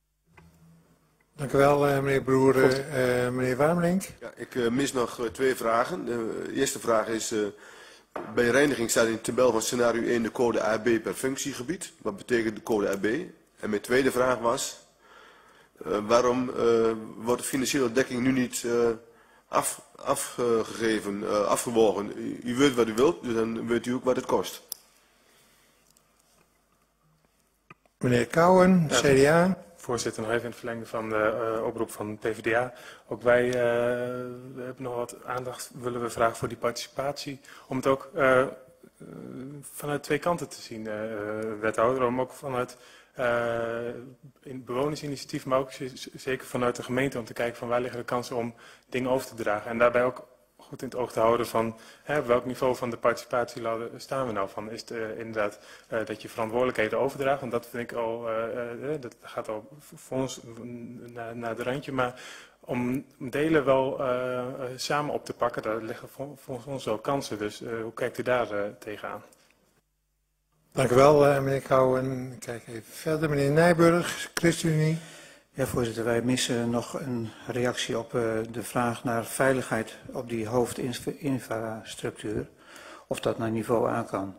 Dank u wel, uh, meneer Broer. Uh, uh, meneer Warmelink. Ja, ik uh, mis nog uh, twee vragen. De uh, eerste vraag is, uh, bij reiniging staat in de tabel van scenario één de code A B per functiegebied. Wat betekent de code A B? En mijn tweede vraag was, uh, waarom uh, wordt de financiële dekking nu niet uh, af, afgegeven, uh, afgewogen? U, u weet wat u wilt, dus dan weet u ook wat het kost. Meneer Kouwen, C D A. Voorzitter, nog even in het verlengde van de uh, oproep van de P v d A. Ook wij uh, hebben nog wat aandacht, willen we vragen voor die participatie. Om het ook uh, uh, vanuit twee kanten te zien, uh, wethouder. Om ook vanuit uh, in bewonersinitiatief, maar ook zeker vanuit de gemeente. Om te kijken van waar liggen de kansen om dingen over te dragen. En daarbij ook goed in het oog te houden van hè, op welk niveau van de participatie staan we nou van. Is het uh, inderdaad uh, dat je verantwoordelijkheden overdraagt, want dat vind ik al, uh, uh, dat gaat al voor ons naar, naar de randje, maar om delen wel uh, uh, samen op te pakken, daar liggen volgens ons wel kansen. Dus uh, hoe kijkt u daar uh, tegenaan? Dank u wel, uh, meneer Kouwen. Kijk even verder. Meneer Nijburg, ChristenUnie. Ja, voorzitter, wij missen nog een reactie op uh, de vraag naar veiligheid op die hoofdinfrastructuur. Of dat naar niveau A kan.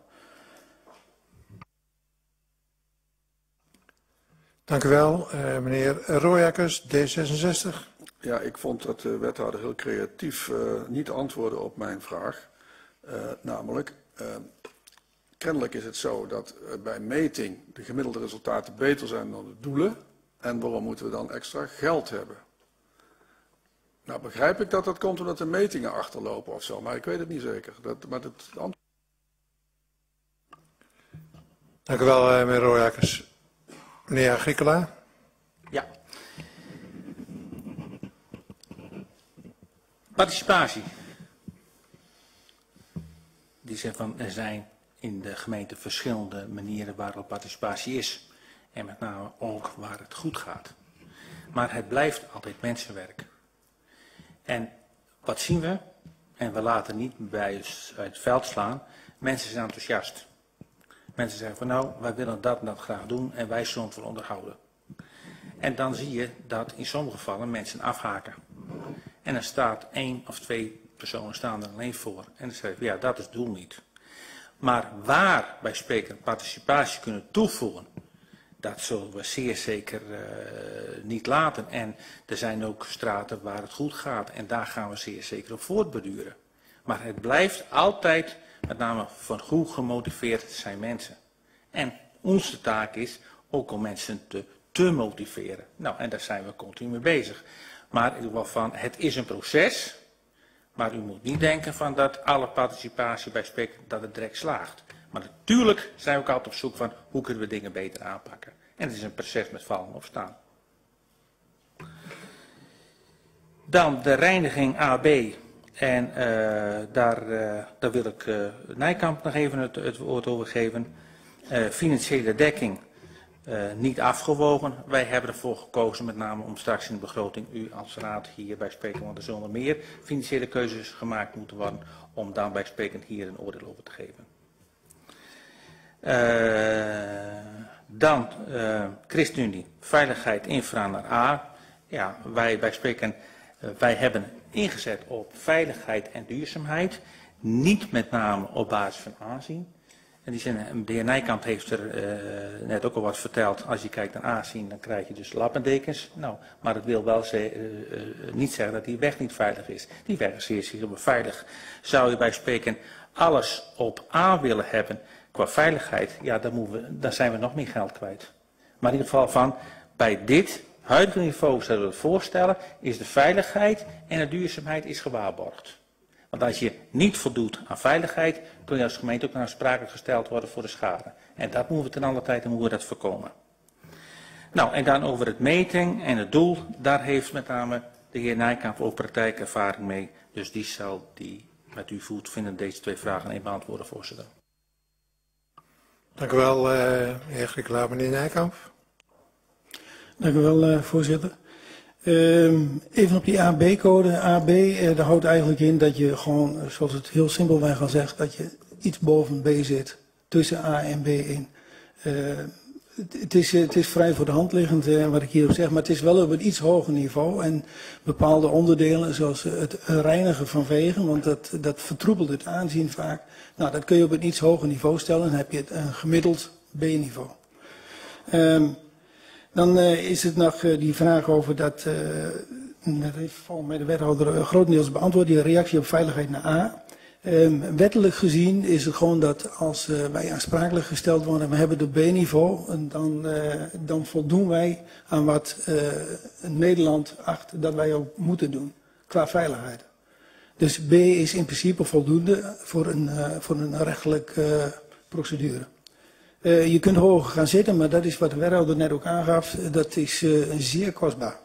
Dank u wel. Uh, meneer Royakkers, D zesenzestig. Ja, ik vond dat de wethouder heel creatief uh, niet antwoordde op mijn vraag. Uh, namelijk, uh, kennelijk is het zo dat uh, bij meting de gemiddelde resultaten beter zijn dan de doelen. En waarom moeten we dan extra geld hebben? Nou begrijp ik dat dat komt omdat de metingen achterlopen of zo, maar ik weet het niet zeker. Dat, maar dat antwoord... Dank u wel, uh, meneer Royakkers. Meneer Agricola. Ja. Participatie. Die zegt van er zijn in de gemeente verschillende manieren waarop participatie is. En met name ook waar het goed gaat. Maar het blijft altijd mensenwerk. En wat zien we? En we laten niet bij ons uit het veld slaan. Mensen zijn enthousiast. Mensen zeggen van nou, wij willen dat en dat graag doen en wij zullen het wel onderhouden. En dan zie je dat in sommige gevallen mensen afhaken. En dan staat één of twee personen staan er alleen voor. En dan zeggen ja, dat is het doel niet. Maar waar wij spreken participatie kunnen toevoegen, dat zullen we zeer zeker uh, niet laten. En er zijn ook straten waar het goed gaat en daar gaan we zeer zeker op voortborduren. Maar het blijft altijd, met name van goed gemotiveerd zijn mensen. En onze taak is ook om mensen te, te motiveren. Nou, en daar zijn we continu mee bezig. Maar in ieder geval van, het is een proces. Maar u moet niet denken van dat alle participatie bij spreken dat het direct slaagt. Maar natuurlijk zijn we ook altijd op zoek van hoe kunnen we dingen beter aanpakken. En het is een proces met vallen en opstaan. Dan de reiniging A B. En uh, daar, uh, daar wil ik uh, Nijkamp nog even het, het woord over geven. Uh, financiële dekking uh, niet afgewogen. Wij hebben ervoor gekozen met name om straks in de begroting u als raad hier bij spreken, want er zullen meer financiële keuzes gemaakt moeten worden om dan bij spreken hier een oordeel over te geven. Uh, dan uh, ChristenUnie, veiligheid, infra naar A. Ja, wij bij spreken, uh, wij hebben ingezet op veiligheid en duurzaamheid, niet met name op basis van aanzien. En die zijn, de heer Nijkamp heeft er uh, net ook al wat verteld. Als je kijkt naar aanzien, dan krijg je dus lappendekens. Nou, maar dat wil wel ze, uh, uh, niet zeggen dat die weg niet veilig is. Die weg is zeer zeker veilig. Zou je bij spreken alles op A willen hebben qua veiligheid, ja, dan, moeten we, dan zijn we nog meer geld kwijt. Maar in ieder geval van, bij dit huidige niveau, zoals we het voorstellen, is de veiligheid en de duurzaamheid is gewaarborgd. Want als je niet voldoet aan veiligheid, kun je als gemeente ook naar sprake gesteld worden voor de schade. En dat moeten we ten alle tijde moeten we dat voorkomen. Nou, en dan over het meting en het doel, daar heeft met name de heer Nijkamp ook praktijkervaring mee. Dus die zal die met u voelt vinden deze twee vragen in beantwoorden, voorzitter. Dank u wel, uh, heer Grieklaar. Meneer Nijkamp. Dank u wel, uh, voorzitter. Uh, even op die A B-code. A B, uh, dat houdt eigenlijk in dat je gewoon, zoals het heel simpelweg al zegt, dat je iets boven B zit, tussen A en B in. Uh, het, is, het is vrij voor de hand liggend uh, wat ik hierop zeg, maar het is wel op een iets hoger niveau. En bepaalde onderdelen, zoals het reinigen van wegen, want dat, dat vertroebelt het aanzien vaak. Nou, dat kun je op een iets hoger niveau stellen, dan heb je een gemiddeld B-niveau. Um, Dan uh, is het nog uh, die vraag over dat, uh, dat heeft volgens mij de wethouder uh, grotendeels beantwoord, die reactie op veiligheid naar A. Um, wettelijk gezien is het gewoon dat als uh, wij aansprakelijk gesteld worden, we hebben het op B-niveau, en dan, uh, dan voldoen wij aan wat uh, Nederland acht dat wij ook moeten doen, qua veiligheid. Dus B is in principe voldoende voor een, uh, voor een rechtelijke uh, procedure. Uh, je kunt hoger gaan zitten, maar dat is wat de wethouder net ook aangaf, dat is uh, zeer kostbaar.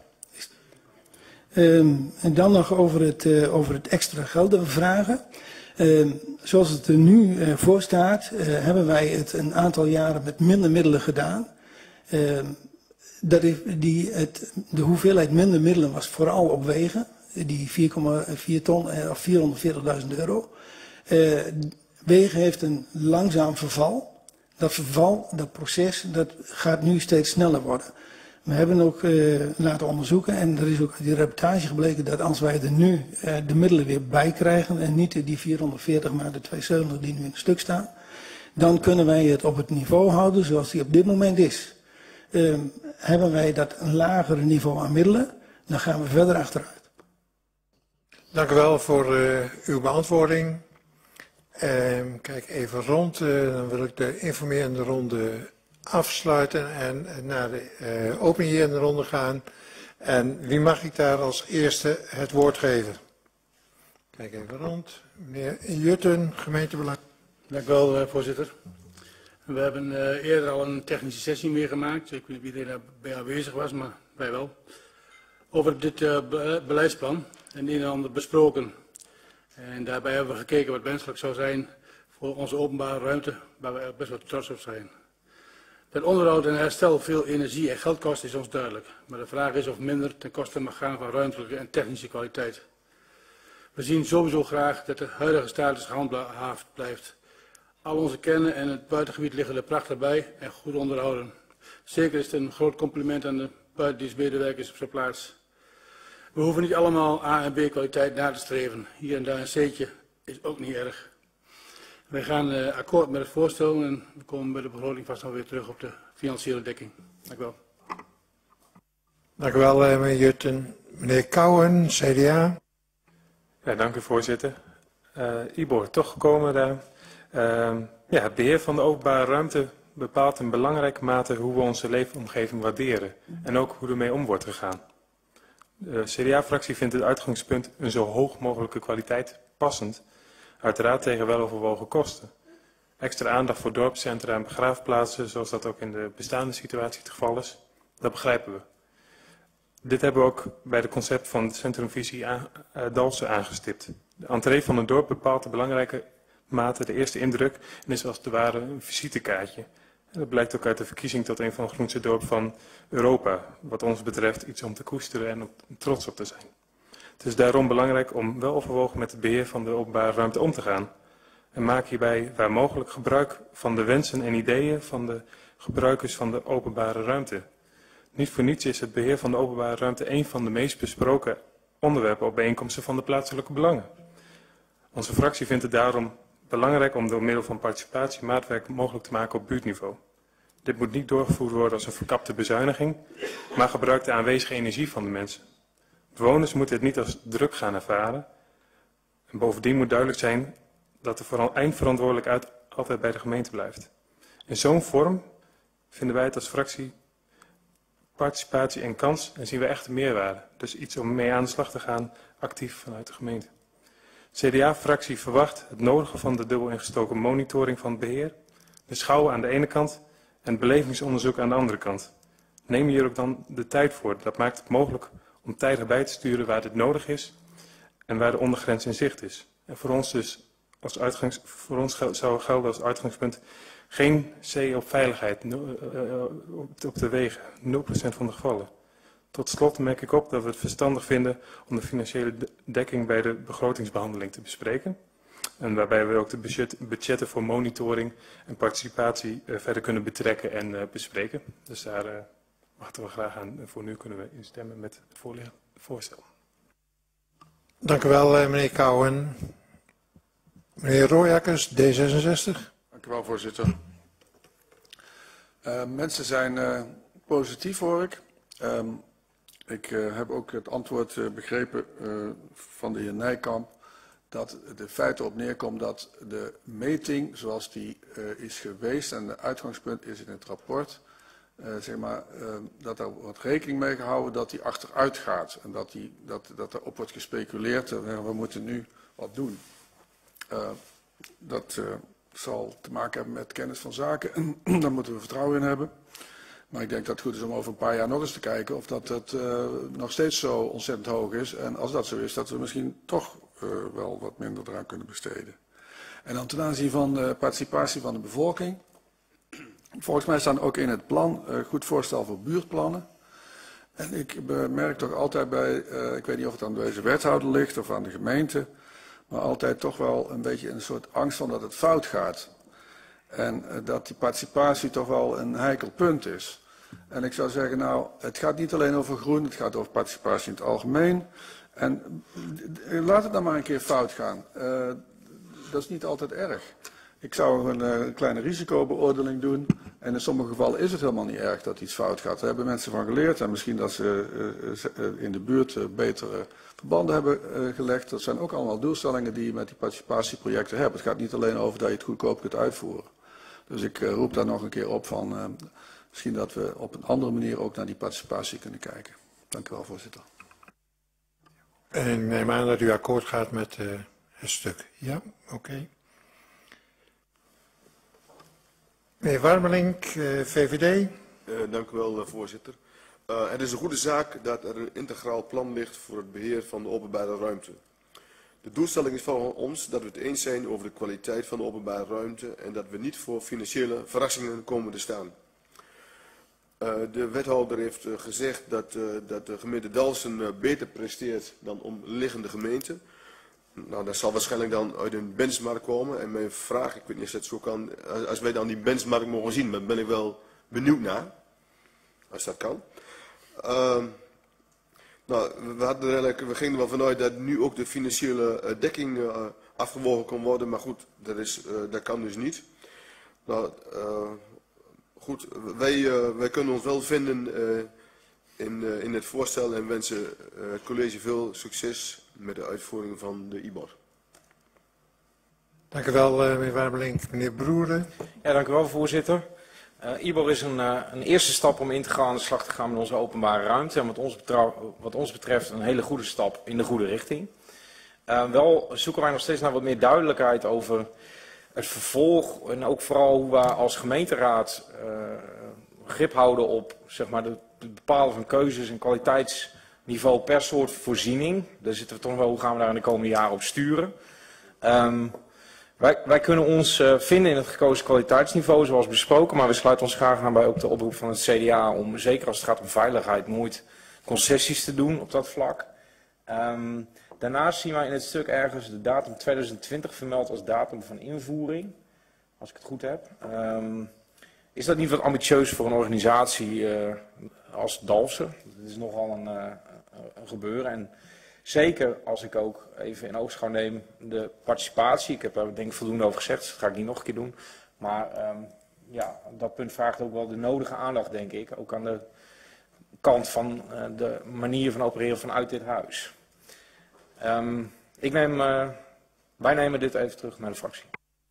Um, en dan nog over het, uh, over het extra geld dat we vragen. Uh, zoals het er nu uh, voor staat, uh, hebben wij het een aantal jaren met minder middelen gedaan. Uh, dat is die, het, de hoeveelheid minder middelen was vooral op wegen, die vier komma vier ton of vierhonderdveertigduizend euro. Uh, wegen heeft een langzaam verval. Dat verval, dat proces, dat gaat nu steeds sneller worden. We hebben ook uh, laten onderzoeken en er is ook uit die reportage gebleken dat als wij er nu uh, de middelen weer bij krijgen en niet die vierhonderdveertig maar de tweehonderdzeventig die nu in het stuk staan, dan kunnen wij het op het niveau houden zoals die op dit moment is. Uh, hebben wij dat een lagere niveau aan middelen, dan gaan we verder achteruit. Dank u wel voor uh, uw beantwoording. Uh, kijk even rond, uh, dan wil ik de informerende ronde afsluiten en naar de uh, openierende ronde gaan. En wie mag ik daar als eerste het woord geven? Kijk even rond. Meneer Jutten, gemeentebelang. Dank u wel, voorzitter. We hebben uh, eerder al een technische sessie meegemaakt. Ik weet niet of iedereen daarbij aanwezig was, maar wij wel. Over dit uh, be beleidsplan en een en ander besproken. En daarbij hebben we gekeken wat wenselijk zou zijn voor onze openbare ruimte, waar we best wel trots op zijn. Dat onderhoud en herstel veel energie en geld kost is ons duidelijk. Maar de vraag is of minder ten koste mag gaan van ruimtelijke en technische kwaliteit. We zien sowieso graag dat de huidige status gehandhaafd blijft. Al onze kernen en het buitengebied liggen er prachtig bij en goed onderhouden. Zeker is het een groot compliment aan de buitendienstmedewerkers op zijn plaats. We hoeven niet allemaal A en B kwaliteit na te streven. Hier en daar een C'tje is ook niet erg. Wij gaan uh, akkoord met het voorstel en we komen bij de begroting vast nog weer terug op de financiële dekking. Dank u wel. Dank u wel, meneer Jutten. Meneer Kouwen, C D A. Ja, dank u voorzitter. Uh, Ibor, toch gekomen daar. Uh, ja, het beheer van de openbare ruimte bepaalt in belangrijke mate hoe we onze leefomgeving waarderen en ook hoe ermee om wordt gegaan. De C D A-fractie vindt het uitgangspunt een zo hoog mogelijke kwaliteit passend, uiteraard tegen weloverwogen kosten. Extra aandacht voor dorpscentra en begraafplaatsen, zoals dat ook in de bestaande situatie het geval is, dat begrijpen we. Dit hebben we ook bij het concept van de Centrumvisie aan, uh, Dalsen aangestipt. De entree van een dorp bepaalt de belangrijke mate de eerste indruk en is als het ware een visitekaartje. En dat blijkt ook uit de verkiezing tot een van de groenste dorpen van Europa, wat ons betreft iets om te koesteren en op, trots op te zijn. Het is daarom belangrijk om wel overwogen met het beheer van de openbare ruimte om te gaan. En maak hierbij waar mogelijk gebruik van de wensen en ideeën van de gebruikers van de openbare ruimte. Niet voor niets is het beheer van de openbare ruimte een van de meest besproken onderwerpen op bijeenkomsten van de plaatselijke belangen. Onze fractie vindt het daarom belangrijk om door middel van participatie maatwerk mogelijk te maken op buurtniveau. Dit moet niet doorgevoerd worden als een verkapte bezuiniging, maar gebruikt de aanwezige energie van de mensen. Bewoners moeten het niet als druk gaan ervaren. En bovendien moet duidelijk zijn dat de eindverantwoordelijkheid altijd bij de gemeente blijft. In zo'n vorm vinden wij het als fractie participatie en kans en zien we echt een meerwaarde. Dus iets om mee aan de slag te gaan, actief vanuit de gemeente. De C D A-fractie verwacht het nodige van de dubbel ingestoken monitoring van het beheer, de schouwen aan de ene kant en het belevingsonderzoek aan de andere kant. Neem hier ook dan de tijd voor. Dat maakt het mogelijk om tijdig bij te sturen waar dit nodig is en waar de ondergrens in zicht is. En voor ons dus als uitgangs, voor ons zou gelden als uitgangspunt geen C op veiligheid op de wegen, nul procent van de gevallen. Tot slot merk ik op dat we het verstandig vinden om de financiële dekking bij de begrotingsbehandeling te bespreken. En waarbij we ook de budget, budgetten voor monitoring en participatie uh, verder kunnen betrekken en uh, bespreken. Dus daar uh, wachten we graag aan. En voor nu kunnen we instemmen met het voorliggende voorstel. Dank u wel, meneer Kouwen. Meneer Royakkers, D zesenzestig. Dank u wel, voorzitter. Uh, mensen zijn uh, positief, hoor ik. Um, ik uh, heb ook het antwoord uh, begrepen uh, van de heer Nijkamp, dat de feit erop neerkomt dat de meting zoals die uh, is geweest en de uitgangspunt is in het rapport, uh, zeg maar, uh, dat er wordt rekening mee gehouden dat die achteruit gaat en dat, die, dat, dat er op wordt gespeculeerd, uh, we moeten nu wat doen. Uh, dat uh, zal te maken hebben met kennis van zaken en daar moeten we vertrouwen in hebben. Maar ik denk dat het goed is om over een paar jaar nog eens te kijken of dat het uh, nog steeds zo ontzettend hoog is. En als dat zo is, dat we misschien toch uh, wel wat minder eraan kunnen besteden. En dan ten aanzien van de participatie van de bevolking. Volgens mij staan ook in het plan uh, goed voorstel voor buurtplannen. En ik merk toch altijd bij, uh, ik weet niet of het aan deze wethouder ligt of aan de gemeente, maar altijd toch wel een beetje een soort angst van dat het fout gaat. En uh, dat die participatie toch wel een heikel punt is. En ik zou zeggen, nou, het gaat niet alleen over groen, het gaat over participatie in het algemeen. En uh, laat het dan maar een keer fout gaan. Uh, dat is niet altijd erg. Ik zou een, een kleine risicobeoordeling doen. En in sommige gevallen is het helemaal niet erg dat iets fout gaat. Daar hebben mensen van geleerd. En misschien dat ze uh, uh, in de buurt uh, betere verbanden hebben uh, gelegd. Dat zijn ook allemaal doelstellingen die je met die participatieprojecten hebt. Het gaat niet alleen over dat je het goedkoop kunt uitvoeren. Dus ik uh, roep daar nog een keer op van uh, misschien dat we op een andere manier ook naar die participatie kunnen kijken. Dank u wel, voorzitter. En ik neem aan dat u akkoord gaat met uh, het stuk. Ja, oké. Okay. Meneer Warmelink, uh, V V D. Uh, dank u wel, uh, voorzitter. Uh, het is een goede zaak dat er een integraal plan ligt voor het beheer van de openbare ruimte. De doelstelling is van ons dat we het eens zijn over de kwaliteit van de openbare ruimte en dat we niet voor financiële verrassingen komen te staan. Uh, de wethouder heeft uh, gezegd dat, uh, dat de gemeente Dalfsen uh, beter presteert dan omliggende gemeenten. Nou, dat zal waarschijnlijk dan uit een benchmark komen. En mijn vraag, ik weet niet of dat zo kan, als wij dan die benchmark mogen zien, daar ben ik wel benieuwd naar. Als dat kan. Uh, nou, we, hadden eigenlijk, we gingen er wel vanuit dat nu ook de financiële uh, dekking uh, afgewogen kon worden. Maar goed, dat, is, uh, dat kan dus niet. Nou, uh, goed, wij, uh, wij kunnen ons wel vinden uh, in, uh, in het voorstel en wensen uh, het college veel succes met de uitvoering van de I B O R. Dank u wel, uh, meneer Warmelink. Meneer Broeren. Ja, dank u wel, voorzitter. Uh, I B O R is een, uh, een eerste stap om integraal aan de slag te gaan met onze openbare ruimte. En wat ons, wat ons betreft een hele goede stap in de goede richting. Uh, wel zoeken wij nog steeds naar wat meer duidelijkheid over het vervolg. En ook vooral hoe we als gemeenteraad uh, grip houden op zeg maar, de, het bepalen van keuzes en kwaliteitsniveau per soort voorziening. Daar zitten we toch wel, hoe gaan we daar in de komende jaren op sturen. Um, Wij, wij kunnen ons uh, vinden in het gekozen kwaliteitsniveau zoals besproken, maar we sluiten ons graag aan bij ook de oproep van het C D A om, zeker als het gaat om veiligheid, nooit concessies te doen op dat vlak. Um, daarnaast zien wij in het stuk ergens de datum tweeduizend twintig vermeld als datum van invoering, als ik het goed heb. Um, is dat niet wat ambitieus voor een organisatie uh, als Dalfsen? Dat is nogal een, uh, een gebeuren. En zeker als ik ook even in oogschouw neem de participatie. Ik heb daar denk ik voldoende over gezegd, dus dat ga ik niet nog een keer doen. Maar um, ja, dat punt vraagt ook wel de nodige aandacht, denk ik. Ook aan de kant van uh, de manier van opereren vanuit dit huis. Um, ik neem, uh, wij nemen dit even terug naar de fractie.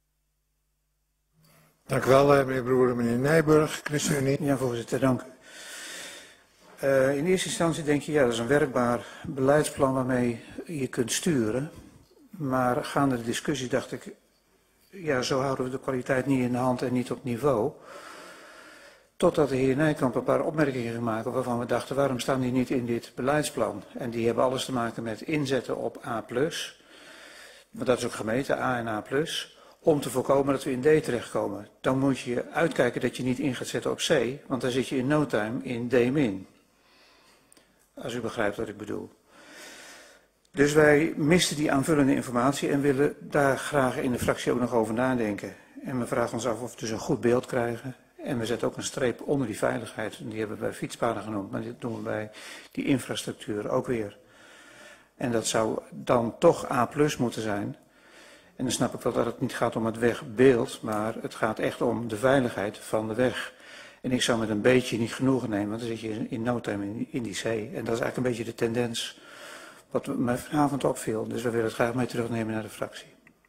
Dank u wel, meneer Broeren. Meneer Nijburg, ChristenUnie. Ja, voorzitter, dank u. Uh, in eerste instantie denk je, ja, dat is een werkbaar beleidsplan waarmee je kunt sturen. Maar gaande de discussie dacht ik, ja, zo houden we de kwaliteit niet in de hand en niet op niveau. Totdat de heer Nijkamp een paar opmerkingen gemaakt waarvan we dachten, waarom staan die niet in dit beleidsplan? En die hebben alles te maken met inzetten op A plus. Maar dat is ook gemeten, A en A plus. Om te voorkomen dat we in D terechtkomen. Dan moet je uitkijken dat je niet in gaat zetten op C, want dan zit je in no time in D min. Als u begrijpt wat ik bedoel. Dus wij misten die aanvullende informatie en willen daar graag in de fractie ook nog over nadenken. En we vragen ons af of we dus een goed beeld krijgen. En we zetten ook een streep onder die veiligheid. En die hebben we bij fietspaden genoemd, maar dit doen we bij die infrastructuur ook weer. En dat zou dan toch A plus moeten zijn. En dan snap ik wel dat het niet gaat om het wegbeeld, maar het gaat echt om de veiligheid van de weg. En ik zou met een beetje niet genoegen nemen, want dan zit je in no time in, in die C. En dat is eigenlijk een beetje de tendens wat mij vanavond opviel. Dus we willen het graag mee terugnemen naar de fractie.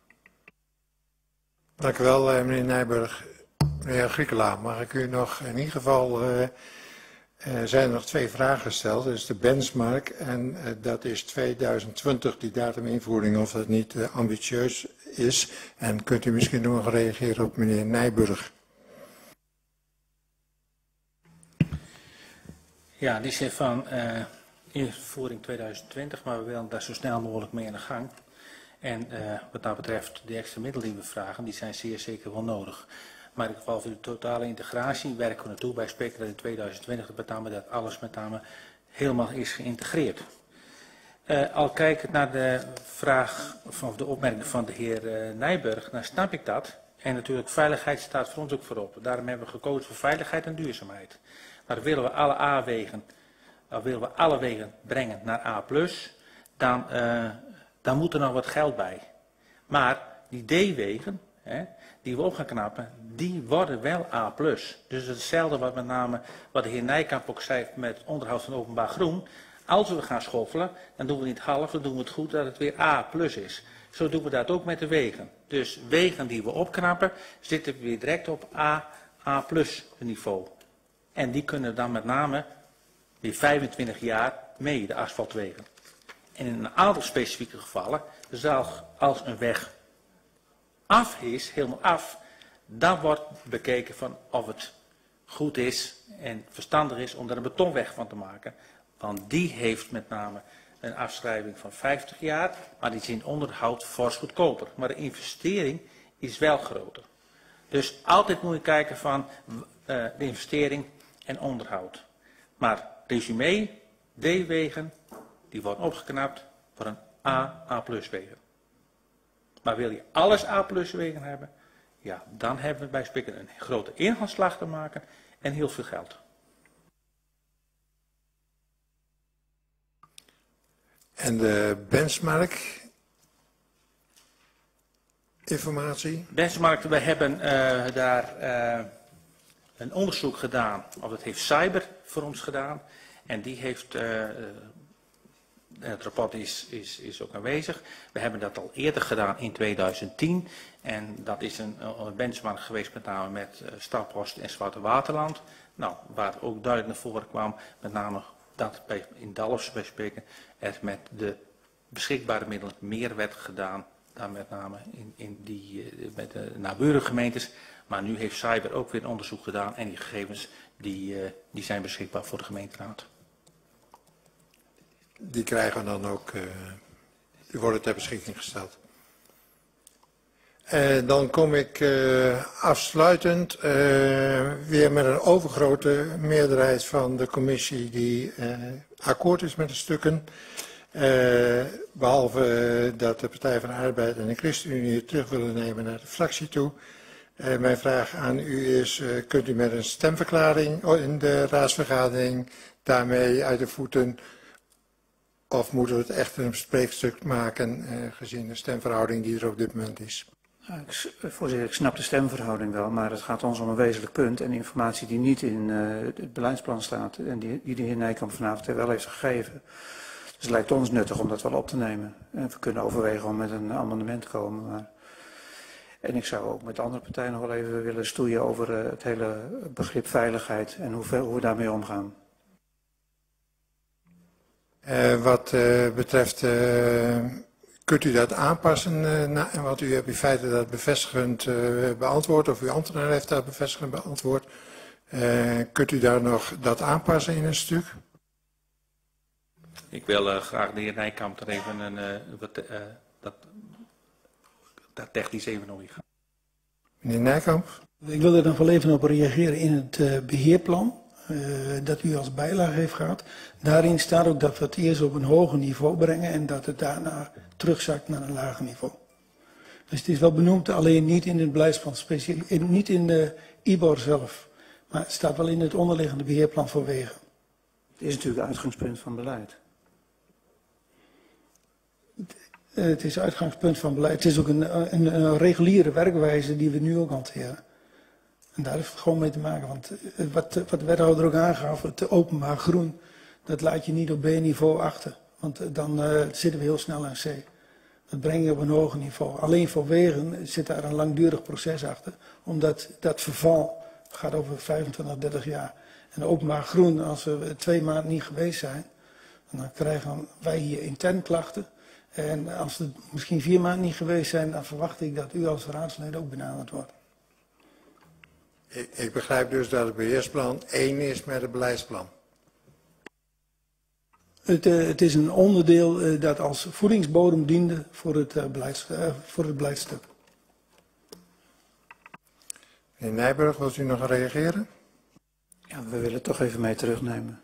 Dank u wel, meneer Nijburg. Meneer Griekela, mag ik u nog in ieder geval, uh, uh, zijn er nog twee vragen gesteld. Dat is de benchmark en uh, dat is tweeduizend twintig, die datum invoering, of dat niet uh, ambitieus is. En kunt u misschien nog reageren op meneer Nijburg? Ja, die zegt van uh, invoering tweeduizend twintig, maar we willen daar zo snel mogelijk mee aan de gang. En uh, wat dat betreft, de extra middelen die we vragen, die zijn zeer zeker wel nodig. Maar in het geval van de totale integratie werken we naartoe bij spreken dat in tweeduizend twintig dat, met name, dat alles met name helemaal is geïntegreerd. Uh, al kijkend naar de vraag of de opmerking van de heer uh, Nijburg, dan snap ik dat. En natuurlijk, veiligheid staat voor ons ook voorop. Daarom hebben we gekozen voor veiligheid en duurzaamheid. Maar willen we alle A-wegen, dan willen we alle wegen brengen naar A plus, dan, uh, dan moet er nog wat geld bij. Maar die D-wegen, hè, die we op gaan knappen, die worden wel A plus. Dus hetzelfde wat met name wat de heer Nijkamp ook zei met onderhoud van openbaar groen. Als we gaan schoffelen, dan doen we niet half, dan doen we het goed dat het weer A plus is. Zo doen we dat ook met de wegen. Dus wegen die we opknappen, zitten we weer direct op A, A plus niveau. En die kunnen dan met name weer vijfentwintig jaar mee, de asfaltwegen. En in een aantal specifieke gevallen, dus als een weg af is, helemaal af, dan wordt bekeken van of het goed is en verstandig is om er een betonweg van te maken. Want die heeft met name een afschrijving van vijftig jaar, maar die is in onderhoud fors goedkoper. Maar de investering is wel groter. Dus altijd moet je kijken van uh, de investering en onderhoud. Maar resume, D-wegen, die worden opgeknapt voor een A, A plus wegen. Maar wil je alles A plus wegen hebben, ja, dan hebben we bij spreken een grote inhaalslag te maken en heel veel geld. En de benchmark informatie? Benchmark, we hebben uh, daar uh, een onderzoek gedaan, of dat heeft Cyber voor ons gedaan. En die heeft, uh, het rapport is, is, is ook aanwezig. We hebben dat al eerder gedaan in tweeduizend tien. En dat is een, een benchmark geweest met name met uh, Staphorst en Zwarte Waterland. Nou, waar ook duidelijk naar voren kwam, met name dat bij, in Dalfsen bij spreken, er met de beschikbare middelen meer werd gedaan dan met name in, in die, uh, met de naburige gemeentes. Maar nu heeft Cyber ook weer een onderzoek gedaan en die gegevens die, uh, die zijn beschikbaar voor de gemeenteraad. Die krijgen dan ook, uh, die worden ter beschikking gesteld. Uh, dan kom ik uh, afsluitend uh, weer met een overgrote meerderheid van de commissie die uh, akkoord is met de stukken. Uh, behalve uh, dat de Partij van de Arbeid en de ChristenUnie het terug willen nemen naar de fractie toe. Uh, mijn vraag aan u is, uh, kunt u met een stemverklaring in de raadsvergadering daarmee uit de voeten, of moeten we het echt een spreekstuk maken uh, gezien de stemverhouding die er op dit moment is? Voorzitter, ik snap de stemverhouding wel, maar het gaat ons om een wezenlijk punt en informatie die niet in uh, het beleidsplan staat en die, die de heer Nijkamp vanavond wel heeft gegeven. Dus het lijkt ons nuttig om dat wel op te nemen. En we kunnen overwegen om met een amendement te komen. Maar... En ik zou ook met de andere partijen nog wel even willen stoeien over uh, het hele begrip veiligheid en hoe, hoe we daarmee omgaan. Uh, wat uh, betreft, uh, kunt u dat aanpassen? Uh, na, want u hebt in feite dat bevestigend uh, beantwoord, of uw ambtenaar heeft dat bevestigend beantwoord. Uh, kunt u daar nog dat aanpassen in een stuk? Ik wil uh, graag de heer Nijkamp er even een, uh, wat, uh, dat, dat technisch even nog gaan. Meneer Nijkamp? Ik wil er nog wel even op reageren in het uh, beheerplan. Uh, dat u als bijlage heeft gehad. Daarin staat ook dat we het eerst op een hoger niveau brengen en dat het daarna terugzakt naar een lager niveau. Dus het is wel benoemd, alleen niet in het beleidsplan, speciaal, niet in de I B O R zelf. Maar het staat wel in het onderliggende beheerplan voor wegen. Het is natuurlijk het uitgangspunt van beleid. Uh, het is het uitgangspunt van beleid. Het is ook een, een, een reguliere werkwijze die we nu ook hanteren. En daar heeft het gewoon mee te maken, want wat, wat de wethouder ook aangaf, het openbaar groen, dat laat je niet op B-niveau achter. Want dan uh, zitten we heel snel aan C. Dat breng je op een hoger niveau. Alleen voor wegen zit daar een langdurig proces achter, omdat dat verval gaat over vijfentwintig, dertig jaar. En openbaar groen, als we twee maanden niet geweest zijn, dan krijgen wij hier intern klachten. En als we misschien vier maanden niet geweest zijn, dan verwacht ik dat u als raadslid ook benaderd wordt. Ik, ik begrijp dus dat het beheersplan één is met het beleidsplan. Het, uh, het is een onderdeel uh, dat als voedingsbodem diende voor het, uh, beleids, uh, voor het beleidstuk. Meneer Nijburg, wilt u nog reageren? Ja, we willen het toch even mee terugnemen.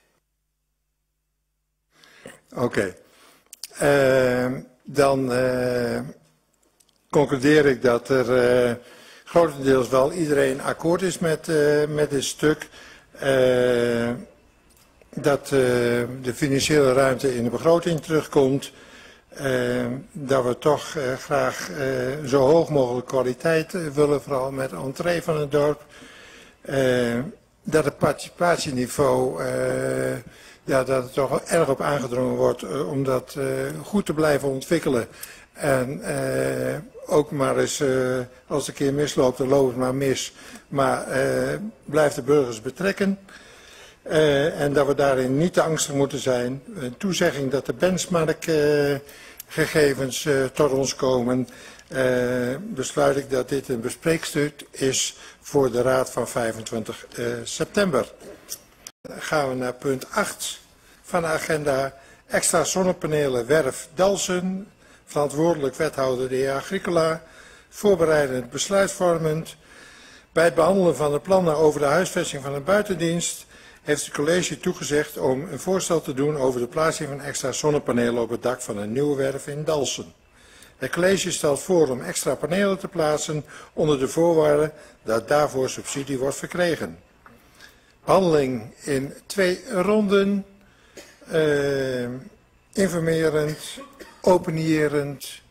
Oké. Okay. Uh, dan uh, concludeer ik dat er uh, grotendeels wel iedereen akkoord is met, uh, met dit stuk. Uh, dat uh, de financiële ruimte in de begroting terugkomt. Uh, dat we toch uh, graag uh, zo hoog mogelijk kwaliteit uh, willen, vooral met de entree van het dorp. Uh, dat het participatieniveau, uh, ja, dat er toch erg op aangedrongen wordt uh, om dat uh, goed te blijven ontwikkelen. En uh, ook maar eens, uh, als het een keer misloopt, dan loopt het maar mis. Maar uh, blijf de burgers betrekken. Uh, en dat we daarin niet te angstig moeten zijn. Een toezegging dat de benchmark uh, gegevens uh, tot ons komen. Uh, besluit ik dat dit een bespreekstuk is voor de raad van vijfentwintig september. Dan gaan we naar punt acht van de agenda. Extra zonnepanelen werf Dalsen. Verantwoordelijk wethouder de heer Agricola. Voorbereidend besluitvormend. Bij het behandelen van de plannen over de huisvesting van de buitendienst heeft het college toegezegd om een voorstel te doen over de plaatsing van extra zonnepanelen op het dak van een nieuwe werf in Dalsen. Het college stelt voor om extra panelen te plaatsen onder de voorwaarde dat daarvoor subsidie wordt verkregen. Behandeling in twee ronden, uh, informerend, opinierend.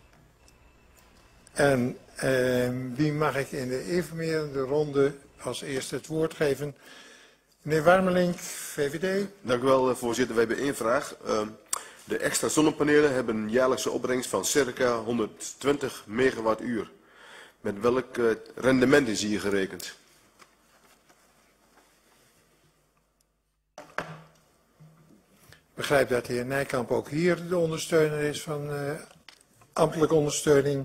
En uh, wie mag ik in de informerende ronde als eerste het woord geven? Meneer Warmelink, V V D. Dank u wel, voorzitter. Wij hebben één vraag. Uh, de extra zonnepanelen hebben een jaarlijkse opbrengst van circa honderdtwintig megawattuur. Met welk uh, rendement is hier gerekend? Ik begrijp dat de heer Nijkamp ook hier de ondersteuner is van uh, ambtelijke ondersteuning.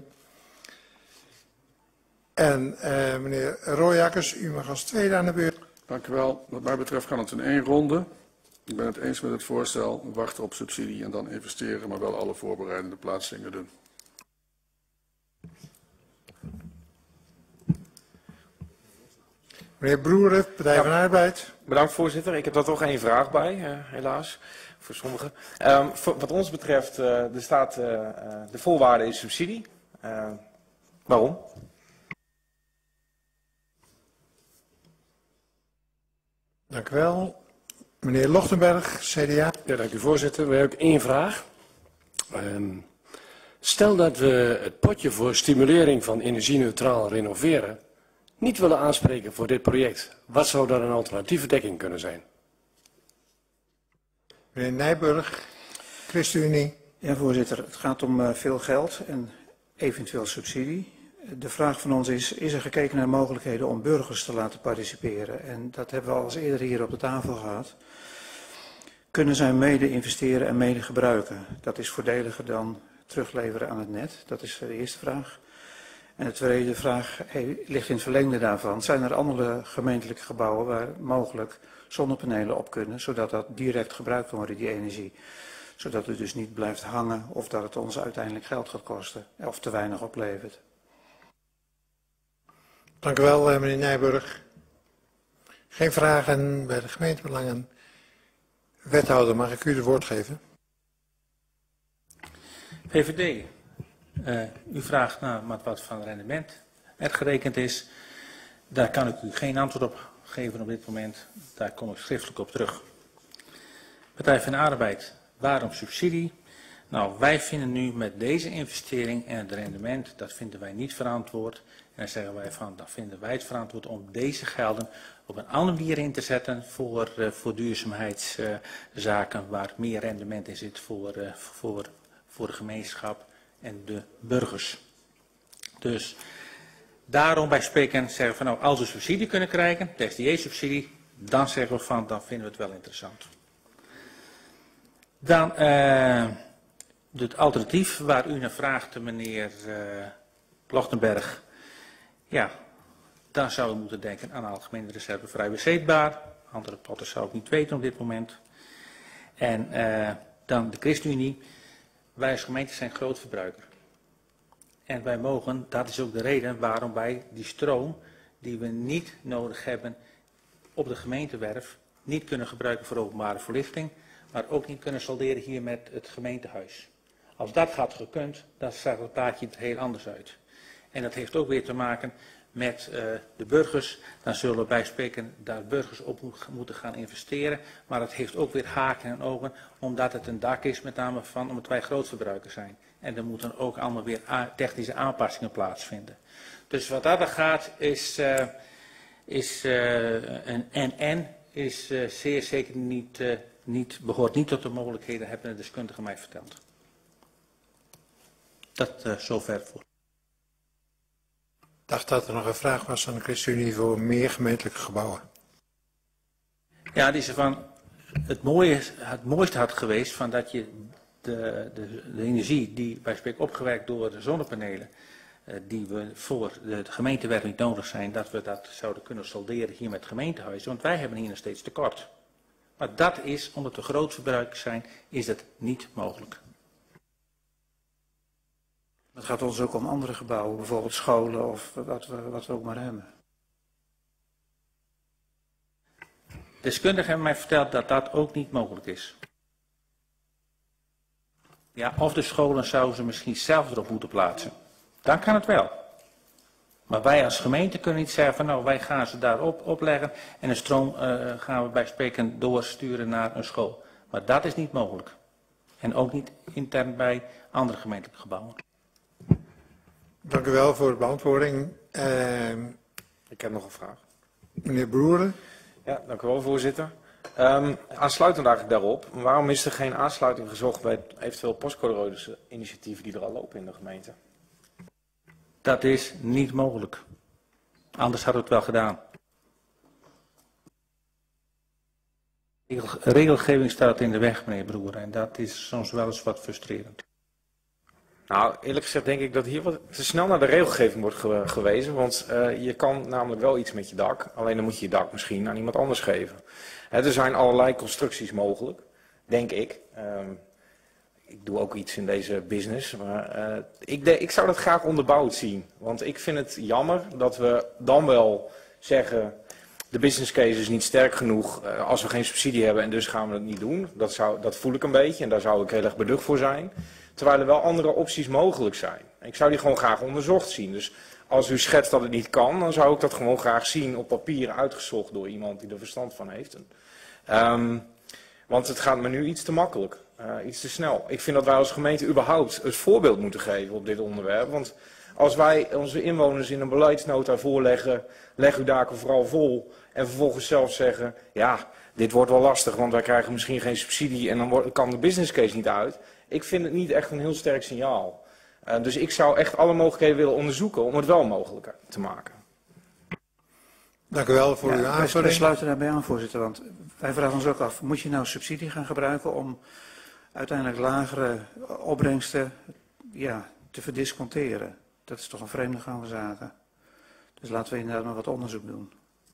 En uh, meneer Royakkers, u mag als tweede aan de beurt. Dank u wel. Wat mij betreft kan het in één ronde. Ik ben het eens met het voorstel, wachten op subsidie en dan investeren, maar wel alle voorbereidende plaatsingen doen. Meneer Broeren, Partij van de Arbeid. Bedankt voorzitter. Ik heb daar toch één vraag bij, uh, helaas, voor sommigen. Um, voor, wat ons betreft, uh, er staat uh, uh, de voorwaarde is subsidie. Uh, waarom? Dank u wel. Meneer Lochtenberg, C D A. Ja, dank u voorzitter. We hebben ook één vraag. Um, stel dat we het potje voor stimulering van energie-neutraal renoveren niet willen aanspreken voor dit project. Wat zou dan een alternatieve dekking kunnen zijn? Meneer Nijburg, ChristenUnie. Ja, voorzitter. Het gaat om uh, veel geld en eventueel subsidie. De vraag van ons is, is er gekeken naar mogelijkheden om burgers te laten participeren? En dat hebben we al eens eerder hier op de tafel gehad. Kunnen zij mede investeren en mede gebruiken? Dat is voordeliger dan terugleveren aan het net. Dat is de eerste vraag. En de tweede vraag hey, ligt in het verlengde daarvan. Zijn er andere gemeentelijke gebouwen waar mogelijk zonnepanelen op kunnen, zodat dat direct gebruikt kan worden, die energie? Zodat het dus niet blijft hangen of dat het ons uiteindelijk geld gaat kosten of te weinig oplevert. Dank u wel, meneer Nijburg. Geen vragen bij de gemeentebelangen. Wethouder, mag ik u het woord geven? V V D, uh, u vraagt naar wat van rendement er gerekend is. Daar kan ik u geen antwoord op geven op dit moment. Daar kom ik schriftelijk op terug. Partij van de Arbeid, waarom subsidie? Nou, wij vinden nu met deze investering en het rendement, dat vinden wij niet verantwoord. En dan zeggen wij van, dan vinden wij het verantwoord om deze gelden op een andere manier in te zetten voor, uh, voor duurzaamheidszaken, uh, waar meer rendement in zit voor, uh, voor, voor de gemeenschap en de burgers. Dus daarom bij spreken zeggen we van, nou, als we subsidie kunnen krijgen, de S D E-subsidie, dan zeggen we van, dan vinden we het wel interessant. Dan uh, het alternatief waar u naar vraagt, meneer uh, Lochtenberg. Ja, dan zou u moeten denken aan algemene reserve vrij bezetbaar. Andere potten zou ik niet weten op dit moment. En uh, dan de ChristenUnie. Wij als gemeente zijn grootverbruiker. En wij mogen, dat is ook de reden waarom wij die stroom die we niet nodig hebben op de gemeentewerf niet kunnen gebruiken voor openbare verlichting, maar ook niet kunnen salderen hier met het gemeentehuis. Als dat had gekund, dan zag het plaatje er heel anders uit. En dat heeft ook weer te maken met uh, de burgers, dan zullen wij spreken daar burgers op moeten gaan investeren. Maar het heeft ook weer haken en ogen, omdat het een dak is, met name van, omdat wij grootverbruikers zijn. En er moeten ook allemaal weer technische aanpassingen plaatsvinden. Dus wat dat er gaat, is, uh, is uh, een en-en, is uh, zeer zeker niet, uh, niet, behoort niet tot de mogelijkheden, hebben de deskundigen mij verteld. Dat uh, zover voor. Ik dacht dat er nog een vraag was van de ChristenUnie voor meer gemeentelijke gebouwen. Ja, die is van, het, mooie, het mooiste had geweest van dat je de, de, de energie die bij spreken opgewerkt door de zonnepanelen, uh, die we voor de, de gemeentewerking nodig zijn, dat we dat zouden kunnen solderen hier met gemeentehuizen, want wij hebben hier nog steeds tekort. Maar dat is, omdat we grootverbruikers zijn, is dat niet mogelijk. Het gaat ons ook om andere gebouwen, bijvoorbeeld scholen of wat we, wat we ook maar hebben. Deskundigen hebben mij verteld dat dat ook niet mogelijk is. Ja, of de scholen zouden ze misschien zelf erop moeten plaatsen. Dan kan het wel. Maar wij als gemeente kunnen niet zeggen van nou wij gaan ze daarop opleggen en de stroom uh, gaan we bij spreken doorsturen naar een school. Maar dat is niet mogelijk. En ook niet intern bij andere gemeentelijke gebouwen. Dank u wel voor de beantwoording. Uh, Ik heb nog een vraag. Meneer Broeren. Ja, dank u wel, voorzitter. Um, aansluitend eigenlijk daarop, waarom is er geen aansluiting gezocht bij eventueel postcode initiatieven die er al lopen in de gemeente? Dat is niet mogelijk. Anders hadden we het wel gedaan. Regelgeving staat in de weg, meneer Broeren, en dat is soms wel eens wat frustrerend. Nou, eerlijk gezegd denk ik dat hier wat te snel naar de regelgeving wordt ge gewezen. Want uh, je kan namelijk wel iets met je dak. Alleen dan moet je je dak misschien aan iemand anders geven. He, er zijn allerlei constructies mogelijk, denk ik. Um, ik doe ook iets in deze business. Maar uh, ik, de, ik zou dat graag onderbouwd zien. Want ik vind het jammer dat we dan wel zeggen, de business case is niet sterk genoeg uh, als we geen subsidie hebben en dus gaan we het niet doen. Dat, zou, dat voel ik een beetje en daar zou ik heel erg beducht voor zijn. Terwijl er wel andere opties mogelijk zijn. Ik zou die gewoon graag onderzocht zien. Dus als u schetst dat het niet kan, dan zou ik dat gewoon graag zien op papier uitgezocht door iemand die er verstand van heeft. Um, want het gaat me nu iets te makkelijk, uh, iets te snel. Ik vind dat wij als gemeente überhaupt het voorbeeld moeten geven op dit onderwerp. Want als wij onze inwoners in een beleidsnota voorleggen, leg uw daken vooral vol. En vervolgens zelf zeggen, ja, dit wordt wel lastig, want wij krijgen misschien geen subsidie en dan wordt, kan de business case niet uit. Ik vind het niet echt een heel sterk signaal. Uh, dus ik zou echt alle mogelijkheden willen onderzoeken om het wel mogelijk te maken. Dank u wel voor ja, uw aanvulling. Wij sluiten daarbij aan, voorzitter, want wij vragen ons ook af, moet je nou subsidie gaan gebruiken om uiteindelijk lagere opbrengsten ja, te verdisconteren? Dat is toch een vreemde gang van zaken. Dus laten we inderdaad maar wat onderzoek doen.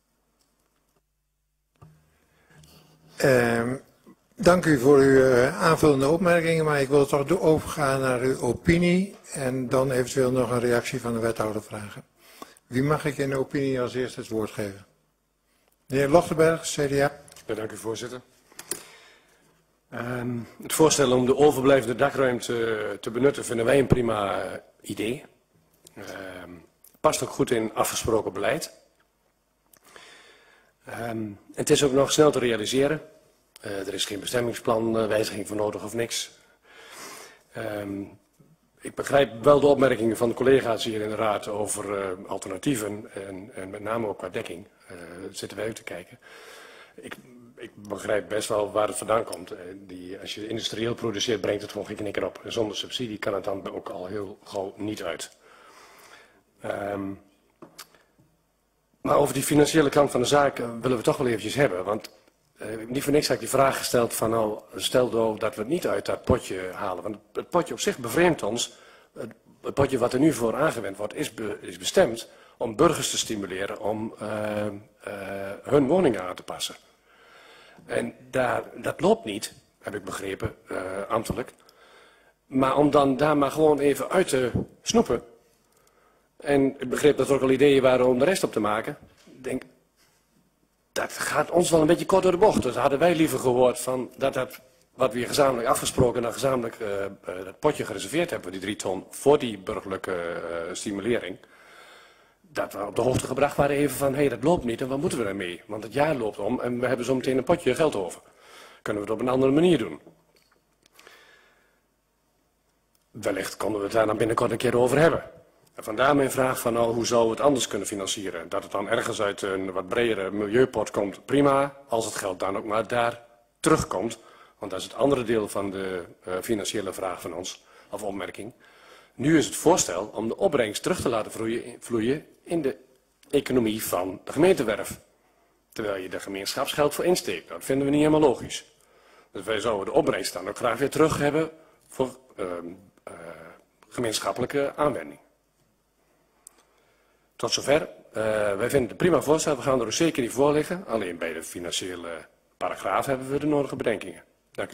Uh, dank u voor uw uh, aanvullende opmerkingen, maar ik wil toch overgaan naar uw opinie en dan eventueel nog een reactie van de wethouder vragen. Wie mag ik in de opinie als eerste het woord geven? De heer Lochtenberg, C D A. Ja, dank u, voorzitter. Um, het voorstel om de overblijvende dakruimte te benutten vinden wij een prima uh, idee. Um, past ook goed in afgesproken beleid. Um, het is ook nog snel te realiseren. Uh, er is geen bestemmingsplan, uh, wijziging voor nodig of niks. Um, ik begrijp wel de opmerkingen van de collega's hier in de raad over uh, alternatieven en, en met name ook qua dekking. Uh, daar zitten wij ook te kijken. Ik, ik begrijp best wel waar het vandaan komt. Uh, die, als je industrieel produceert, brengt het gewoon geen knikker op. En zonder subsidie kan het dan ook al heel gauw niet uit. Um, maar over die financiële kant van de zaak uh, willen we toch wel eventjes hebben. Want uh, niet voor niks heb ik die vraag gesteld van nou, stel nou dat we het niet uit dat potje halen. Want het potje op zich bevreemdt ons. Het, het potje wat er nu voor aangewend wordt is, be, is bestemd om burgers te stimuleren om uh, uh, hun woningen aan te passen. En daar, dat loopt niet, heb ik begrepen, uh, ambtelijk. Maar om dan daar maar gewoon even uit te snoepen. En ik begreep dat er ook al ideeën waren om de rest op te maken. Ik denk, dat gaat ons wel een beetje kort door de bocht. Dus hadden wij liever gehoord van dat dat wat we hier gezamenlijk afgesproken en gezamenlijk uh, uh, dat potje gereserveerd hebben, die drie ton, voor die burgerlijke uh, stimulering. dat we op de hoogte gebracht waren even van, hé, hey, dat loopt niet en wat moeten we daarmee? Want het jaar loopt om en we hebben zo meteen een potje geld over. Kunnen we het op een andere manier doen? Wellicht konden we het daar dan binnenkort een keer over hebben. En vandaar mijn vraag van, nou, hoe zouden we het anders kunnen financieren? Dat het dan ergens uit een wat bredere milieupot komt, prima, als het geld dan ook maar daar terugkomt. Want dat is het andere deel van de uh, financiële vraag van ons, of opmerking. Nu is het voorstel om de opbrengst terug te laten vloeien, vloeien in de economie van de gemeentewerf. Terwijl je er gemeenschapsgeld voor insteekt. Dat vinden we niet helemaal logisch. Dus wij zouden de opbrengst dan ook graag weer terug hebben voor uh, uh, gemeenschappelijke aanwending. Tot zover. Uh, wij vinden het een prima voorstel. We gaan er ook zeker niet voor liggen. Alleen bij de financiële paragraaf hebben we de nodige bedenkingen. Dank u.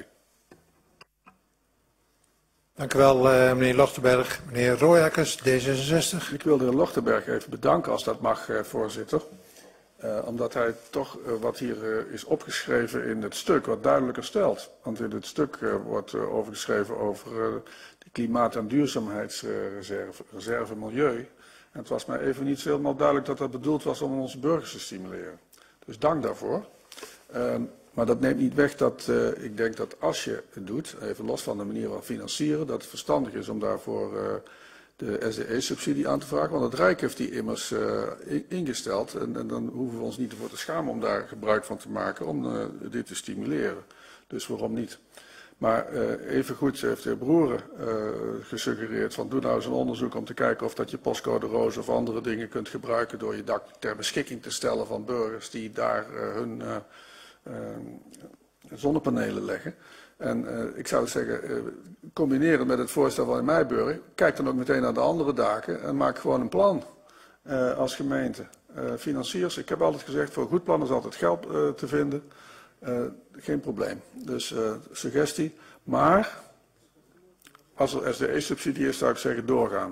Dank u wel, uh, meneer Lochtenberg. Meneer Royakkers, D zesenzestig. Ik wil de heer Lochtenberg even bedanken, als dat mag, uh, voorzitter. Uh, omdat hij toch uh, wat hier uh, is opgeschreven in het stuk wat duidelijker stelt. Want in het stuk uh, wordt uh, overgeschreven over uh, de klimaat- en duurzaamheidsreserve, reserve milieu. En het was mij even niet helemaal duidelijk dat dat bedoeld was om onze burgers te stimuleren. Dus dank daarvoor. Uh, maar dat neemt niet weg dat uh, ik denk dat als je het doet, even los van de manier van financieren, dat het verstandig is om daarvoor uh, de S D E-subsidie aan te vragen. Want het Rijk heeft die immers uh, ingesteld en, en dan hoeven we ons niet ervoor te schamen om daar gebruik van te maken om uh, dit te stimuleren. Dus waarom niet? Maar uh, evengoed heeft de heer Broeren uh, gesuggereerd van doe nou eens een onderzoek om te kijken of dat je postcode roos of andere dingen kunt gebruiken door je dak ter beschikking te stellen van burgers die daar uh, hun uh, uh, zonnepanelen leggen. En uh, ik zou zeggen, uh, combineren met het voorstel van Meiburg, kijk dan ook meteen naar de andere daken en maak gewoon een plan uh, als gemeente. Uh, financiers, ik heb altijd gezegd, voor een goed plan is altijd geld uh, te vinden. Uh, geen probleem. Dus uh, suggestie. Maar als er S D E-subsidie is, zou ik zeggen doorgaan.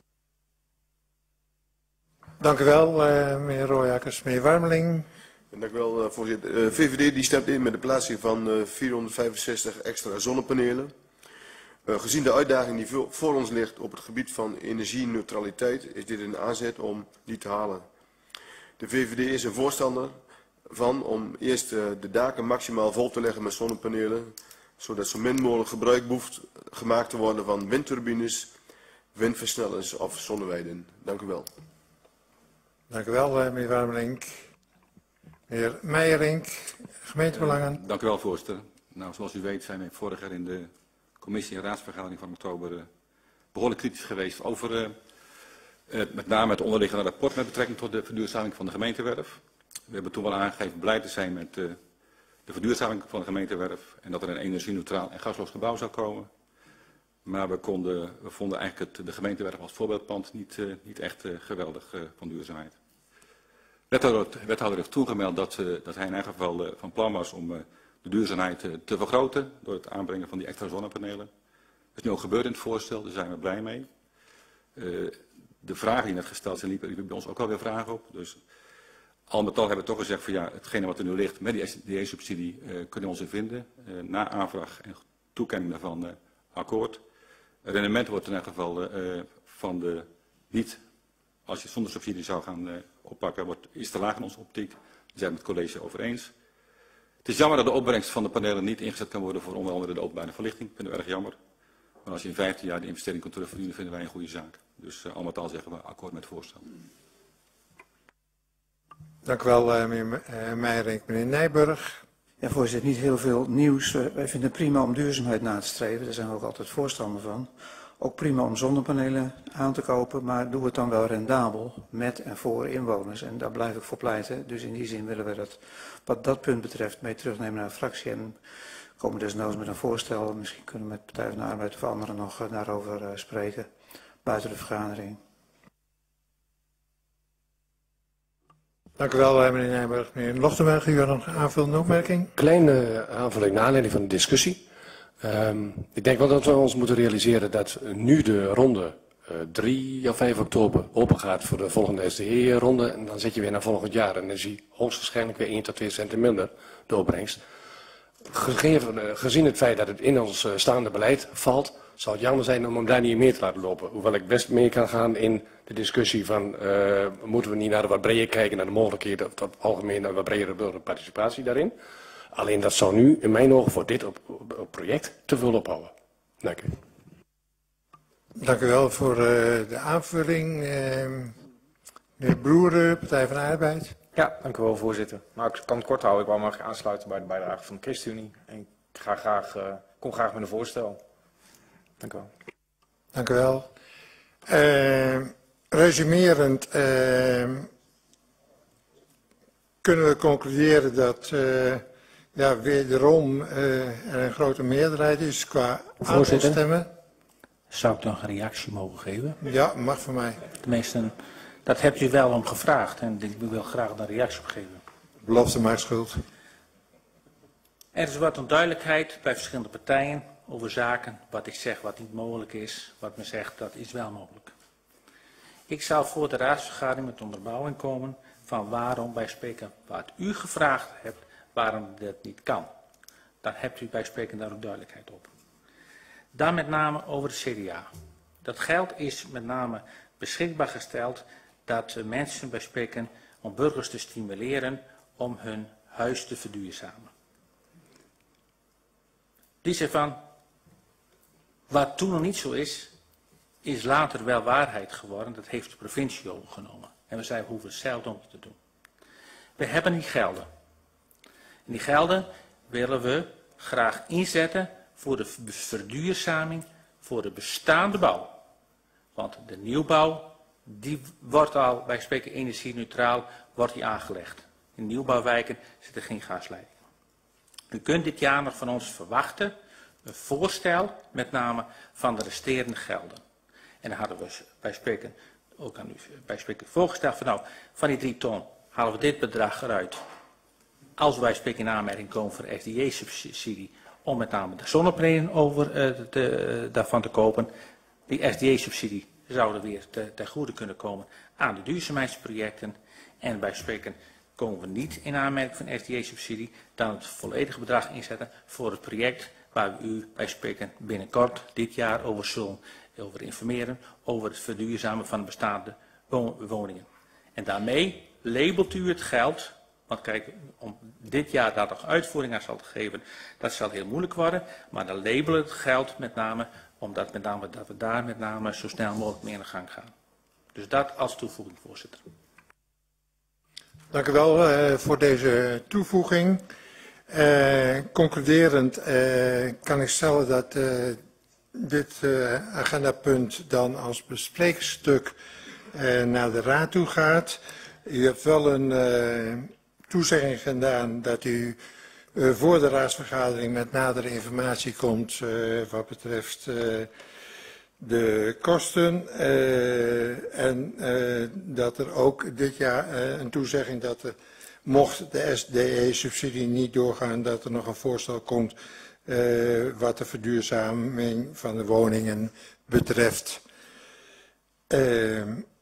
Dank u wel, uh, meneer Royakkers. Meneer Warmeling. Dank u wel, uh, voorzitter. Uh, V V D die stemt in met de plaatsing van uh, vierhonderdvijfenzestig extra zonnepanelen. Uh, gezien de uitdaging die voor ons ligt op het gebied van energieneutraliteit, is dit een aanzet om die te halen. De V V D is een voorstander van om eerst uh, de daken maximaal vol te leggen met zonnepanelen, zodat zo min mogelijk gebruik hoeft gemaakt te worden van windturbines, windversnellers of zonneweiden. Dank u wel. Dank u wel, uh, meneer Warmeling. Meneer Meijerink, gemeentebelangen. Uh, dank u wel, voorzitter. Nou, zoals u weet zijn we vorig jaar in de commissie en raadsvergadering van oktober uh, behoorlijk kritisch geweest over uh, uh, met name het onderliggende rapport met betrekking tot de verduurzaming van de gemeentewerf. We hebben toen wel aangegeven blij te zijn met uh, de verduurzaming van de gemeentewerf en dat er een energie-neutraal en gasloos gebouw zou komen. Maar we, konden, we vonden eigenlijk het, de gemeentewerf als voorbeeldpand niet, uh, niet echt uh, geweldig uh, van duurzaamheid. De wethouder heeft toen gemeld dat, uh, dat hij in ieder geval uh, van plan was om uh, de duurzaamheid uh, te vergroten door het aanbrengen van die extra zonnepanelen. Dat is nu ook gebeurd in het voorstel, daar zijn we blij mee. Uh, de vragen die net gesteld zijn, liepen, liepen bij ons ook alweer vragen op. Dus al met al hebben we toch gezegd van ja, hetgene wat er nu ligt met die S D E-subsidie uh, kunnen we ons in vinden. Uh, na aanvraag en toekenning daarvan uh, akkoord. Het rendement wordt in ieder geval uh, van de niet, als je zonder subsidie zou gaan uh, oppakken, wordt, is te laag in onze optiek. Daar zijn we het college over eens. Het is jammer dat de opbrengst van de panelen niet ingezet kan worden voor onder andere de openbare verlichting. Dat vinden we erg jammer. Maar als je in vijftien jaar de investering kunt terugverdienen, vinden wij een goede zaak. Dus uh, al met al zeggen we akkoord met het voorstel. Dank u wel, uh, meneer uh, Meijerink. Meneer Nijburg. Ja, voorzitter, niet heel veel nieuws. Uh, wij vinden het prima om duurzaamheid na te streven. Daar zijn we ook altijd voorstander van. Ook prima om zonnepanelen aan te kopen, maar doe het dan wel rendabel met en voor inwoners. En daar blijf ik voor pleiten. Dus in die zin willen we dat, wat dat punt betreft, mee terugnemen naar de fractie. En komen desnoods met een voorstel. Misschien kunnen we met Partij van de Arbeid of anderen nog uh, daarover uh, spreken, buiten de vergadering. Dank u wel, meneer Nijburg. Meneer Lochtenberg, u had nog een aanvullende opmerking? Kleine aanvulling naar aanleiding van de discussie. Um, ik denk wel dat we ons moeten realiseren dat nu de ronde uh, drie of vijf oktober open gaat voor de volgende S D E-ronde. En dan zit je weer naar volgend jaar en dan zie je hoogstwaarschijnlijk weer één tot twee centen minder de opbrengst. gegeven, uh, gezien het feit dat het in ons uh, staande beleid valt, zou het jammer zijn om hem daar niet meer te laten lopen. Hoewel ik best mee kan gaan in de discussie van, uh, moeten we niet naar de wat breder kijken, naar de mogelijkheden, tot algemeen naar wat bredere participatie daarin. Alleen dat zou nu in mijn ogen voor dit op, op, op project te veel ophouden. Dank u. Dank u wel voor uh, de aanvulling. Uh, meneer Broeren, Partij van de Arbeid. Ja, dank u wel, voorzitter. Nou, ik kan het kort houden. Ik wou me aansluiten bij de bijdrage van de ChristenUnie. En ik ga graag, uh, kom graag met een voorstel. Dank u wel. Dank u wel. Uh, resumerend uh, kunnen we concluderen dat uh, ja, wederom uh, er een grote meerderheid is qua aantal stemmen. Zou ik nog een reactie mogen geven? Ja, mag van mij. Tenminste, dat hebt u wel om gevraagd en ik wil graag een reactie op geven. Belofte maakt schuld. Er is wat onduidelijkheid bij verschillende partijen over zaken, wat ik zeg wat niet mogelijk is, wat men zegt dat is wel mogelijk. Ik zou voor de raadsvergadering met onderbouwing komen van waarom bij spreken wat u gevraagd hebt, waarom dat niet kan. Dan hebt u bij spreken daar ook duidelijkheid op. Dan met name over de C D A. Dat geld is met name beschikbaar gesteld dat mensen bij spreken om burgers te stimuleren om hun huis te verduurzamen. Die zegt van, wat toen nog niet zo is, is later wel waarheid geworden. Dat heeft de provincie overgenomen. En we zeiden, we hoeven hetzelfde om te doen. We hebben die gelden. En die gelden willen we graag inzetten voor de verduurzaming, voor de bestaande bouw. Want de nieuwbouw, die wordt al, bij spreken energie-neutraal, wordt die aangelegd. In nieuwbouwwijken zitten geen gasleidingen. U kunt dit jaar nog van ons verwachten een voorstel, met name van de resterende gelden. En dan hadden we bij spreken, ook aan u bij spreken voorgesteld van nou, van die drie ton halen we dit bedrag eruit. Als wij spreken in aanmerking komen voor de F D A-subsidie, om met name de zonnepanelen over uh, de, uh, daarvan te kopen. Die F D A-subsidie zou er weer te, ten goede kunnen komen aan de duurzaamheidsprojecten. En bij spreken komen we niet in aanmerking van F D A-subsidie, dan het volledige bedrag inzetten voor het project waar we u bij spreken binnenkort dit jaar over zullen over informeren, over het verduurzamen van bestaande woningen. En daarmee labelt u het geld, want kijk, om dit jaar daar nog uitvoering aan zal geven, dat zal heel moeilijk worden, maar dan labelen het geld met name, omdat met name, dat we daar met name zo snel mogelijk mee aan de gang gaan. Dus dat als toevoeging, voorzitter. Dank u wel uh, voor deze toevoeging. Uh, concluderend uh, kan ik stellen dat uh, dit uh, agendapunt dan als bespreekstuk uh, naar de raad toe gaat. U hebt wel een uh, toezegging gedaan dat u uh, voor de raadsvergadering met nadere informatie komt uh, wat betreft uh, de kosten. Uh, en uh, dat er ook dit jaar uh, een toezegging dat er, mocht de S D E-subsidie niet doorgaan, dat er nog een voorstel komt uh, wat de verduurzaming van de woningen betreft. Uh,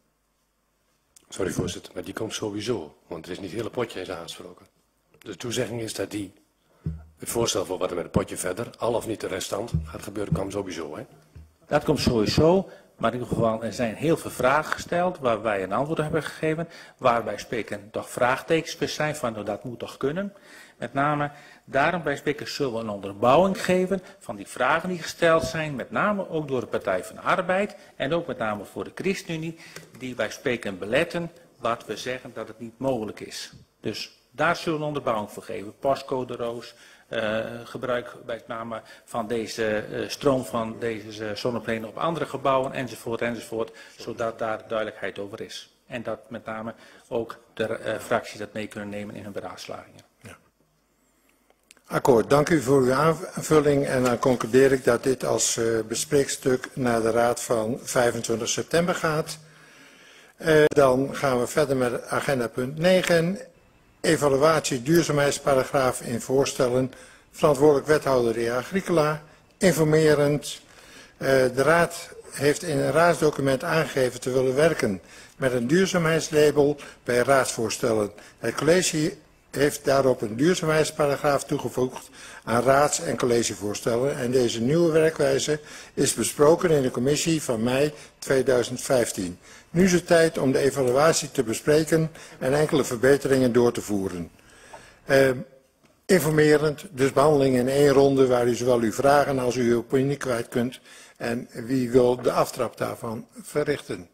Sorry voorzitter, maar die komt sowieso, want er is niet het hele potje is aangesproken. De toezegging is dat die, het voorstel voor wat er met het potje verder, al of niet de restant, gaat gebeuren, komt sowieso. Hè? Dat komt sowieso, maar in ieder geval er zijn heel veel vragen gesteld waar wij een antwoord hebben gegeven, waarbij spreken toch vraagtekens bij zijn van nou, dat moet toch kunnen. Met name daarom bij spreken zullen we een onderbouwing geven van die vragen die gesteld zijn, met name ook door de Partij van de Arbeid en ook met name voor de ChristenUnie, die bij spreken beletten wat we zeggen dat het niet mogelijk is. Dus daar zullen we een onderbouwing voor geven. Postcode roos, uh, gebruik met name van deze uh, stroom van deze uh, zonnepanelen op andere gebouwen enzovoort enzovoort, zodat daar duidelijkheid over is. En dat met name ook de uh, fracties dat mee kunnen nemen in hun beraadslagingen. Ja. Akkoord, dank u voor uw aanvulling en dan concludeer ik dat dit als uh, bespreekstuk naar de raad van vijfentwintig september gaat. Uh, dan gaan we verder met agenda punt negen. Evaluatie duurzaamheidsparagraaf in voorstellen. Verantwoordelijk wethouder de heer Agricola. Informerend. Uh, de raad heeft in een raadsdocument aangegeven te willen werken met een duurzaamheidslabel bij raadsvoorstellen. Het college heeft daarop een duurzaamheidsparagraaf toegevoegd aan raads- en collegevoorstellen en deze nieuwe werkwijze is besproken in de commissie van mei tweeduizend vijftien. Nu is het tijd om de evaluatie te bespreken en enkele verbeteringen door te voeren. Uh, informerend, dus behandeling in één ronde waar u zowel uw vragen als uw opinie kwijt kunt. En wie wil de aftrap daarvan verrichten?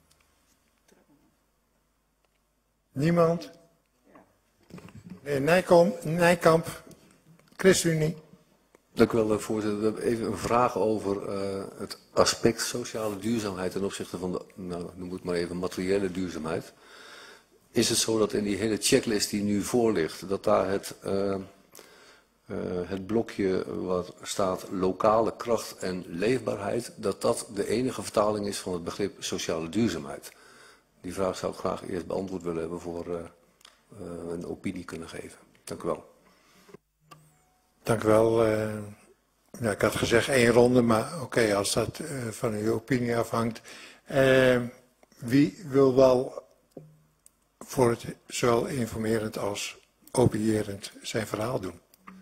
Niemand? Meneer Nijkamp, Nijkamp, ChristenUnie. Dank u wel, voorzitter. We hebben even een vraag over uh, het aspect sociale duurzaamheid ten opzichte van de, nou, noem het maar even, materiële duurzaamheid. Is het zo dat in die hele checklist die nu voor ligt, dat daar het, uh, uh, het blokje wat staat lokale kracht en leefbaarheid, dat dat de enige vertaling is van het begrip sociale duurzaamheid? Die vraag zou ik graag eerst beantwoord willen hebben voor uh, uh, een opinie kunnen geven. Dank u wel. Dank u wel. Uh, ja, ik had gezegd één ronde, maar oké, okay, als dat uh, van uw opinie afhangt. Uh, wie wil wel voor het zowel informerend als opinierend zijn verhaal doen?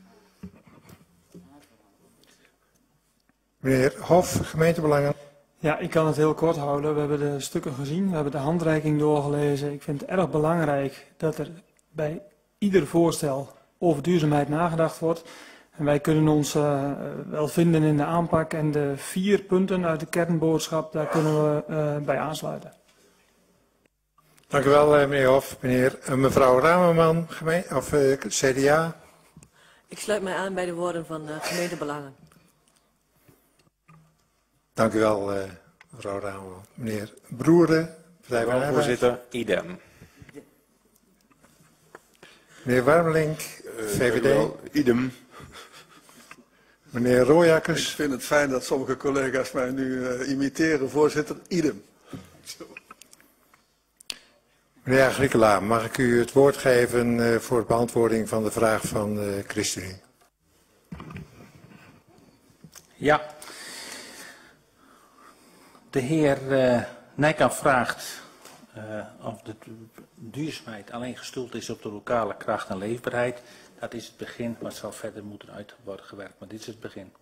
Meneer Hof, gemeentebelangen. Ja, ik kan het heel kort houden. We hebben de stukken gezien, we hebben de handreiking doorgelezen. Ik vind het erg belangrijk dat er bij ieder voorstel over duurzaamheid nagedacht wordt. En wij kunnen ons uh, wel vinden in de aanpak en de vier punten uit de kernboodschap, daar kunnen we uh, bij aansluiten. Dank u wel, meneer Hof. Meneer, uh, mevrouw Ramerman, gemeen, of uh, C D A. Ik sluit mij aan bij de woorden van de gemeentebelangen. Dank u wel, uh, mevrouw Ramerman. Meneer Broeren, Partij van de Arbeid. Voorzitter, idem. Meneer Warmelink, V V D. Uh, idem. Meneer Rooijakkers. Ik vind het fijn dat sommige collega's mij nu uh, imiteren, voorzitter. Idem. Meneer Agricola, mag ik u het woord geven uh, voor de beantwoording van de vraag van de ChristenUnie? Ja. De heer uh, Nijkamp vraagt uh, of de duurzaamheid alleen gestoeld is op de lokale kracht en leefbaarheid. Dat is het begin, maar het zal verder moeten uit worden gewerkt. Maar dit is het begin.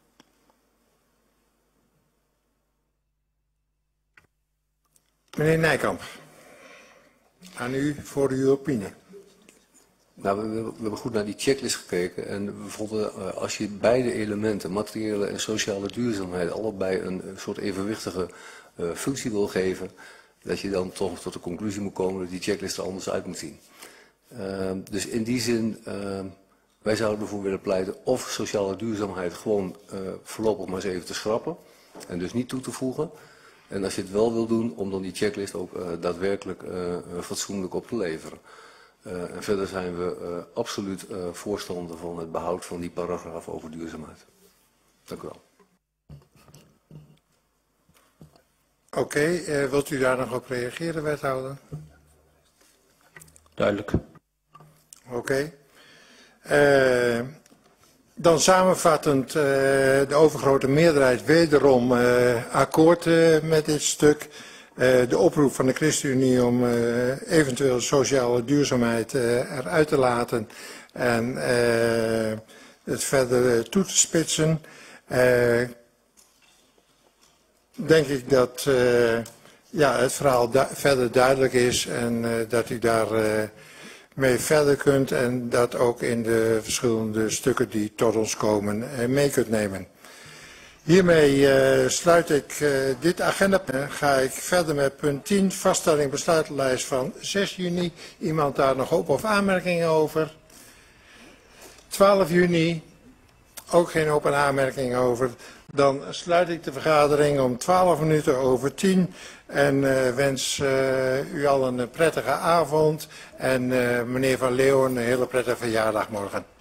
Meneer Nijkamp, aan u voor uw opinie. Nou, we, we hebben goed naar die checklist gekeken en we vonden uh, als je beide elementen, materiële en sociale duurzaamheid, allebei een, een soort evenwichtige uh, functie wil geven, dat je dan toch tot de conclusie moet komen dat die checklist er anders uit moet zien. Uh, dus in die zin, uh, wij zouden ervoor willen pleiten of sociale duurzaamheid gewoon uh, voorlopig maar eens even te schrappen en dus niet toe te voegen. En als je het wel wil doen, om dan die checklist ook uh, daadwerkelijk uh, fatsoenlijk op te leveren. Uh, en verder zijn we uh, absoluut uh, voorstander van het behoud van die paragraaf over duurzaamheid. Dank u wel. Oké, okay, uh, wilt u daar nog op reageren, wethouder? Duidelijk. Oké. Okay. Uh, dan samenvattend, uh, de overgrote meerderheid wederom uh, akkoord uh, met dit stuk. Uh, de oproep van de ChristenUnie om uh, eventueel sociale duurzaamheid uh, eruit te laten en uh, het verder uh, toe te spitsen. Uh, denk ik dat uh, ja, het verhaal du verder duidelijk is en uh, dat u daar uh, mee verder kunt en dat ook in de verschillende stukken die tot ons komen uh, mee kunt nemen. Hiermee uh, sluit ik uh, dit agenda. Uh, ga ik verder met punt tien, vaststelling besluitenlijst van zes juni. Iemand daar nog op of aanmerkingen over? twaalf juni, ook geen op- en aanmerkingen over. Dan sluit ik de vergadering om twaalf minuten over tien. En uh, wens uh, u al een prettige avond. En uh, meneer Van Leeuwen een hele prettige verjaardag morgen.